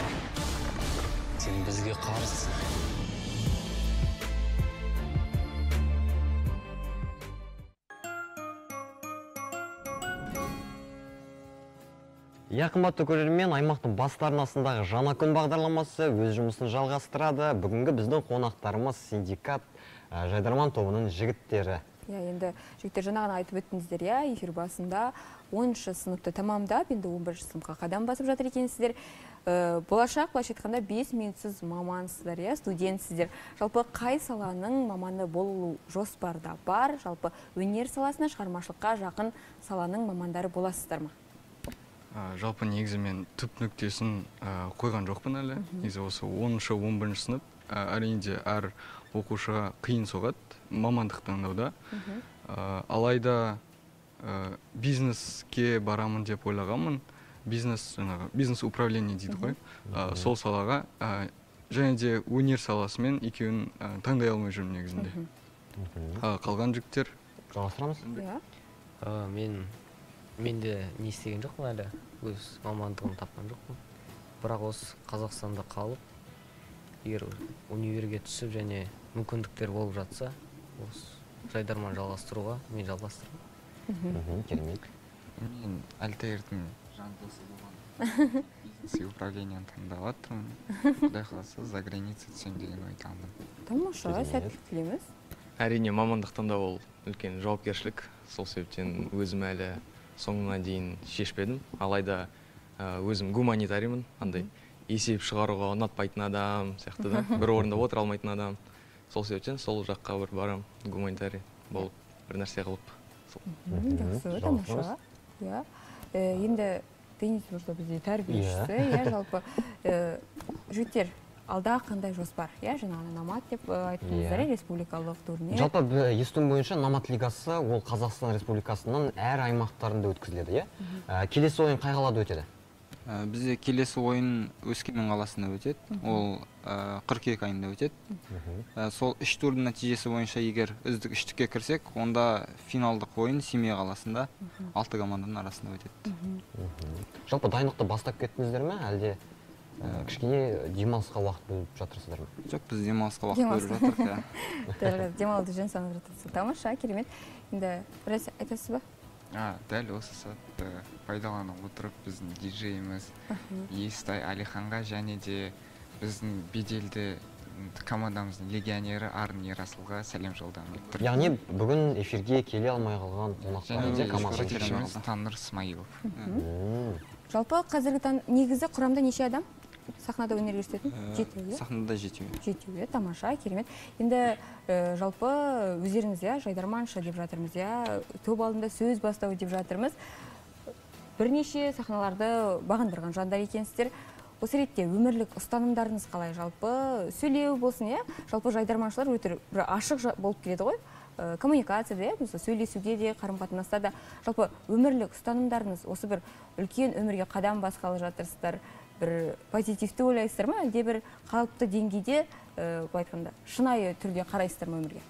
бе? Сен бізге қарызсың. Қымбатты көрермен, аймақтың басты арнасындағы жаңа күн бағдарламасы өз жұмысын жалғастырады. Бүгінгі біздің қонақтарымыз синдикат Жайдарман тобының жігіттері. Енді жігіттер жаңағын айтып өттіңіздер, эфир басында 10 сыныпты тамамдап, енді 11 сыныпқа қадам басып жатыр екенсіздер. Болашақ былайша айтқанда 5 минутсыз мамансыздар, студентсіздер. Жалпы қай саланың маманы болу жоспарда бар? Жалпы өнер саласына, шығармашылыққа жақын саланың мамандары боласыздар ма? Жалпы негізі мен түп нүктесін қойған жоқпын әлі. Негізі осы 10-11 сынып әрине әр оқушыға қиын соғады мамандық таңдауда. Алайда бизнеске барамын деп ойлағанмын. Бизнес управление дейді ғой. Сол салаға және де өнер саласымен екеуін таңдай алмай жүрмін негізінде. Қалған жігіттер жалғастырамыз? Мен де не істеген жоқпын әлі, өз мамандығын тапқан жоқпын. Бірақ осы Қазақстанда қалып, егер универге түсіп және мүмкіндіктер болып жатса, осы жайдарман жалғастыруға мен жалғастырамын. Керемет. Мен Альтаирдің жандосы болған бизнес управлениені таңдап жатырмын. Құдай қаласа за граница түсем деген ойдамын. Тамаша, сәттілік тілейміз. Әрине мамандық таңдау ол үлкен жауапкершілік. Сол себептен өзім әлі соңына дейін шешпедім. Алайда өзім гуманитариймін, андай есеп шығаруға ұнатпайтын адам сияқты да, бір орында отыра алмайтын адам. Сол себептен сол жаққа бір барам, гуманитарий болып бір нәрсе қылып. Жақсы, тамаша. Енді Денис мырза бізде тәрбиешісі, жалпы жігіттер алда қандай жоспар? Жаңағы намат деп айттыңыздар, республикалық турнир. Жалпы естуім бойынша намат лигасы ол Қазақстан Республикасының әр аймақтарында өткізіледі. Келесі ойын қай қалада өтеді? Бізде келесі ойын Өскемен қаласында өтеді. Ол қыркүйек айында өтеді. Сол 3 турдың нәтижесі бойынша егер үздік 3-ке кірсек, онда финалдық ойын Семей қаласында 6 команданың арасында өтеді. Жалпы дайындықты бастап кеттіңіздер ме, әлде кішкене демалысқа уақыт бөліп жатырсыздар ма? Жоқ, біз демалысқа уақыт бөліп жатырмыз. Демалуды жөн санап жатырсыз. Тамаша, керемет. Енді біраз айтасыз ба? Дәл осы сәтті пайдаланып отырып біздің диджейіміз Естай Алиханға және де біздің беделді командамыздың легионері Арын Ерасылға сәлем жолдаймын. Яғни бүгін эфирге келе алмай қалған қонақтарымыз Таныр Смайылов. Жалпы қазіргі негізі құрамда неше адам? Сахнада өнер көрсететін? 7. Сахнада 7. 7, тамаша, керемет. Енді жалпы өздеріңіз жайдарманшы деп жатырмыз, топ алдында сөз бастау деп жатырмыз. Бірнеше сахналарды бағындырған жандар екенсіздер. Осы ретте өмірлік ұстанымдарыңыз қалай? Жалпы сөйлеу болсын, жалпы жайдарманшылар өте ашық болып келеді ғой. Коммуникацияда, сөйлесуде де, қарым-қатынаста да. Жалпы өмірлік ұстанымдарыңыз осы бір үлкен өмірге қадам басқалы жатырсыздар, бір позитивті ойлайсыздар ма, әлде бір қалыпты деңгейде, айтқанда, шынайы түрде қарайсыздар ма өмірге?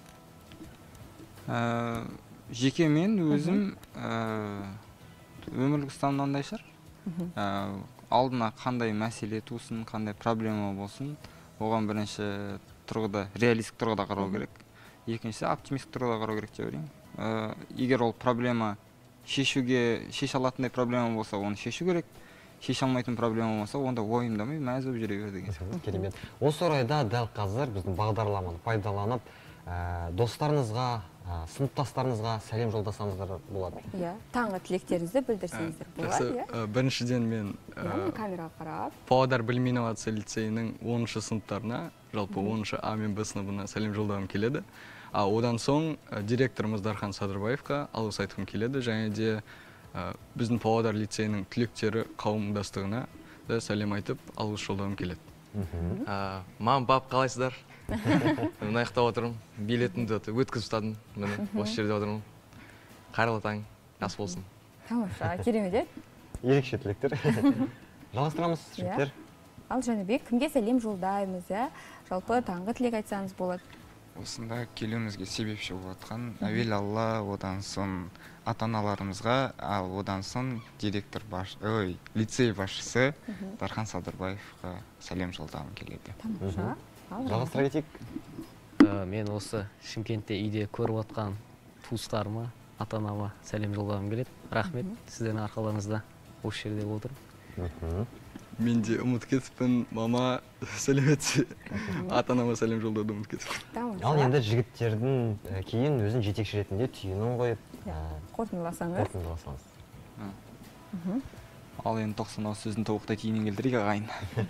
Жеке мен өзім өмірлік ұстанымнан шығар. Алдына қандай мәселе тусын, қандай проблема болсын, оған бірінші тұрғыда, реалистік тұрғыда қарау керек. Екіншісі оптимистік тұрғыда қарау керек деп ойлаймын. Егер ол проблема шеше алатындай проблема болса, оны шешу керек. Шеше алмайтын проблема болса, онда ойымдамай мәз болып жүре берді деген. Керемет. Осы орайда дәл қазір біздің бағдарламаны пайдаланып, достарыңызға, сыныптастарыңызға сәлем жолдасаңыздар болады. Таңғы тілектеріңізді білдірсеңіздер болады. Біріншіден мен камераға қарап Павлодар білім инновация лицейінің 10-шы сыныптарына, жалпы 10-шы А мен Б сыныбына сәлем жолдағым келеді. Одан соң директорымыз Дархан Садырбаевқа алғыс айтқым келеді, және де біздің Павлодар лицейінің түлектері қауымдастығына да сәлем айтып алғыс жолдағым келеді. Мам, пап, қалайсыздар? Мен аяқтап отырмын, билетімді өткізіп ұстадым, міне осы жерде отырмын. Қайырлы таң, жас болсын. Тамаша, керемет. Ерекше тілектер. Жалғастырамыз, жігіттер. Ал Жәнібек, кімге сәлем жолдаймыз, жалпы таңғы тілек айтсаңыз болады. Осында келуімізге себепші болатқан әуел Алла, одан соң ата-аналарымызға, ал одан соң лицей басшысы Дархан Садырбаевқа сәлем жолдағым келеді. Тамаша. Жалғастыра кетейік. Мен осы Шымкентте үйде көріп отқан туыстарыма, ата-анама сәлем жолдағым келеді. Рахмет, сіздердің арқаларыңызда осы жерде отырмын. Мен де ұмыт кетіппін, мама сәлеметсе, ата-анама сәлем жолдауды ұмыт кетіппін. Ал енді жігіттердің кейін өзін жетекші ретінде түйінін қойып, қорытындыласаңыз. Ал енді 90 ауыз сөзін тобықтай түйінен келтірейік ағайын.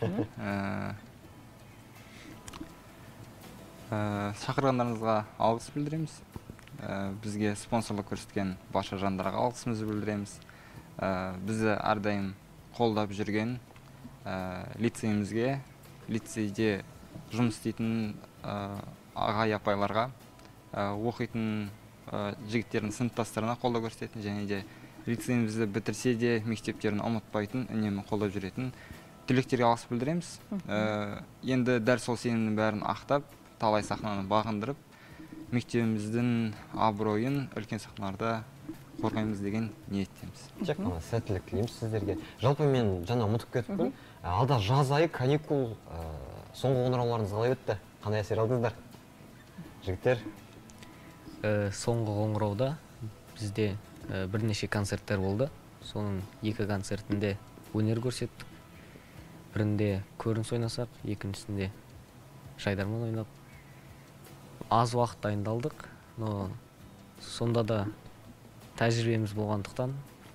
Шақырғандарыңызға алғыс білдіреміз. Бізге спонсорлық көрсеткен барша жандарға алғысымызды білдіреміз. Бізді әрдайым қолдап жүрген лицейімізге, лицейде жұмыс істейтін ағай апайларға, оқитын жігіттердің сыныптастарына қолдау көрсететін, және де лицейімізді бітірсе де мектептерін ұмытпайтын, үнемі қолдап жүретін түлектерге алғыс білдіреміз. Енді дәл сол сенімнің бәрін ақтап, талай сахнаны бағындырып, мектебіміздің абыройын үлкен сахналарда қорғаймыз деген ниеттеміз. Тек қана сәттілік тілейміз сіздерге. Жалпы мен жаңа ұмытып кеттім. Алда жаз айы, каникул, соңғы қоңырауларыңыз қалай өтті? Қандай әсер алдыңыздар? Жігіттер? Соңғы қоңырауда бізде бірнеше концерттер болды. Соның 2 концертінде өнер көрсеттік. Бірінде көрініс ойнасақ, екіншісінде жайдарман ойнап. Аз уақыт дайындалдық, но сонда да тәжірибеміз болғандықтан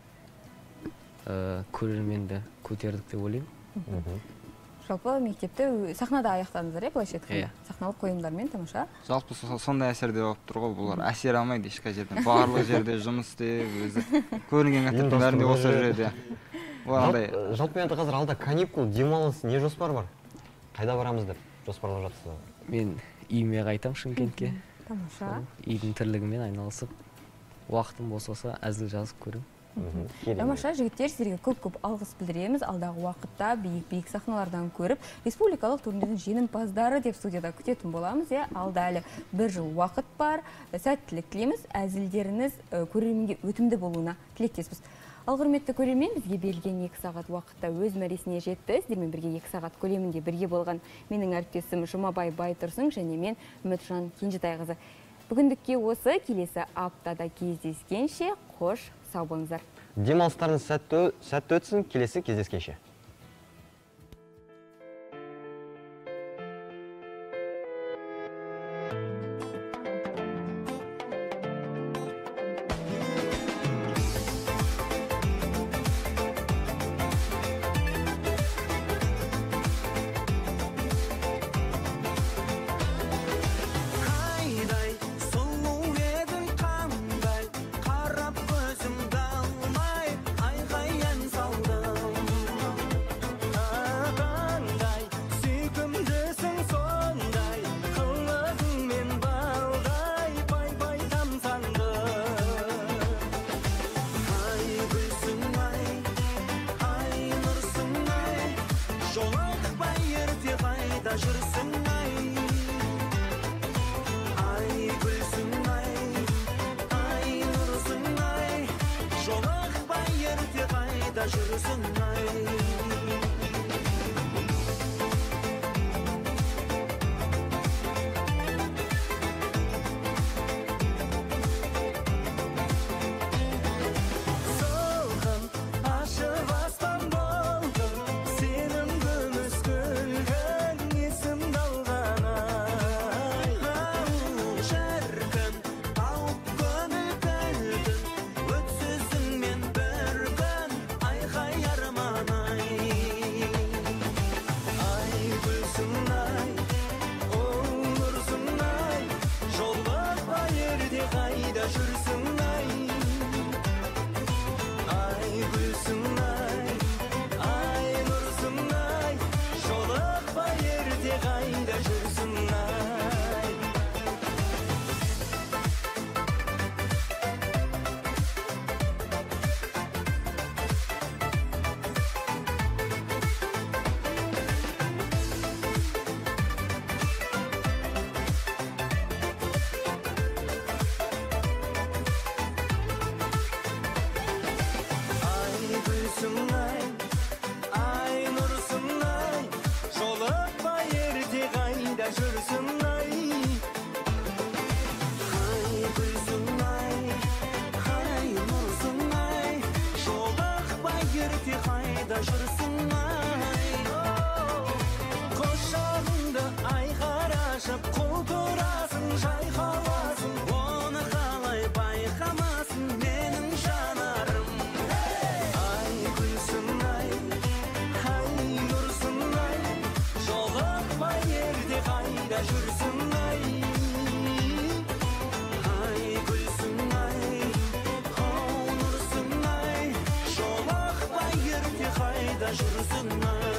көрерменді көтердік деп ойлаймын. Жалпы мектепті сахнада аяқтадыңыздар, былайша айтқанда? Сахналық қойылымдармен тамаша. Жалпы сондай әсерде болып тұр ғой, бұлар әсер алмайды ешқай жерден. Барлық жерде жұмыс істеп, өзі көрінген мектептің бәрінде осы жерде. Жалпы енді қазір алда каникул, демалыс не жоспар бар? Қайда барамыз деп жоспарлап жатсыз? Мен үйіме қайтам Шымкентке. Тамаша. Үйдің тірлігімен айналысып, уақытым босаса әзіл жазып көрем. Тамаша, жігіттер, сіздерге көп-көп алғыс білдіреміз. Алдағы уақытта биік сахналардан көріп, республикалық турнирдің жеңімпаздары деп студияда күтетін боламыз. Алда әлі 1 жыл уақыт бар. Сәттілік тілейміз. Әзілдеріңіз көрерменге өтімді болуына тілектеспіз. Ал құрметті көрермен, бізге берілген 2 сағат уақытта өз мәресіне жетті. Сіздермен бірге 2 сағат көлемінде бірге болған менің әріптесім Жұмабай Байтұрсын және мен Үмітжан Кенжетайқызы. Бүгіндікке осы, келесі аптада кездескенше қош сау болыңыздар. Демалыстарыңыз сәтті өтсін, келесі кездескенше. жүрсің ай, ай гүлсің ай, ау нұрсың ай, жолақпай ерте қайда жүрсің ай.